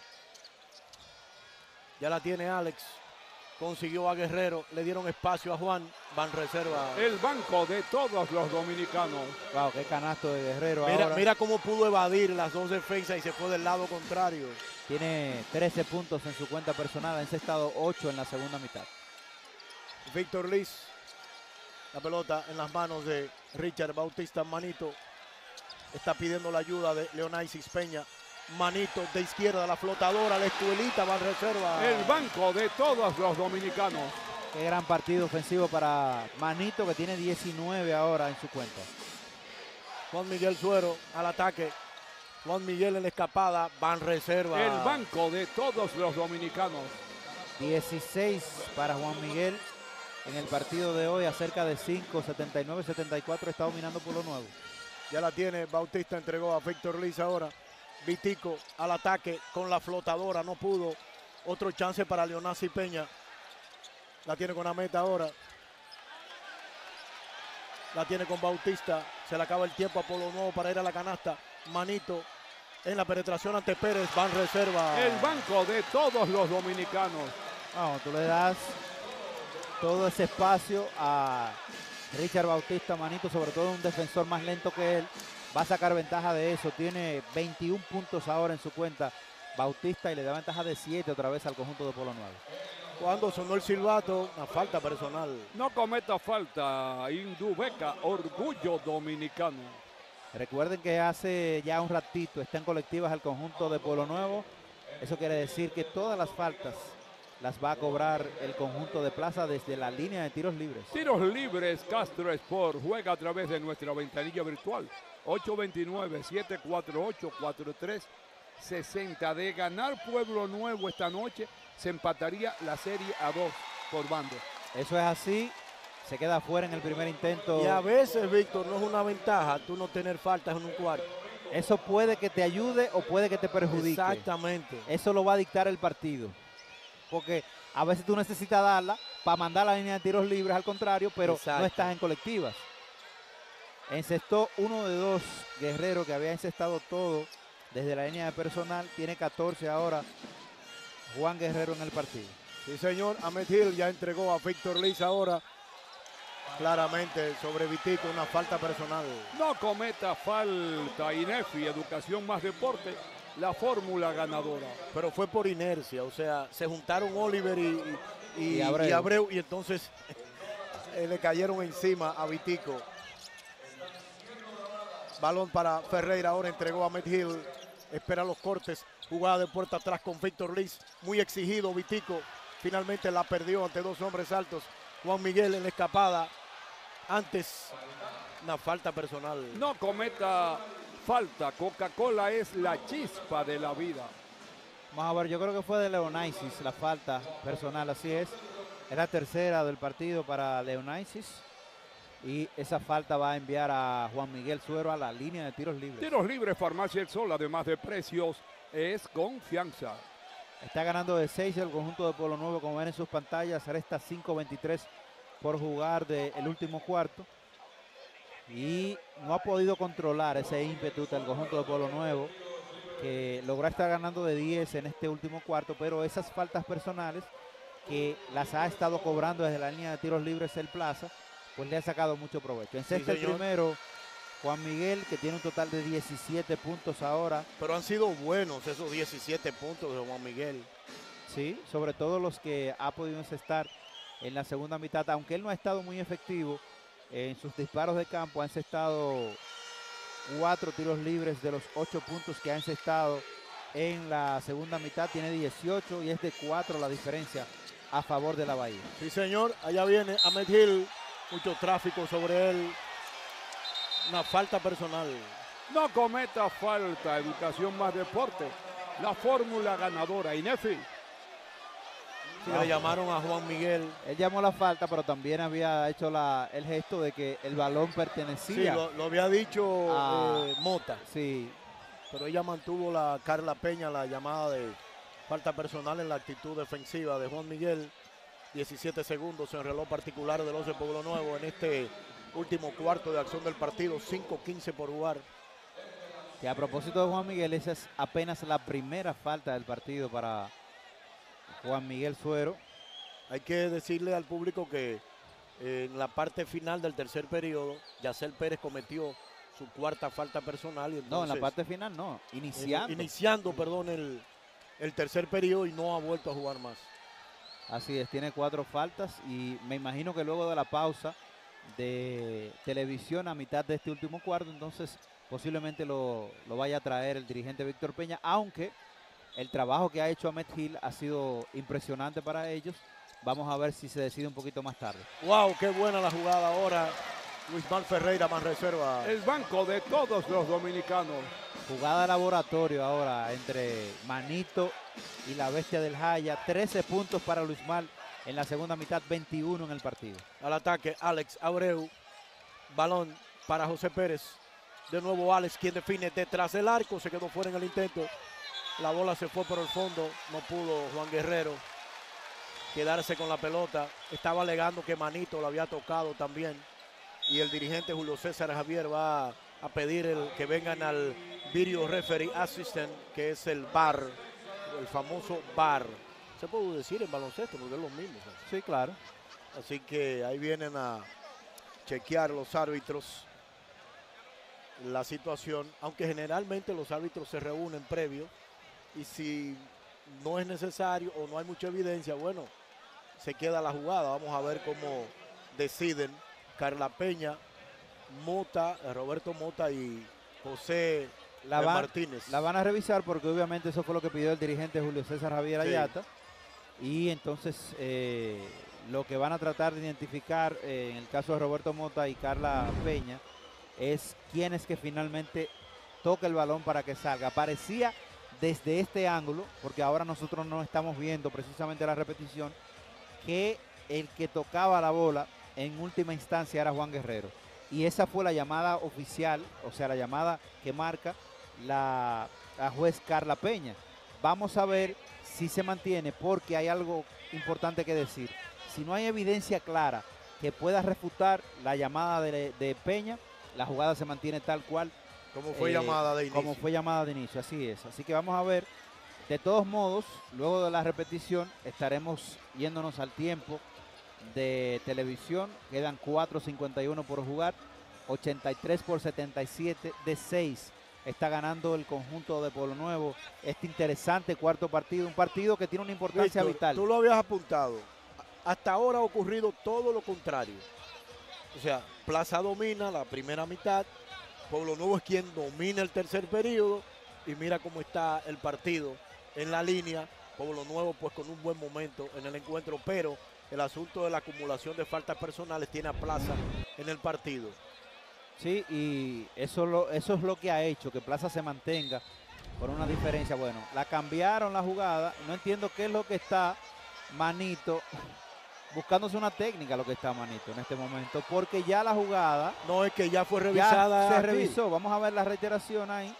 Ya la tiene Alex. Consiguió a Guerrero, le dieron espacio a Juan, van reserva. El banco de todos los dominicanos. Wow, qué canasto de Guerrero Mira, ahora. mira cómo pudo evadir las dos defensas y se fue del lado contrario. Tiene 13 puntos en su cuenta personal, ha encestado 8 en la segunda mitad. Víctor Liz, la pelota en las manos de Richard Bautista. Manito está pidiendo la ayuda de Leonaisis Peña. Manito de izquierda, la flotadora, la escuelita, va a reserva. El banco de todos los dominicanos. Qué gran partido ofensivo para Manito, que tiene 19 ahora en su cuenta. Juan Miguel Suero al ataque. Juan Miguel en la escapada, van reserva. El banco de todos los dominicanos. 16 para Juan Miguel en el partido de hoy, a cerca de 5, 79-74, está dominando Pueblo Nuevo. Ya la tiene, Bautista entregó a Víctor Liz ahora. Vitico al ataque con la flotadora, no pudo. Otro chance para Leonasi Peña. La tiene con Ahmed ahora. La tiene con Bautista. Se le acaba el tiempo a Pueblo Nuevo para ir a la canasta. Manito en la penetración ante Pérez, van reserva. El banco de todos los dominicanos. Vamos, tú le das todo ese espacio a Richard Bautista, Manito, sobre todo un defensor más lento que él. Va a sacar ventaja de eso. Tiene 21 puntos ahora en su cuenta Bautista y le da ventaja de 7 otra vez al conjunto de Pueblo Nuevo. Cuando sonó el silbato, una falta personal. No cometa falta, Indubeca, orgullo dominicano. Recuerden que hace ya un ratito está en colectivas el conjunto de Pueblo Nuevo. Eso quiere decir que todas las faltas las va a cobrar el conjunto de Plaza desde la línea de tiros libres. Tiros libres, Castro Sport juega a través de nuestra ventanilla virtual. 829-748-4360. De ganar Pueblo Nuevo esta noche, se empataría la serie a 2 por bando. Eso es así. Se queda fuera en el primer intento. Y a veces, Víctor, no es una ventaja tú no tener faltas en un cuarto. Eso puede que te ayude o puede que te perjudique. Exactamente. Eso lo va a dictar el partido. Porque a veces tú necesitas darla para mandar la línea de tiros libres, al contrario, pero Exacto. no estás en colectivas. Encestó 1 de 2 Guerrero, que había encestado todo desde la línea de personal. Tiene 14 ahora Juan Guerrero en el partido. Sí, señor. Ahmed Hill ya entregó a Víctor Liz ahora. Claramente sobre Vitico, una falta personal. No cometa falta, Inefi, educación más deporte, la fórmula ganadora. Pero fue por inercia, o sea, se juntaron Oliver y Abreu. Abreu y entonces le cayeron encima a Vitico. Balón para Ferreira, ahora entregó a Ahmed Hill. Espera los cortes, jugada de puerta atrás con Víctor Liz, muy exigido Vitico. Finalmente la perdió ante dos hombres altos. Juan Miguel en la escapada. Antes, una falta personal. No cometa falta, Coca-Cola es la chispa de la vida. Vamos a ver, yo creo que fue de Leonaisis la falta personal, así es. Es la tercera del partido para Leonaisis. Y esa falta va a enviar a Juan Miguel Suero a la línea de tiros libres. Tiros libres, Farmacia El Sol, además de precios, es confianza. Está ganando de 6 el conjunto de Pueblo Nuevo, como ven en sus pantallas. Resta 5:23 por jugar del último cuarto. Y no ha podido controlar ese ímpetu del conjunto de Pueblo Nuevo, que logró estar ganando de 10 en este último cuarto, pero esas faltas personales que las ha estado cobrando desde la línea de tiros libres el Plaza, pues le ha sacado mucho provecho. En sexto, el primero, Juan Miguel, que tiene un total de 17 puntos ahora. Pero han sido buenos esos 17 puntos de Juan Miguel. Sí, sobre todo los que ha podido encestar en la segunda mitad, aunque él no ha estado muy efectivo en sus disparos de campo, ha encestado 4 tiros libres de los 8 puntos que ha encestado en la segunda mitad. Tiene 18 y es de 4 la diferencia a favor de la Bahía. Sí, señor. Allá viene Ahmed Hill. Mucho tráfico sobre él. Una falta personal. No cometa falta, educación más deporte. La fórmula ganadora, Inefi. Sí, le llamaron a Juan Miguel. Él llamó la falta, pero también había hecho el gesto de que el balón pertenecía. Sí, lo había dicho Mota. Sí. Pero ella mantuvo Carla Peña la llamada de falta personal en la actitud defensiva de Juan Miguel. 17 segundos en reloj particular del 11 Pueblo Nuevo en este último cuarto de acción del partido. 5:15 por jugar. Que a propósito de Juan Miguel, esa es apenas la primera falta del partido para Juan Miguel Suero. Hay que decirle al público que en la parte final del tercer periodo, Yacel Pérez cometió su cuarta falta personal. Y entonces, no, en la parte final no, iniciando el tercer periodo y no ha vuelto a jugar más. Así es, tiene 4 faltas y me imagino que luego de la pausa de televisión a mitad de este último cuarto, entonces posiblemente lo vaya a traer el dirigente Víctor Peña, aunque el trabajo que ha hecho Ahmed Hill ha sido impresionante para ellos. Vamos a ver si se decide un poquito más tarde. ¡Wow! ¡Qué buena la jugada ahora! Luismar Ferreira más reserva. El banco de todos los dominicanos. Jugada de laboratorio ahora entre Manito y la bestia del Jaya. 13 puntos para Luismar en la segunda mitad, 21 en el partido. Al ataque, Alex Abreu. Balón para José Pérez. De nuevo Alex, quien define detrás del arco. Se quedó fuera en el intento. La bola se fue por el fondo. No pudo Juan Guerrero quedarse con la pelota. Estaba alegando que Manito lo había tocado también. Y el dirigente Julio César Javier va a pedir que vengan al Video Referee Assistant, que es el VAR, el famoso VAR. Se puede decir en baloncesto, porque es lo mismo. ¿Sabes? Sí, claro. Así que ahí vienen a chequear los árbitros la situación, aunque generalmente los árbitros se reúnen previo y si no es necesario o no hay mucha evidencia, bueno, se queda la jugada. Vamos a ver cómo deciden Carla Peña, Mota, Roberto Mota y José Martínez. La van a revisar porque obviamente eso fue lo que pidió el dirigente Julio César Javier Ayata. Y entonces lo que van a tratar de identificar en el caso de Roberto Mota y Carla Peña es quién es que finalmente toca el balón para que salga. Parecía desde este ángulo, porque ahora nosotros no estamos viendo precisamente la repetición, que el que tocaba la bola en última instancia era Juan Guerrero. Y esa fue la llamada oficial, o sea, la llamada que marca la juez Carla Peña. Vamos a ver si se mantiene, porque hay algo importante que decir. Si no hay evidencia clara que pueda refutar la llamada de Peña, la jugada se mantiene tal cual. Como fue llamada de inicio. Como fue llamada de inicio, así es. Así que vamos a ver. De todos modos, luego de la repetición, estaremos yéndonos al tiempo de televisión. Quedan 4:51 por jugar. 83-77 de 6. Está ganando el conjunto de Pueblo Nuevo este interesante cuarto partido. Un partido que tiene una importancia vital. Tú lo habías apuntado. Hasta ahora ha ocurrido todo lo contrario. O sea, Plaza domina la primera mitad. Pueblo Nuevo es quien domina el tercer periodo. Y mira cómo está el partido en la línea. Pueblo Nuevo pues con un buen momento en el encuentro. Pero el asunto de la acumulación de faltas personales tiene a Plaza en el partido. Sí, y eso es lo que ha hecho que Plaza se mantenga por una diferencia. Bueno, la cambiaron la jugada. No entiendo qué es lo que está Manito buscándose una técnica, lo que está Manito en este momento, porque ya la jugada... No, es que ya fue revisada. Ya se revisó. Vamos a ver la reiteración ahí.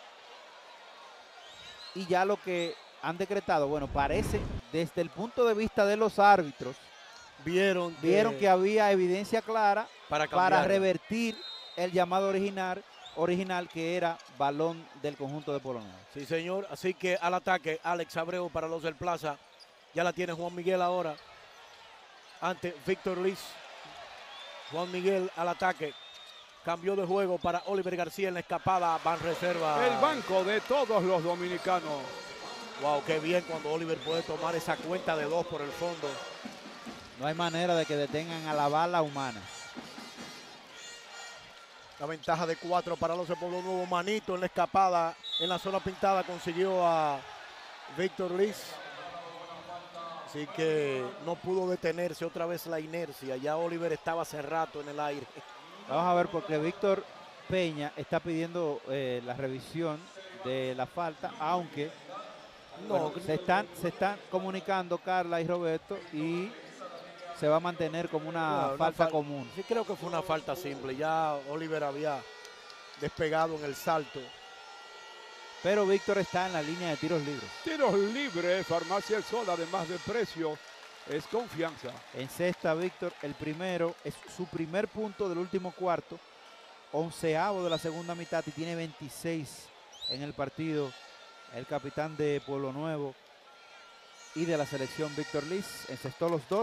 Y ya lo que han decretado, bueno, parece desde el punto de vista de los árbitros, vieron que había evidencia clara para revertir el llamado original que era balón del conjunto de Pueblo Nuevo. Sí, señor. Así que al ataque, Alex Abreu para los del Plaza. Ya la tiene Juan Miguel ahora. Ante Víctor Liz. Juan Miguel al ataque. Cambió de juego para Oliver García en la escapada. Van reserva. El banco de todos los dominicanos. Wow, qué bien cuando Oliver puede tomar esa cuenta de 2 por el fondo. No hay manera de que detengan a la bala humana. La ventaja de 4 para los de Pueblo Nuevo. Manito en la escapada, en la zona pintada, consiguió a Víctor Liz. Así que no pudo detenerse otra vez la inercia. Ya Oliver estaba hace rato en el aire. Vamos a ver porque Víctor Peña está pidiendo la revisión de la falta, aunque No, bueno, se están comunicando Carla y Roberto y se va a mantener como una falta común. Sí, creo que fue una falta simple. Ya Oliver había despegado en el salto. Pero Víctor está en la línea de tiros libres. Tiros libres, Farmacia El Sol, además de precio, es confianza. En cesta, Víctor, el primero, es su primer punto del último cuarto, 11avo de la segunda mitad y tiene 26 en el partido. El capitán de Pueblo Nuevo y de la selección Víctor Liz encestó los dos.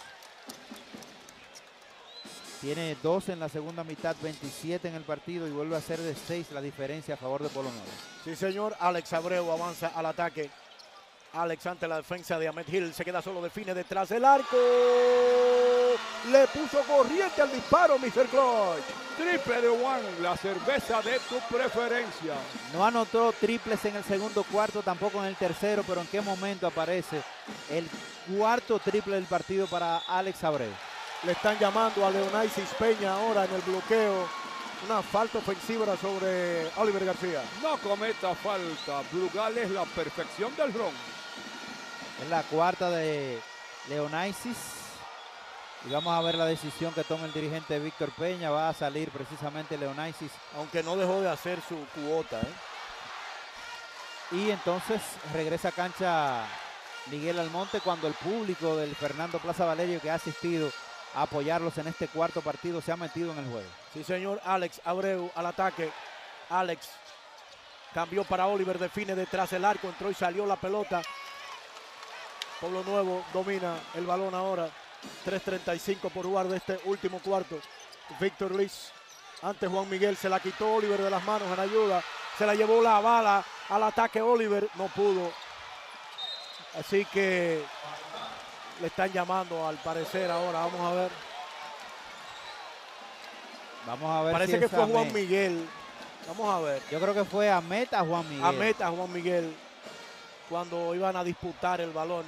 Tiene 2 en la segunda mitad, 27 en el partido y vuelve a ser de 6 la diferencia a favor de Pueblo Nuevo. Sí, señor. Alex Abreu avanza al ataque. Alex ante la defensa de Ahmed Hill. Se queda solo, define detrás del arco. Le puso corriente al disparo, Mr. Clutch. Triple de Juan, la cerveza de tu preferencia. No anotó triples en el segundo cuarto, tampoco en el tercero, pero ¿en qué momento aparece el cuarto triple del partido para Alex Abreu? Le están llamando a Leonaisis Peña ahora en el bloqueo. Una falta ofensiva sobre Oliver García. No cometa falta. Brugal es la perfección del ron. Es la cuarta de Leonaisis. Y vamos a ver la decisión que toma el dirigente Víctor Peña. Va a salir precisamente Leonaisis. Aunque no dejó de hacer su cuota. Y entonces regresa a cancha Miguel Almonte cuando el público del Fernando Plaza Valerio que ha asistido a apoyarlos en este cuarto partido se ha metido en el juego. Sí, señor. Alex Abreu al ataque. Alex cambió para Oliver, define detrás del arco, entró y salió la pelota. Pueblo Nuevo domina el balón ahora. 3:35 por jugar de este último cuarto. Víctor Liz ante Juan Miguel, se la quitó Oliver de las manos en ayuda. Se la llevó la bala al ataque Oliver, no pudo. Así que le están llamando al parecer ahora, vamos a ver. Vamos a ver. Parece si que es fue Juan Ahmed. Miguel. Vamos a ver. Yo creo que fue Ahmed a Juan Miguel. Ahmed a Juan Miguel cuando iban a disputar el balón.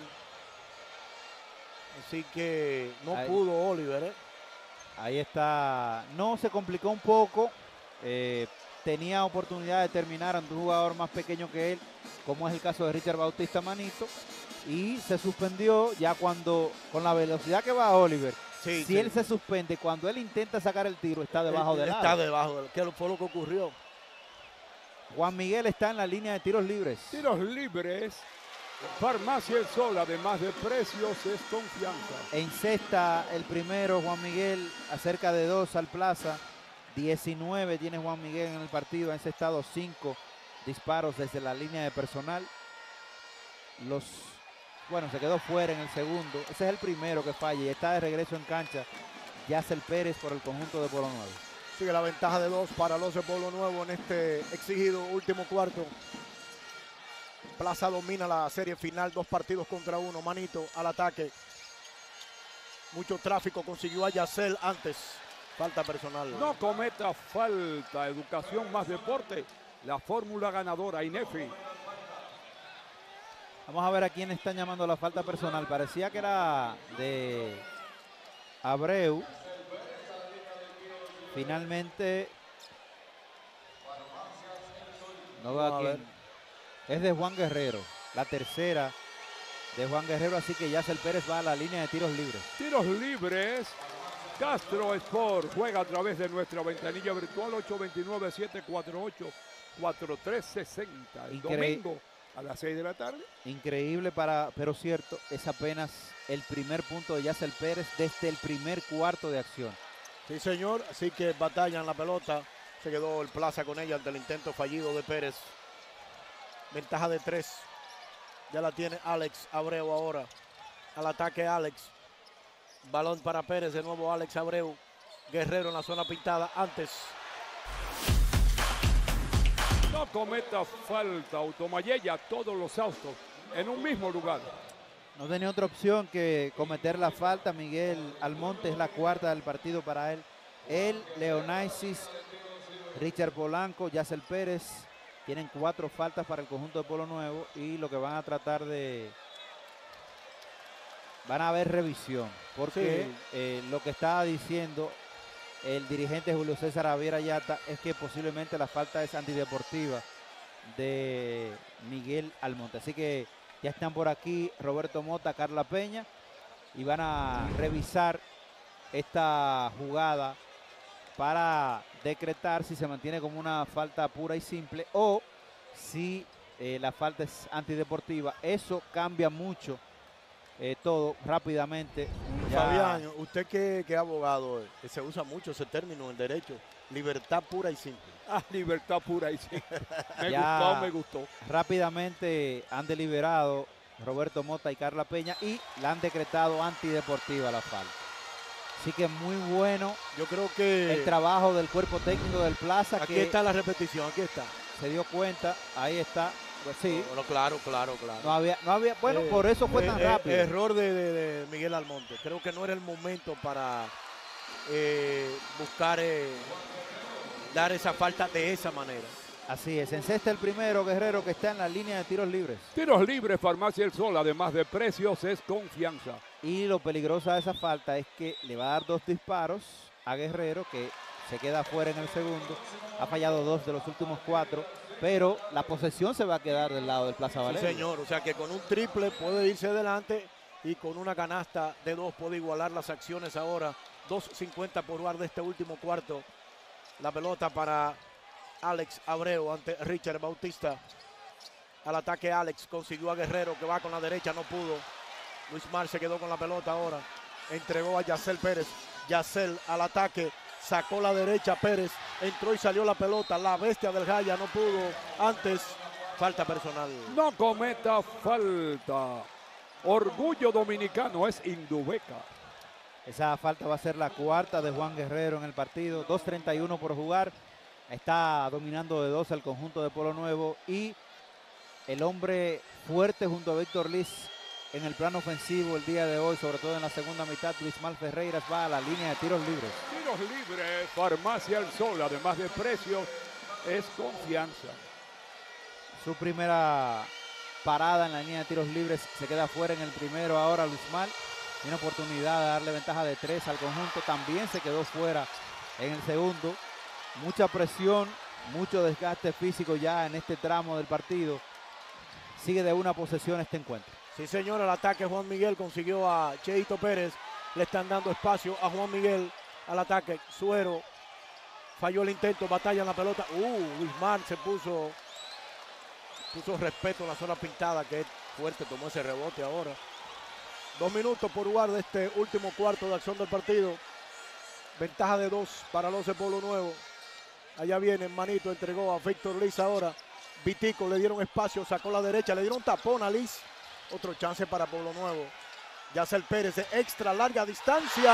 Así que no Ahí. pudo Oliver. Ahí está. No, se complicó un poco. Tenía oportunidad de terminar ante un jugador más pequeño que él, como es el caso de Richard Bautista Manito. Y se suspendió ya cuando, con la velocidad que va Oliver, Sí, si él se suspende, cuando él intenta sacar el tiro, está debajo del Está aro. debajo. ¿Qué fue lo que ocurrió? Juan Miguel está en la línea de tiros libres. Tiros libres. Farmacia El Sol, además de precios, es confianza. En cesta el primero, Juan Miguel, acerca de 2 al Plaza. 19 tiene Juan Miguel en el partido. Ha encestado 5 disparos desde la línea de personal. Bueno, se quedó fuera en el segundo. Ese es el primero que falla y está de regreso en cancha Yacel Pérez por el conjunto de Pueblo Nuevo. Sigue la ventaja de 2 para los de Pueblo Nuevo en este exigido último cuarto. Plaza domina la serie final, 2 partidos contra 1. Manito al ataque. Mucho tráfico, consiguió a Yacel antes. Falta personal. No cometa falta. Educación más deporte. La fórmula ganadora, INEFI. Vamos a ver a quién están llamando la falta personal. Parecía que era de Abreu. Finalmente no veo a quién. Es de Juan Guerrero. La tercera de Juan Guerrero. Así que Yacel Pérez va a la línea de tiros libres. Tiros libres. Castro Sport juega a través de nuestra ventanilla virtual 829-748-4360. El domingo a las 6 de la tarde. Increíble, pero cierto, es apenas el primer punto de Yacel Pérez desde el primer cuarto de acción. Sí, señor. Así que batallan la pelota. Se quedó el Plaza con ella ante el intento fallido de Pérez. Ventaja de 3. Ya la tiene Alex Abreu ahora. Al ataque Alex. Balón para Pérez. De nuevo Alex Abreu. Guerrero en la zona pintada antes. No cometa falta. Automayella, todos los autos en un mismo lugar. No tenía otra opción que cometer la falta. Miguel Almonte es la cuarta del partido para él. Leonaisis Richard Polanco, Yacel Pérez. Tienen 4 faltas para el conjunto de Pueblo Nuevo y lo que van a tratar de... Van a haber revisión, porque lo que estaba diciendo el dirigente Julio César Javier Ayata es que posiblemente la falta es antideportiva de Miguel Almonte. Así que ya están por aquí Roberto Mota, Carla Peña, y van a revisar esta jugada para decretar si se mantiene como una falta pura y simple o si la falta es antideportiva. Eso cambia mucho todo rápidamente. Fabián, usted que es abogado, se usa mucho ese término en el derecho, libertad pura y simple. Ah, libertad pura y simple. Me gustó. Rápidamente han deliberado Roberto Mota y Carla Peña y la han decretado antideportiva la falta. Así que muy bueno. Yo creo que el trabajo del cuerpo técnico del Plaza. Aquí que está la repetición, aquí está. Se dio cuenta, ahí está. Pues sí. Bueno, claro. No había, bueno, por eso fue tan rápido. Error de Miguel Almonte. Creo que no era el momento para buscar dar esa falta de esa manera. Así es, encesta el primero Guerrero, que está en la línea de tiros libres. Tiros libres, Farmacia El Sol, además de precios, es confianza. Y lo peligroso de esa falta es que le va a dar 2 disparos a Guerrero, que se queda fuera en el segundo. Ha fallado 2 de los últimos 4, pero la posesión se va a quedar del lado del Plaza Valeria. Sí, señor, o sea que con un triple puede irse adelante y con una canasta de 2 puede igualar las acciones ahora. 2.50 por jugar de este último cuarto. La pelota para Alex Abreu ante Richard Bautista. Al ataque Alex, consiguió a Guerrero que va con la derecha, no pudo. Luis Mar se quedó con la pelota ahora. Entregó a Yacel Pérez. Yacel al ataque, sacó la derecha Pérez. Entró y salió la pelota. La bestia del Jaya no pudo. Antes, falta personal. No cometa falta. Orgullo dominicano es Indubeca. Esa falta va a ser la 4ª de Juan Guerrero en el partido. 2.31 por jugar. Está dominando de 2 al conjunto de Pueblo Nuevo. Y el hombre fuerte junto a Víctor Liz en el plano ofensivo el día de hoy, sobre todo en la segunda mitad, Luis Mal Ferreiras va a la línea de tiros libres. Tiros libres, Farmacia El Sol, además de precios, es confianza. Su primera parada en la línea de tiros libres, se queda fuera en el primero ahora Luis Mal. Tiene oportunidad de darle ventaja de 3 al conjunto, también se quedó fuera en el segundo. Mucha presión, mucho desgaste físico ya en este tramo del partido. Sigue de una posesión este encuentro. Sí, señor, el ataque Juan Miguel consiguió a Cheito Pérez. Le están dando espacio a Juan Miguel al ataque. Suero falló el intento, batalla en la pelota. Luis Mar se puso respeto en la zona pintada, que es fuerte, tomó ese rebote ahora. 2 minutos por jugar de este último cuarto de acción del partido. Ventaja de 2 para los de Pueblo Nuevo. Allá viene Manito, entregó a Víctor Liz ahora. Vitico le dieron espacio, sacó la derecha, le dieron tapón a Liz. Otro chance para Pueblo Nuevo. Yacel Pérez de extra larga distancia.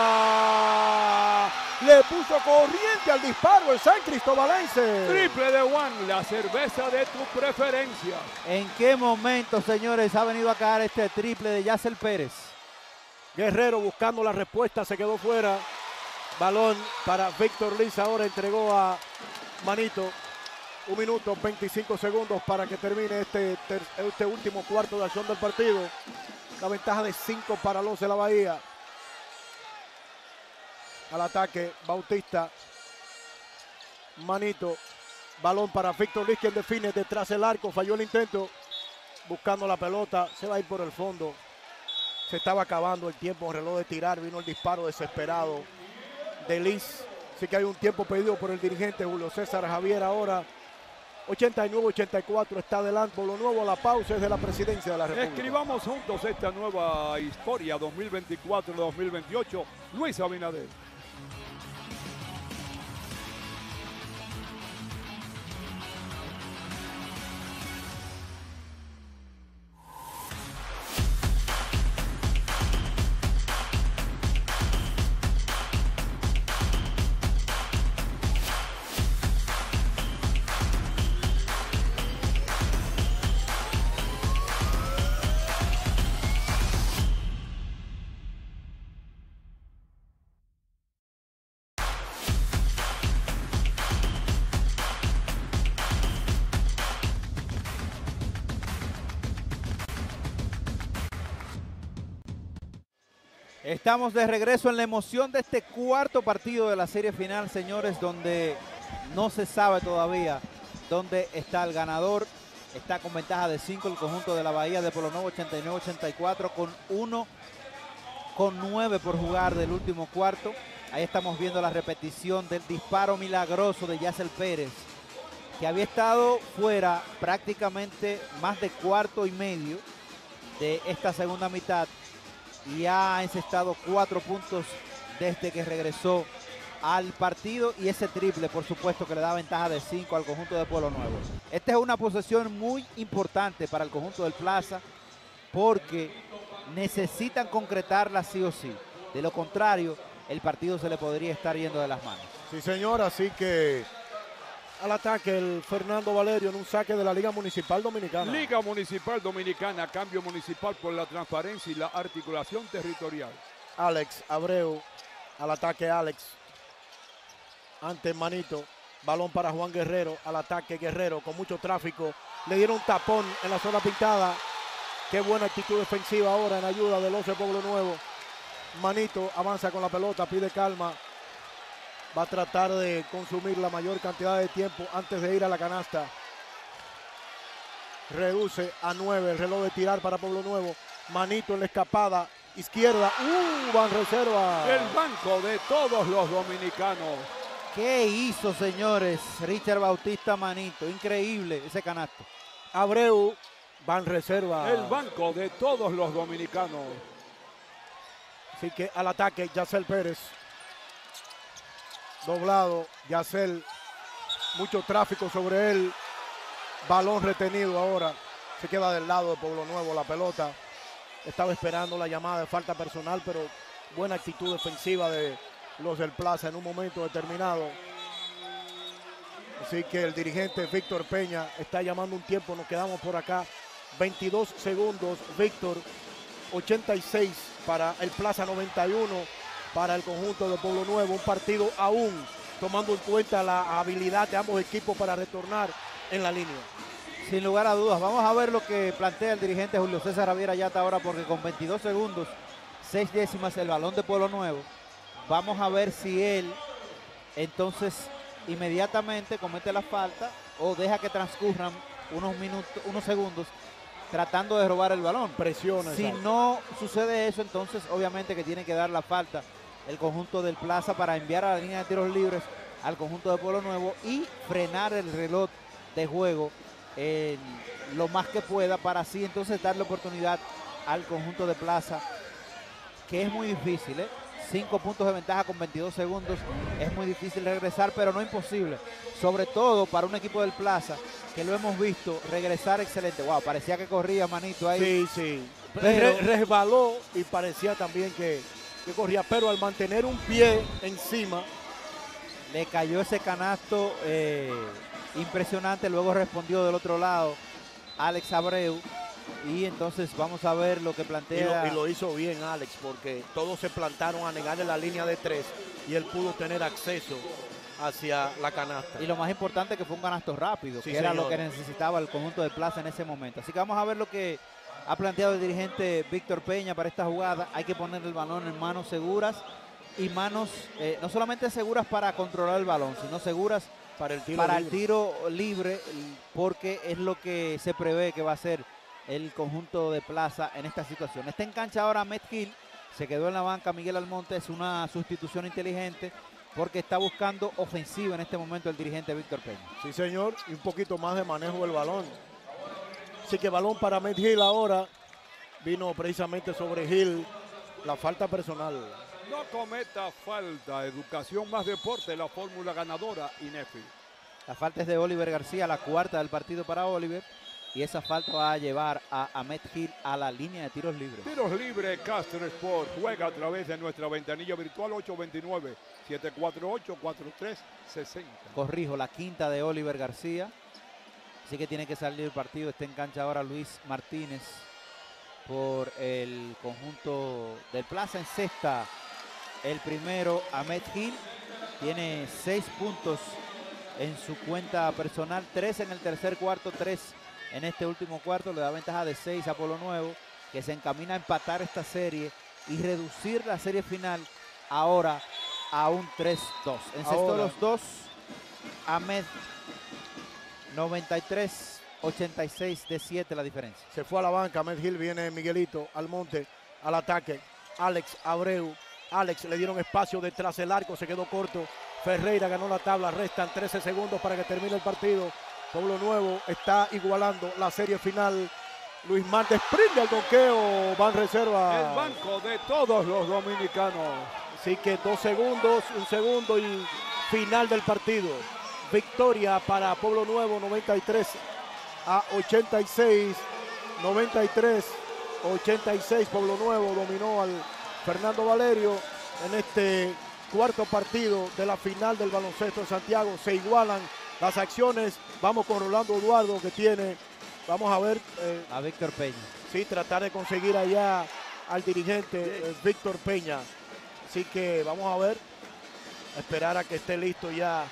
Le puso corriente al disparo el San Cristobalense. Triple de Juan, la cerveza de tu preferencia. ¿En qué momento, señores, ha venido a caer este triple de Yacel Pérez? Guerrero buscando la respuesta, se quedó fuera. Balón para Víctor Liz, ahora entregó a Manito. 1 minuto, 25 segundos para que termine este último cuarto de acción del partido. La ventaja de 5 para los de la Bahía. Al ataque, Bautista. Manito. Balón para Víctor Liz, quien define detrás del arco. Falló el intento. Buscando la pelota. Se va a ir por el fondo. Se estaba acabando el tiempo, el reloj de tirar. Vino el disparo desesperado de Liz. Así que hay un tiempo pedido por el dirigente Julio César Javier ahora. 89-84 está adelante Pueblo Nuevo. La pausa es de la presidencia de la República. Escribamos juntos esta nueva historia 2024-2028. Luis Abinader. Estamos de regreso en la emoción de este cuarto partido de la serie final, señores, donde no se sabe todavía dónde está el ganador. Está con ventaja de 5 el conjunto de la Bahía de Pueblo Nuevo, 89-84, con 1:9 por jugar del último cuarto. Ahí estamos viendo la repetición del disparo milagroso de Yacel Pérez, que había estado fuera prácticamente más de cuarto y medio de esta segunda mitad y ha encestado 4 puntos desde que regresó al partido, y ese triple, por supuesto, que le da ventaja de 5 al conjunto de Pueblo Nuevo. Esta es una posesión muy importante para el conjunto del Plaza porque necesitan concretarla sí o sí. De lo contrario, el partido se le podría estar yendo de las manos. Sí, señor, así que al ataque el Fernando Valerio en un saque de la Liga Municipal Dominicana. Liga Municipal Dominicana, cambio municipal por la transparencia y la articulación territorial. Alex Abreu, al ataque Alex. Ante Manito, balón para Juan Guerrero, al ataque Guerrero con mucho tráfico. Le dieron un tapón en la zona pintada. Qué buena actitud defensiva ahora en ayuda del 11 Pueblo Nuevo. Manito avanza con la pelota, pide calma. Va a tratar de consumir la mayor cantidad de tiempo antes de ir a la canasta. Reduce a 9 el reloj de tirar para Pueblo Nuevo. Manito en la escapada izquierda. Banreserva. El banco de todos los dominicanos. ¿Qué hizo, señores? Richard Bautista Manito. Increíble ese canasto. Abreu, Banreserva. El banco de todos los dominicanos. Así que al ataque, Yacel Pérez. Doblado, Yacel. Mucho tráfico sobre él. Balón retenido ahora. Se queda del lado de Pueblo Nuevo la pelota. Estaba esperando la llamada de falta personal, pero buena actitud defensiva de los del Plaza en un momento determinado. Así que el dirigente Víctor Peña está llamando un tiempo. Nos quedamos por acá. 22 segundos, Víctor. 86 para el Plaza, 91 para el conjunto de Pueblo Nuevo. Un partido aún tomando en cuenta la habilidad de ambos equipos para retornar en la línea. Sin lugar a dudas. Vamos a ver lo que plantea el dirigente Julio César Javier Ayata ahora, porque con 22 segundos, 6 décimas el balón de Pueblo Nuevo. Vamos a ver si él entonces inmediatamente comete la falta o deja que transcurran unos segundos tratando de robar el balón. Presiona. Si no sucede eso, entonces obviamente que tiene que dar la falta el conjunto del Plaza para enviar a la línea de tiros libres al conjunto de Pueblo Nuevo y frenar el reloj de juego lo más que pueda, para así entonces darle oportunidad al conjunto de Plaza, que es muy difícil, 5 puntos de ventaja con 22 segundos, es muy difícil regresar, pero no imposible, sobre todo para un equipo del Plaza, que lo hemos visto regresar excelente. Wow, parecía que corría Manito ahí. Sí, sí. Pero resbaló y parecía también que corría, pero al mantener un pie encima, le cayó ese canasto impresionante. Luego respondió del otro lado Alex Abreu, y entonces vamos a ver lo que plantea. Y lo hizo bien Alex, porque todos se plantaron a negarle la línea de 3 y él pudo tener acceso hacia la canasta. Y lo más importante, que fue un canasto rápido, Sí, que era señor. lo que necesitaba el conjunto de Plaza en ese momento. Así que vamos a ver lo que ha planteado el dirigente Víctor Peña para esta jugada. Hay que poner el balón en manos seguras, y manos no solamente seguras para controlar el balón, sino seguras para el tiro libre, porque es lo que se prevé que va a hacer el conjunto de Plaza en esta situación. Está en cancha ahora Ahmed Gil, se quedó en la banca Miguel Almonte. Es una sustitución inteligente porque está buscando ofensiva en este momento el dirigente Víctor Peña. Sí, señor, y un poquito más de manejo del balón. Así que balón para Ahmed Gil ahora. Vino precisamente sobre Gil la falta personal. No cometa falta. Educación más deporte, la fórmula ganadora, INEFI. La falta es de Oliver García, la cuarta del partido para Oliver. Y esa falta va a llevar a Ahmed Gil a la línea de tiros libres. Tiros libres, Castro Sport. Juega a través de nuestra ventanilla virtual 829-748-4360. Corrijo, la quinta de Oliver García. Así que tiene que salir el partido. Está en cancha ahora Luis Martínez por el conjunto del Plaza. En cesta el primero, Ahmed Gil. Tiene 6 puntos en su cuenta personal. 3 en el tercer cuarto, 3 en este último cuarto. Le da ventaja de 6 a Pueblo Nuevo, que se encamina a empatar esta serie y reducir la serie final ahora a un 3-2. Encestó los dos Ahmed, 93-86 de 7 la diferencia. Se fue a la banca, Ahmed Gil, viene Miguelito Almonte al ataque. Alex Abreu. Alex le dieron espacio detrás del arco, se quedó corto. Ferreira ganó la tabla, restan 13 segundos para que termine el partido. Pueblo Nuevo está igualando la serie final. Luis Mar desprende al doqueo, van reserva. El banco de todos los dominicanos. Así que 2 segundos, 1 segundo y final del partido. Victoria para Pueblo Nuevo, 93-86. 93-86. Pueblo Nuevo dominó al Fernando Valerio en este cuarto partido de la final del baloncesto de Santiago. Se igualan las acciones. Vamos con Rolando Eduardo, que tiene, vamos a ver. A Víctor Peña. Sí, tratar de conseguir allá al dirigente Víctor Peña. Así que vamos a ver, esperar a que esté listo ya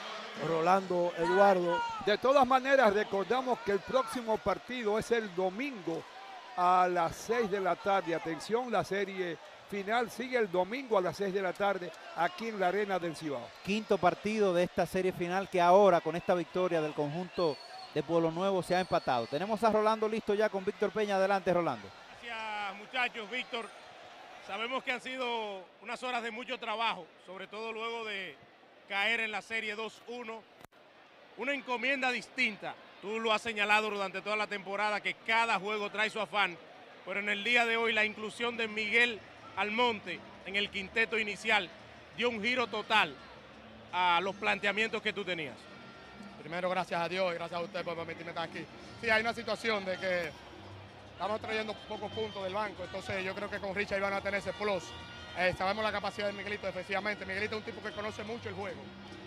Rolando Eduardo. De todas maneras, recordamos que el próximo partido es el domingo a las 6 de la tarde. Atención, la serie final sigue el domingo a las 6 de la tarde aquí en la Arena del Cibao. Quinto partido de esta serie final que ahora con esta victoria del conjunto de Pueblo Nuevo se ha empatado. Tenemos a Rolando listo ya con Víctor Peña. Adelante, Rolando. Gracias, muchachos. Víctor, sabemos que han sido unas horas de mucho trabajo, sobre todo luego de caer en la serie 2-1. Una encomienda distinta. Tú lo has señalado durante toda la temporada, que cada juego trae su afán, pero en el día de hoy la inclusión de Miguel Almonte en el quinteto inicial dio un giro total a los planteamientos que tú tenías. Primero, gracias a Dios y gracias a usted por permitirme estar aquí. Sí, hay una situación de que estamos trayendo pocos puntos del banco, entonces yo creo que con Richard iban a tener ese plus. Sabemos la capacidad de Miguelito defensivamente. Miguelito es un tipo que conoce mucho el juego.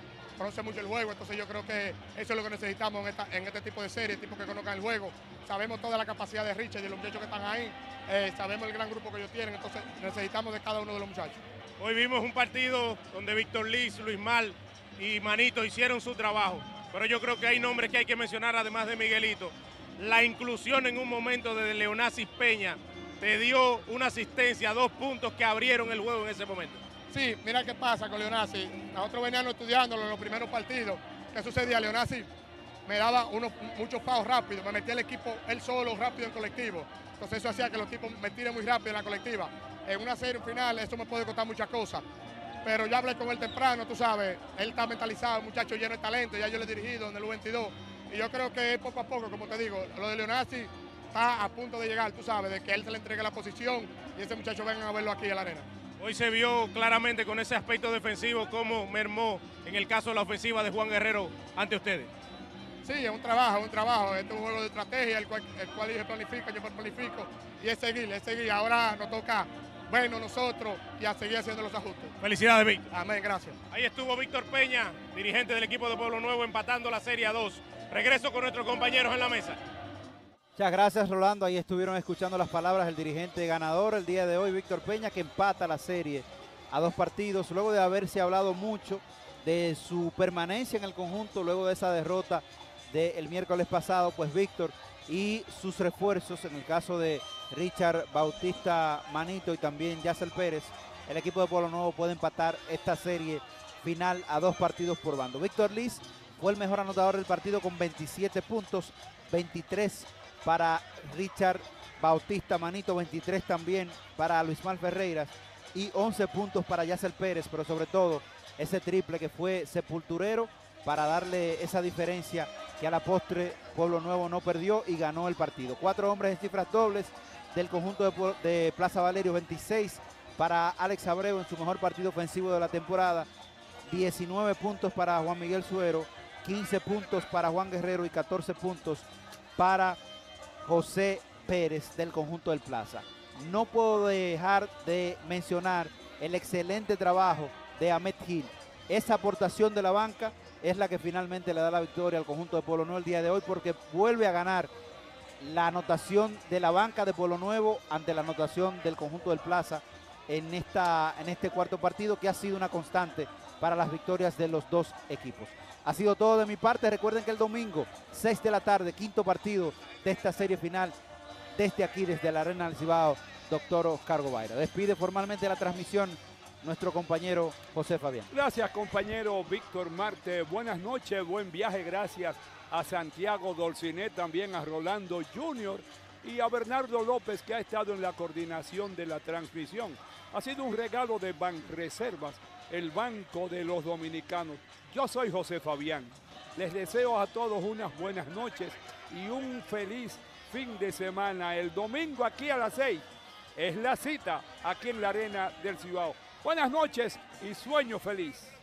Entonces yo creo que eso es lo que necesitamos en este tipo de serie, tipos que conozcan el juego. Sabemos toda la capacidad de Richard y de los muchachos que están ahí, sabemos el gran grupo que ellos tienen, entonces necesitamos de cada uno de los muchachos. Hoy vimos un partido donde Víctor Liz, Luis Mal y Manito hicieron su trabajo, pero yo creo que hay nombres que hay que mencionar además de Miguelito. La inclusión en un momento de Leonasis Peña te dio una asistencia, 2 puntos que abrieron el juego en ese momento. Sí, mira qué pasa con Leonasis. Nosotros veníamos estudiándolo en los primeros partidos. ¿Qué sucedía? Leonasis me daba muchos pagos rápidos, me metía el equipo él solo rápido en colectivo. Entonces eso hacía que los tipos me tiren muy rápido en la colectiva. En una serie final eso me puede costar muchas cosas. Pero yo hablé con él temprano, tú sabes, él está mentalizado, muchacho lleno de talento, ya yo le he dirigido en el U22. Y yo creo que poco a poco, como te digo, lo de Leonasis está a punto de llegar, tú sabes, de que él se le entregue la posición y ese muchacho vengan a verlo aquí en la arena. Hoy se vio claramente con ese aspecto defensivo cómo mermó en el caso de la ofensiva de Juan Guerrero ante ustedes. Sí, es un trabajo. Este es un juego de estrategia, el cual ellos planifican, yo planifico y es seguir. Ahora nos toca vernos nosotros y a seguir haciendo los ajustes. Felicidades, Víctor. Amén, gracias. Ahí estuvo Víctor Peña, dirigente del equipo de Pueblo Nuevo, empatando la serie a 2. Regreso con nuestros compañeros en la mesa. Muchas gracias, Rolando. Ahí estuvieron escuchando las palabras del dirigente ganador el día de hoy, Víctor Peña, que empata la serie a 2 partidos, luego de haberse hablado mucho de su permanencia en el conjunto, luego de esa derrota del miércoles pasado. Pues Víctor y sus refuerzos, en el caso de Richard Bautista Manito y también Yacel Pérez, el equipo de Pueblo Nuevo puede empatar esta serie final a 2 partidos por bando. Víctor Liz fue el mejor anotador del partido con 27 puntos, 23 para Richard Bautista Manito, 23 también para Luis Mal Ferreiras y 11 puntos para Yacel Pérez, pero sobre todo ese triple que fue sepulturero para darle esa diferencia que a la postre Pueblo Nuevo no perdió y ganó el partido. 4 hombres en cifras dobles del conjunto de Plaza Valerio, 26 para Alex Abreu en su mejor partido ofensivo de la temporada, 19 puntos para Juan Miguel Suero, 15 puntos para Juan Guerrero y 14 puntos para José Pérez del conjunto del Plaza. No puedo dejar de mencionar el excelente trabajo de Ahmed Gil. Esa aportación de la banca es la que finalmente le da la victoria al conjunto de Pueblo Nuevo el día de hoy, porque vuelve a ganar la anotación de la banca de Pueblo Nuevo ante la anotación del conjunto del Plaza en este cuarto partido, que ha sido una constante para las victorias de los 2 equipos. Ha sido todo de mi parte. Recuerden que el domingo, 6 de la tarde, quinto partido de esta serie final desde aquí, desde la Arena del Cibao, doctor Oscar Gobaira. Despide formalmente la transmisión nuestro compañero José Fabián. Gracias, compañero Víctor Marte. Buenas noches, buen viaje. Gracias a Santiago Dolciné, también a Rolando Junior y a Bernardo López, que ha estado en la coordinación de la transmisión. Ha sido un regalo de Banreservas, el banco de los dominicanos. Yo soy José Fabián. Les deseo a todos unas buenas noches y un feliz fin de semana. El domingo aquí a las 6 es la cita aquí en la Arena del Cibao. Buenas noches y sueño feliz.